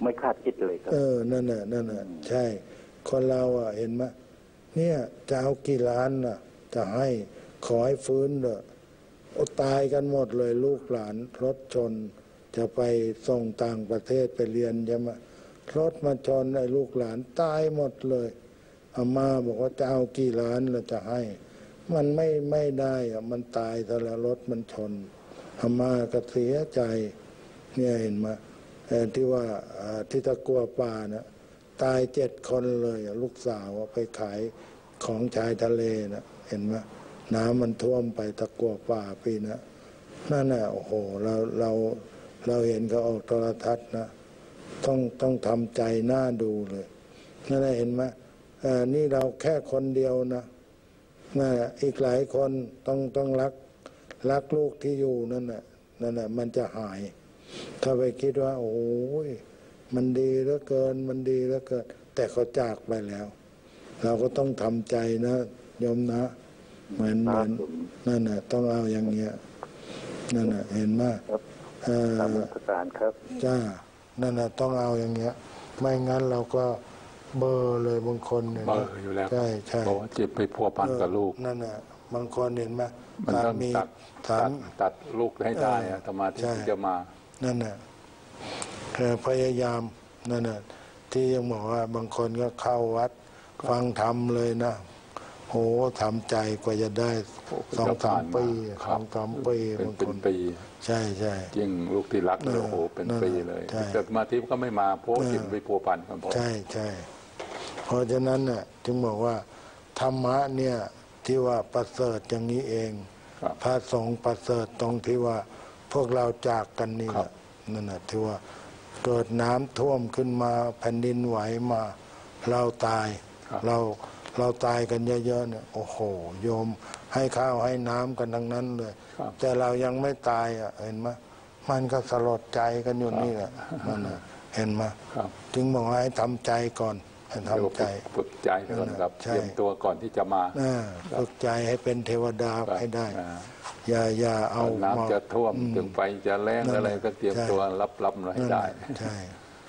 ไม่คาดคิดเลยครับเออนั่นน่ะนั่นน่ะใช่คนเราอ่ะเห็นไหมเนี่ยจะเอากี่ล้านน่ะจะให้ขอให้ฟื้นเถอะตายกันหมดเลยลูกหลานรถชนจะไปส่งต่างประเทศไปเรียนใช่ไหมรถมาชนไอ้ลูกหลานตายหมดเลยอาม่าบอกว่าจะเอากี่ล้านเราจะให้มันไม่ไม่ได้อะมันตายแต่ละรถมันชนอาม่าก็เสียใจเนี่ยเห็นไหมที่ว่าที่ตะกัวป่านะตายเจ็ดคนเลยลูกสาวไปขายของชายทะเลนะเห็นไหมน้ำมันท่วมไปตะกัวป่าปีนะนั่นแหละโอ้โหเราเราเราเห็นเขาออกโทรทัศน์นะต้องต้องทำใจหน้าดูเลยนั่นแหละเห็นไหมนี่เราแค่คนเดียวนะนั่นแหละอีกหลายคนต้องต้องรักรักลูกที่อยู่นั่นแหละนั่นแหละมันจะหายถ้าไปคิดว่าโอ้ยมันดีเหลือเกินมันดีเหลือเกินแต่เขาจากไปแล้วเราก็ต้องทำใจนะโยมนะเหมือนเหมือนนั่นน่ะต้องเอาอย่างเงี้ยนั่นน่ะเห็นไหมเออการครับจ้านั่นน่ะต้องเอาอย่างเงี้ยไม่งั้นเราก็เบอร์เลยบางคนเนี่ยเบอร์อยู่แล้วใช่ใช่บอกว่าเจ็บไปพัวพันกับลูกนั่นน่ะบางคนเห็นไหมมันต้องตัดตัดตัดลูกให้ได้อะธรรมะที่จะมานั่นน่ะพยายามนั่นน่ะที่ยังบอกว่าบางคนก็เข้าวัดฟังธรรมเลยนะโหทำใจกว่าจะได้สองสามปีสองสามปีบางคนปีใช่ใช่ยิ่งลูกที่รักโอ้โหเป็นปีเลยแต่มาที่ก็ไม่มาเพราะจิตไปพัวพันกันใช่ใช่เพราะฉะนั้นน่ะจึงบอกว่าธรรมะเนี่ยที่ว่าประเสริฐอย่างนี้เองพระสงฆ์ประเสริฐตรงที่ว่าพวกเราจากกันนี่แหละนั่นน่ะที่ว่าเกิดน้ำท่วมขึ้นมาแผ่นดินไหวมาเราตายเราเราตายกันเยอะๆเนี่ยโอ้โหโยมให้ข้าวให้น้ำกันทั้งนั้นเลยแต่เรายังไม่ตายอ่ะเห็นไหมมันก็สลดใจกันอยู่นี่แหละนั่นน่ะเห็นไหมจึงบอกให้ทำใจก่อนให้ทำใจฝึกใจก่อนครับเตรียมตัวก่อนที่จะมาฝึกใจให้เป็นเทวดาให้ได้อย่าอย่าเอาน้ำจะท่วมถึงไฟจะแรงอะไรก็เตรียมตัวรับรับให้ได้ใช่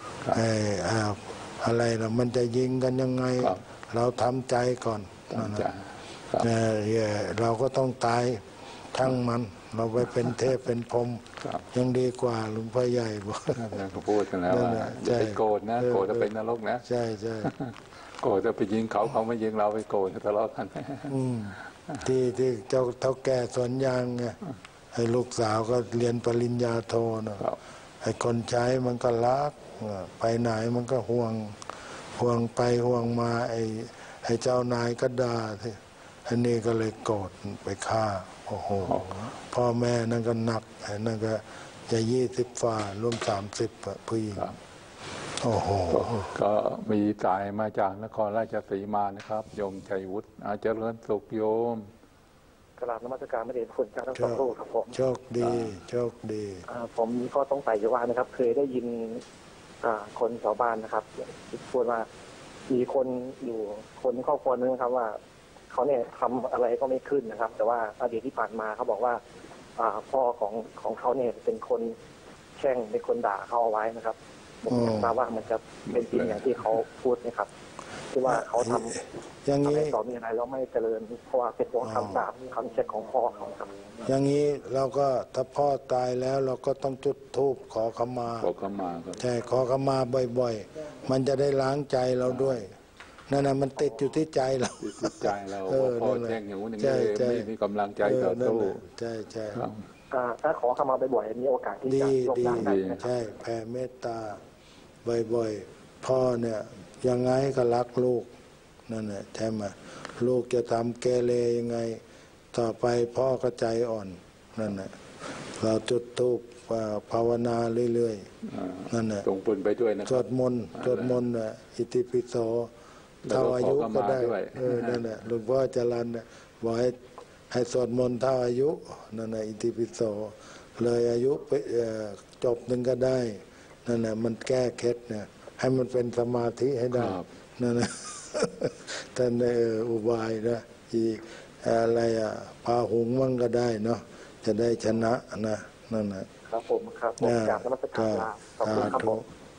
อะไรนะมันจะยิงกันยังไงเราทำใจก่อนเราก็ต้องตายทั้งมันเราไปเป็นเทพเป็นพรหมยังดีกว่าหลวงพ่อใหญ่บอกเขาพูดกันแล้วว่าอย่าไปโกรธนะโกรธจะเป็นนรกนะใช่ใช่โกรธจะไปยิงเขาเขาไม่ยิงเราไปโกรธทะเลาะกันที่ที่เจ้าเท่าแก่สวนยางไงให้ลูกสาวก็เรียนปริญญาโทนะไอ้คนใช้มันก็รักไปไหนมันก็ห่วงห่วงไปห่วงมาไอ้ไอ้เจ้านายก็ด่าทีอันนี้ก็เลยโกรธไปฆ่าโอ้โหพ่อแม่นั่นก็หนักไอ้นั่นก็จะยี่สิบฝ่ารวมสามสิบผู้หญิงโอ้โหก็มีสายมาจากนครราชสีมานะครับโยมชัยวุฒิอาเจริญสุขโยมกราบนมัสการพระเดชคุณเจ้าทั้งสองรูปครับผมโชคดีโชคดีผมก็ต้องไปอยู่ว่านะครับเคยได้ยินคนชาวบ้านนะครับพูดว่ามีคนอยู่คนครอบครัวนึงครับว่าเขาเนี่ยทำอะไรก็ไม่ขึ้นนะครับแต่ว่าอดีตที่ผ่านมาเขาบอกว่าพ่อของของเขาเนี่ยเป็นคนแช่งเป็นคนด่าเขาเอาไว้นะครับผมไม่ทราบว่ามันจะเป็นจริงอย่างที่เขาพูดนะครับที่ว่าเขาทำอย่างนี้ต่อมีอะไรแล้วไม่เจริญเพราะว่าเป็นตัวคำสาปคำเช็ดของพ่อเขาครับอย่างนี้เราก็ถ้าพ่อตายแล้วเราก็ต้องจุดธูปขอขมาขอขมาใช่ขอขมาบ่อยๆมันจะได้ล้างใจเราด้วยนั่นน่ะมันติดอยู่ที่ใจเราติดใจเราพ่อแจ้งอย่างนี้ไม่มีกำลังใจต่อสู้ใช่ใช่ถ้าขอขมาบ่อยๆมีโอกาสที่จะลบล้างได้ใช่แผ่เมตตาบ่อยๆพ่อเนี่ยยังไงก็รักลูกนั่นแหละใช่ไหมลูกจะทำเกเรยังไงต่อไปพ่อก็ใจอ่อนนั่นแหละเราจุดธูปภาวนาเรื่อยๆนั่นแหละตรงปุนไปด้วยนะสวดมนต์สวดมนต์อิติปิโสเท่าอายุก็ได้เออนั่นแหละหลวงพ่อจรัญเนี่ยบอกให้ให้สวดมนต์เท่าอายุนั่นแหละอิติปิโสเลยอายุไปจบหนึ่งก็ได้นั่นแหละมันแก้เคล็ดเนี่ยให้มันเป็นสมาธิให้ได้นั่นแหละท่านในอุบายนะอีอะไรอ่ะพาหุงมั่งก็ได้เนาะจะได้ชนะนะนั่นแหละครับผมครับผมจากนมัสการขอบคุณครับผม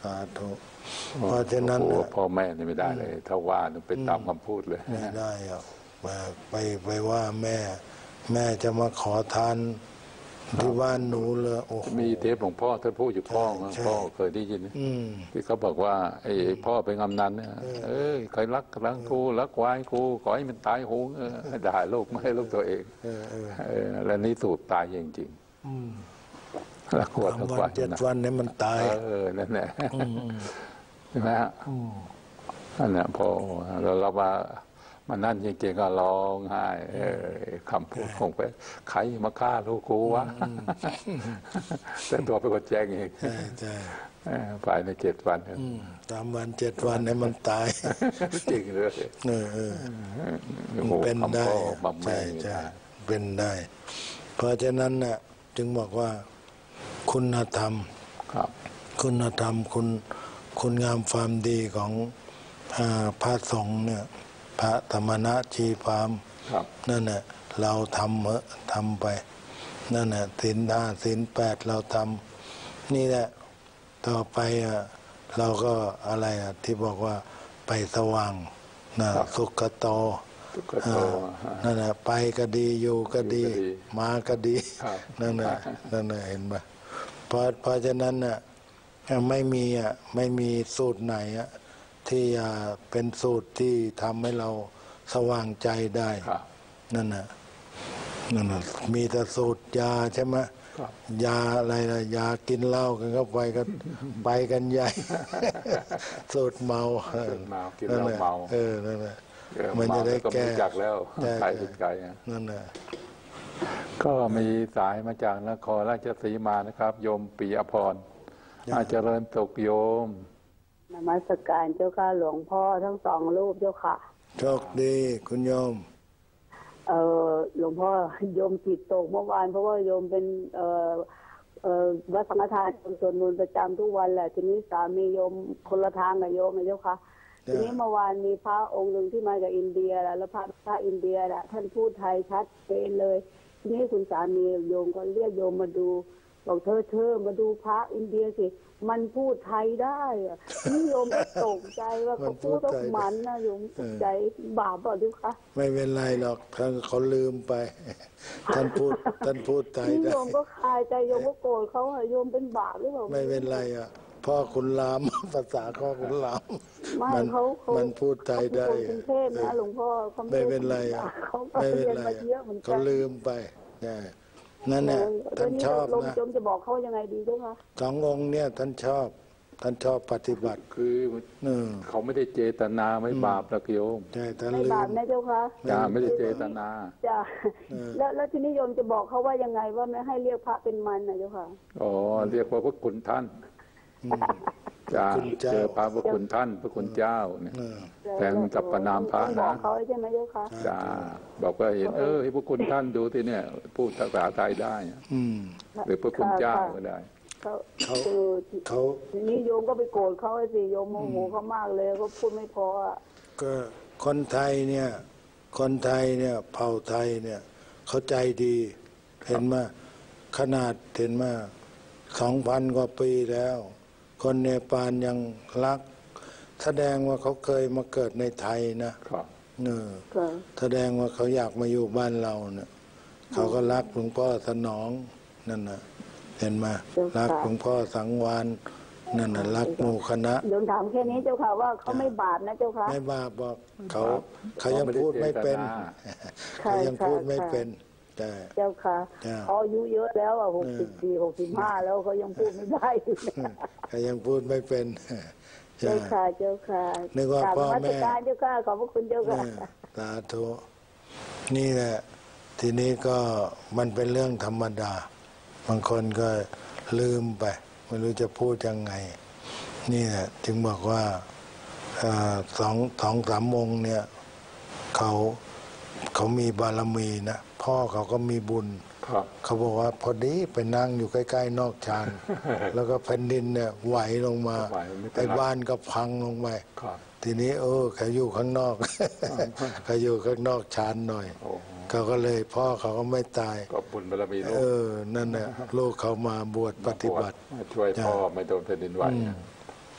สาธุเพราะฉะนั้นพ่อแม่นี่ไม่ได้เลยถ้าว่าต้องเป็นตามคำพูดเลยไม่ได้อ่ะไปไปว่าแม่ แม่จะมาขอทานที่บ้านหนูเลยโอ้มีเทปหลวงพ่อท่านพูดอยู่พ่อพ่อเคยได้ยินที่เขาบอกว่าไอ้พ่อเป็นกำนันเนี่ยเอ้ยใครรักรักกูรักควายกูขอให้มันตายโหงด่าลูกไม่ให้ลูกตัวเองและนี่สูตรตายจริงๆรักวัวทั้งวันเจ็ดวันนี้มันตายเออนั่นแหละใช่ไหมฮะนั่นแหละพอเราเราว่ามันนั่นจริงๆก็ร้องไห้คำพูดคงไปใครมาฆ่าลูกกูวะแต่ตัวเป็นคนแจ้งเองใช่ใช่ภายในเจ็ดวันตามวันเจ็ดวันให้มันตายจริงเลยเออเออเป็นได้ใช่ใช่เป็นได้เพราะฉะนั้นน่ะจึงบอกว่าคุณธรรมคุณธรรมคุณคุณงามความดีของพระสงฆ์เนี่ยพระธรรมนัสชีพามนั่นแหละเราทำเหอะทำไปนั่นแหละศีลห้าศีลแปดเราทำนี่แหละต่อไปอ่ะเราก็อะไรอ่ะที่บอกว่าไปสว่างนะสุขโตนั่นแหละไปก็ดีอยู่ก็ดีมาก็ดีนั่นแหละนั่นแหละเห็นไหมเพราะเพราะฉะนั้นอ่ะไม่มีอ่ะไม่มีสูตรไหนอ่ะที่เป็นสูตรที่ทำให้เราสว่างใจได้นั่นน่ะนั่นน่ะมีแต่สูตรยาใช่ไหมยาอะไรล่ะยากินเหล้ากันก็ไปกันไปกันใหญ่สูตรเมากินเหล้าเมาเออนั่นแหละมันจะได้แก้จากแล้วใครเป็นใครนั่นน่ะก็มีสายมาจากนครราชสีมานะครับโยมปิยพรอาจเจริญตกโยมนมัสการเจ้าค่ะหลวงพ่อทั้งสองรูปเจ้าค่ะโชคดีคุณโยมเออหลวงพ่อโยมจิตตกเมื่อวานเพราะว่าโยมเป็นเออเออวัดสังฆทานสวดมนต์ประจำทุกวันแหละทีนี้สามีโยมคนละทางกับโยมนะเจ้าค่ะทีนี้เมื่อวานมีพระองค์หนึ่งที่มาจากอินเดียแล้วพระพระอินเดียน่ะท่านพูดไทยชัดเจนเลยทีนี้คุณสามีโยมก็เรียกโยมมาดูบอกเธอเธอมาดูพระอินเดียสิมันพูดไทยได้อะนี่โยมตกใจว่าเขาพูดต้องมันนะโยมตกใจบาปเปล่าดิคะไม่เป็นไรหรอกท่านเขาลืมไปท่านพูดท่านพูดไทยได้โยมก็คายใจโยมก็โกรธเขาโยมเป็นบาปหรือเปล่าไม่เป็นไรอ่ะพ่อคุณลามภาษาพ่อคุณลามมันมันพูดไทยได้กรุงเทพนะหลวงพ่อไม่เป็นไรอ่ะไม่เป็นไรเขาลืมไปนั่นแหละท่านชอบนะโยมจะบอกเขายังไงดีเจ้าคะสององค์เนี่ยท่านชอบท่านชอบปฏิบัติคือเขาไม่ได้เจตนาไม่บาปนะโยมใช่ท่านไม่บาปนะเจ้าคะจ้าไม่ได้เจตนาจ้าแล้วแล้วทีนี้โยมจะบอกเขาว่ายังไงว่าไม่ให้เรียกพระเป็นมันนะเจ้าค่ะอ๋อเรียกว่าพระคุณท่านจ้าเจอพระพระคุณท่านพระคุณเจ้าเนี่ยแทนกับประนามพระนะเขาใช่ไหมเจ้าค่ะจ้าบอกว่าเห็นเออให้พระคุณท่านดูทีเนี่ยพูดภาษาไทยได้หรือพระคุณเจ้าก็ได้เขาเขานี่โยมก็ไปโกรธเขาสิโยมโมโหเขามากเลยเขาพูดไม่พออ่ะก็คนไทยเนี่ยคนไทยเนี่ยเผ่าไทยเนี่ยเขาใจดีเห็นมาขนาดเห็นมาสองพันกว่าปีแล้วคนเนปาลยังรักแสดงว่าเขาเคยมาเกิดในไทยนะเนอแสดงว่าเขาอยากมาอยู่บ้านเราเนี่ยเขาก็รักหลวงพ่อสนองนั่นนะเห็นมารักหลวงพ่อสังวานนั่นน่ะรักหมู่คณะโยมถามแค่นี้เจ้าค่ะว่าเขาไม่บาปนะเจ้าค่ะไม่บาปบอกเขาเขายังพูดไม่เป็นเขายังพูดไม่เป็นเจ้าค่ะเขาอายุเยอะแล้วอ่ะหกสิบสี่หกสิบห้าแล้วเขายังพูดไม่ได้เขายังพูดไม่เป็นเจ้าค่ะเจ้าค่ะนึกว่าพ่อแม่เจ้าค่ะขอบพระคุณเจ้าค่ะสาธุนี่แหละทีนี้ก็มันเป็นเรื่องธรรมดาบางคนก็ลืมไปไม่รู้จะพูดยังไงนี่แหละจึงบอกว่าสองสองสามองค์เนี่ยเขาเขามีบารมีนะพ่อเขาก็มีบุญเขาบอกว่าพอดีไปนั่งอยู่ใกล้ๆนอกชานแล้วก็แผ่นดินเนี่ยไหวลงมาไอ้บ้านก็พังลงไปทีนี้เออเขาอยู่ข้างนอกเขาอยู่ข้างนอกชานหน่อยเขาก็เลยพ่อเขาก็ไม่ตายก็บุญบารมีเออนั่นแหละลูกเขามาบวชปฏิบัติช่วยพ่อไม่โดนแผ่นดินไหว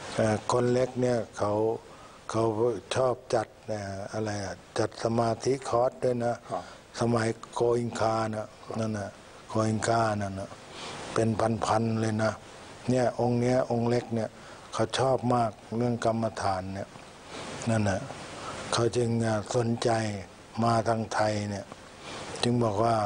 คนเล็กเนี่ยเขาเขาชอบจัดอะไรจัดสมาธิคอร์สด้วยนะสมัยโกอิงคานะนั่นนะโกอิงคานั่นนะเป็นพันๆเลยนะเนี่ยองค์เนี้ยองค์เล็กเนี่ยเขาชอบมากเรื่องกรรมฐานเนี่ยนั่นนะเขาจึงสนใจมาทางไทยเนี่ยจึงบอกว่า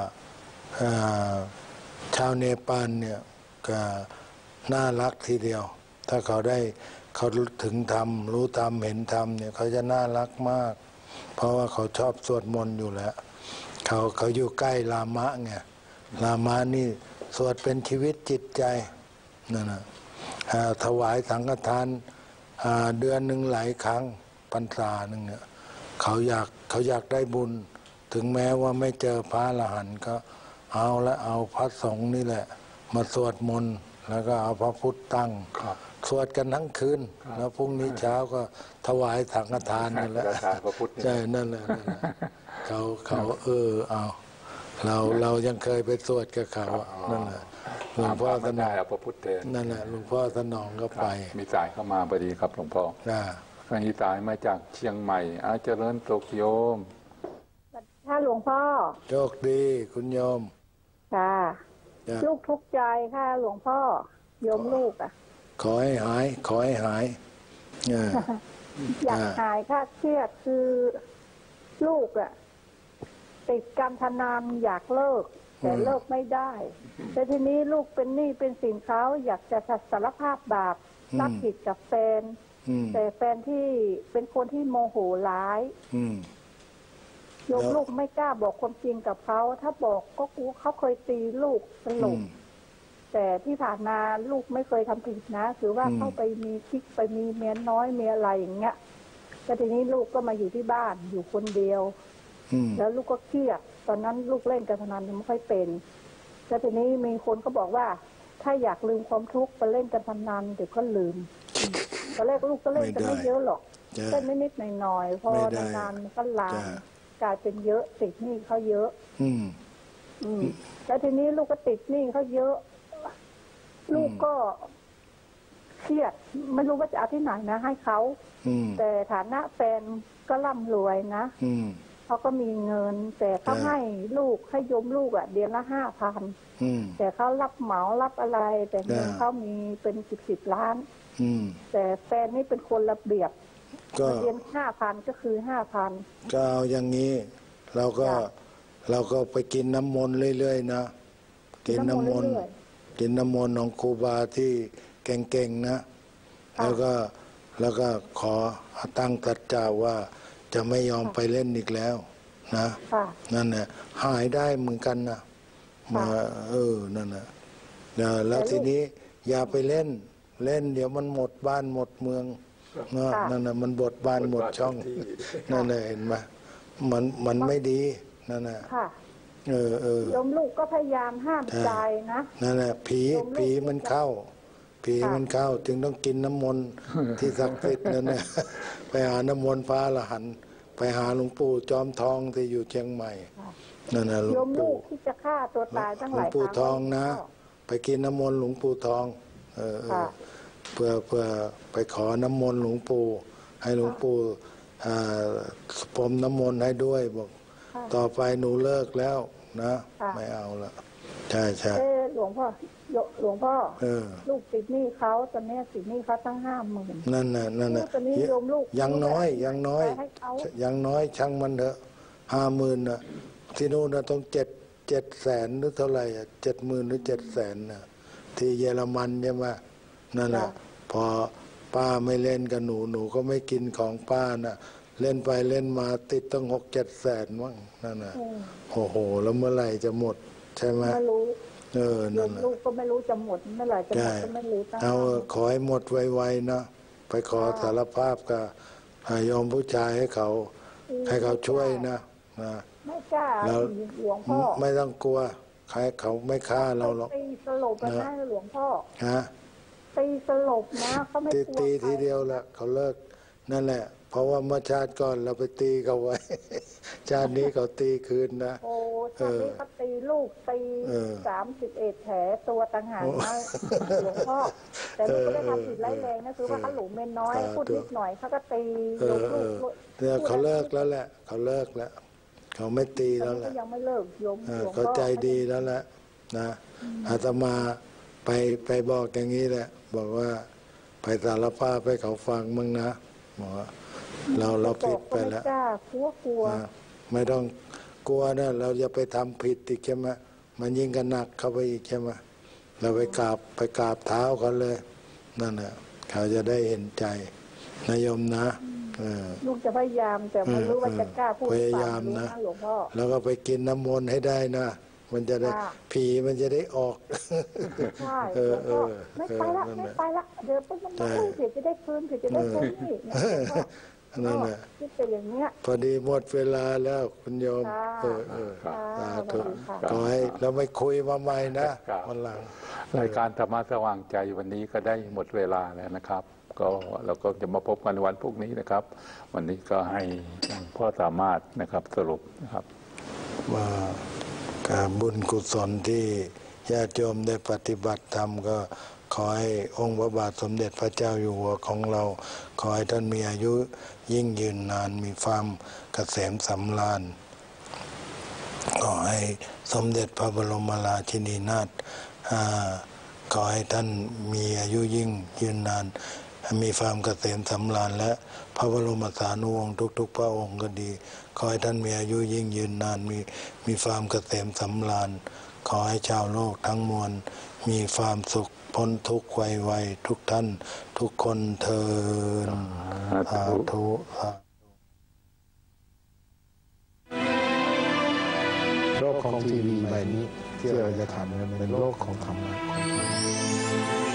ชาวเนปาลเนี่ยก็น่ารักทีเดียวถ้าเขาได้เขาถึงธรรมรู้ธรรมเห็นธรรมเนี่ยเขาจะน่ารักมากเพราะว่าเขาชอบสวดมนต์อยู่แล้วเขาเขาอยู่ใกล้ลามะไงลามะนี่สวดเป็นชีวิตจิตใจนั่นนะถวายสังฆทานเดือนหนึ่งหลายครั้งพรรษาหนึ่งเนี่ยเขาอยากเขาอยากได้บุญถึงแม้ว่าไม่เจอพระอรหันต์ก็เอาละเอาพระสงฆ์นี่แหละมาสวดมนต์แล้วก็เอาพระพุทธตั้งสวดกันทั้งคืนแล้วพรุ่งนี้เช้าก็ถวายสังฆทานนั่นแหละใช่นั่นแหละเขาเขาเออเอาเราเรายังเคยไปสวดกับเขานั่นแหละหลวงพ่อสนองพระพุทธเทศนั่นแหละหลวงพ่อสนองก็ไปมีสายเข้ามาพอดีครับหลวงพ่อมีสายมาจากเชียงใหม่อาเจริญสุขโยมถ้าหลวงพ่อโชคดีคุณโยมค่ะลูกทุกข์ใจค่ะหลวงพ่อโยมลูกอ่ะขอให้หายขอให้หายอยากหายค่ะเครียดคือลูกอ่ะติดการพนันอยากเลิกแต่เลิกไม่ได้แต่ทีนี้ลูกเป็นหนี้เป็นสินเขาอยากจะสารภาพบาปรับผิดกับแฟนแต่แฟนที่เป็นคนที่โมโหร้ายโยมลูกไม่กล้าบอกความจริงกับเขาถ้าบอกก็กลัวเขาเคยตีลูกสลบแต่ที่ผ่านมาลูกไม่เคยทำผิดนะคือว่าเข้าไปมีคิกไปมีเมียน้อยเมียอะไรอย่างเงี้ยแต่ทีนี้ลูกก็มาอยู่ที่บ้านอยู่คนเดียวแล้วลูกก็เครียดตอนนั้นลูกเล่นการพนันไม่ค่อยเป็นแล้วทีนี้มีคนก็บอกว่าถ้าอยากลืมความทุกข์ไปเล่นการพนันเดี๋ยวก็ลืมตอนแรกลูกก็เล่นกันไม่เยอะหรอกเล่นนิดๆหน่อยๆพอนานๆมันก็ลามกลายเป็นเยอะติดหนี้เขาเยอะอืมอืมแล้วทีนี้ลูกก็ติดหนี้เขาเยอะลูกก็เครียดไม่รู้ว่าจะเอาที่ไหนนะให้เขาแต่ฐานะแฟนก็ร่ำรวยนะเขาก็มีเงินแต่เขาให้ลูกให้โยมลูกอ่ะเดือนละห้าพันแต่เขารับเหมารับอะไรแต่เงินเขามีเป็นสิบสิบล้านแต่แฟนนี่เป็นคนระเบียบเดือนห้าพันก็คือห้าพันก็เอาอย่างนี้เราก็เราก็ไปกินน้ำมนต์เรื่อยๆนะกินน้ำมนต์กินน้ำมนต์ของครูบาที่เก่งๆนะแล้วก็แล้วก็ขอตั้งสัจจาว่าจะไม่ยอมไปเล่นอีกแล้วนะนั่นแหละหายได้เหมือนกันนะมาเออนั่นแหละแล้วทีนี้อย่าไปเล่นเล่นเดี๋ยวมันหมดบ้านหมดเมืองนั่นน่ะมันบดบ้านหมดช่องนั่นแหละเห็นไหมมันมันไม่ดีนั่นน่ะเออเออโยมลูกก็พยายามห้ามใจนะนั่นแหละผีผีมันเข้าผีมันเข้าจึงต้องกินน้ำมนต์ที่ศักดิ์สิทธิ์นั่นแหละไปหาน้ำมนต์พระอรหันต์ไปหาหลวงปู่จอมทองที่อยู่เชียงใหม่นั่นน่ะหลวงปู่ที่จะฆ่าตัวตายตั้งหลายครั้งหลวงปู่ทองนะไปกินน้ำมนต์หลวงปู่ทองเออเพื่อเพื่อไปขอน้ำมนต์หลวงปู่ให้หลวงปู่พรมน้ำมนต์ให้ด้วยบอกต่อไปหนูเลิกแล้วนะไม่เอาละใช่ใช่หลวงพ่อหลวงพ่อลูกติดหนี้เขาตอนนี้ติดหนี้เขาตั้งห้าหมื่นนั่นน่ะนั่นน่ะยังน้อยยังน้อยยังน้อยช่างมันเถอะห้าหมื่นน่ะที่นู่นน่ะต้องเจ็ดเจ็ดแสนหรือเท่าไหร่อ่ะเจ็ดหมื่นหรือเจ็ดแสนน่ะที่เยอรมันใช่ไหมนั่นแหละพอป้าไม่เล่นกับหนูหนูก็ไม่กินของป้าน่ะเล่นไปเล่นมาติดตั้งหกเจ็ดแสนมั้งนั่นน่ะโอ้โหแล้วเมื่อไหร่จะหมดใช่ไหมไม่รู้เออนั่นลูกก็ไม่รู้จะหมดเมื่อไหร่จะหมดก็ไม่รู้เอาขอให้หมดไวๆนะไปขอสารภาพกับยอมผู้ชายให้เขาให้เขาช่วยนะนะไม่กล้าหลวงพ่อไม่ต้องกลัวใครเขาไม่ฆ่าเราหรอกตีสลบนะหลวงพ่อฮะตีสลบนะเขาไม่กลัวตีทีเดียวละเขาเลิกนั่นแหละเพราะว่าเมื่อชาติก่อนเราไปตีเขาไว้ ชาตินี้เขาตีคืนนะโอ้ชาตินี้เขาตีลูกตีสามสิบเอ็ดแผลตัวต่างหากนะหลวงพ่อแต่ลูกก็ได้ทำผิดร้ายแรงนะคือว่าเขาหลูเมนน้อยพูดนิดหน่อยเขาก็ตีลูกลูกเนี่ยเขาเลิกแล้วแหละเขาเลิกแล้วเขาไม่ตีแล้วแหละยังไม่เลิกโยมเขาใจดีแล้วแหละนะอาตมาไปไปบอกอย่างนี้แหละบอกว่าไปสารภาพให้เขาฟังมึงนะบอกว่าเราเราผิดไปแล้วกลัวกลัวไม่ต้องกลัวนะเราจะไปทำผิดอีกใช่ไหมมันยิ่งกันหนักเข้าไปอีกใช่ไหมเราไปกราบไปกราบเท้าเขาเลยนั่นแหละเขาจะได้เห็นใจนายมนะลูกจะพยายามแต่ไม่รู้ว่าจะกล้าพูดพยายามนะหลวงพ่อแล้วก็ไปกินน้ำมนต์ให้ได้นะมันจะได้ผีมันจะได้ออกใช่เออเออไม่ไปละไม่ไปละเดี๋ยวไปมันไม่เดี๋ยวจะได้คืนเดี๋ยวจะได้คืนนี่นั่นแหละคิดไปอย่างเงี้ยพอดีหมดเวลาแล้วคุณโยมเออเออสาธุขอให้เราไม่คุยมาใหม่นะวันหลังรายการธรรมะสว่างใจวันนี้ก็ได้หมดเวลาแล้วนะครับก็เราก็จะมาพบกันวันพรุ่งนี้นะครับวันนี้ก็ให้พ่อสามารถนะครับสรุปนะครับว่าการบุญกุศลที่ญาติโยมได้ปฏิบัติธรรมก็ขอให้องค์พระบาทสมเด็จพระเจ้าอยู่หัวของเราขอให้ท่านมีอายุยิ่งยืนนานมีความเกษมสำราญขอให้สมเด็จพระบรมราชินีนาถขอให้ท่านมีอายุยิ่งยืนนานมีความเกษมสำราญและพระบรมสานุวงศ์ทุกๆพระองค์ก็ดีขอให้ท่านมีอายุยิ่งยืนนานมีมีความเกษมสำราญขอให้ชาวโลกทั้งมวลมีความสุขพ้นทุกข์ไวๆทุกท่านทุกคนเทินสาธุโลกของทีวีใบนี้ที่เราจะทำเป็นโลกของธรรมะ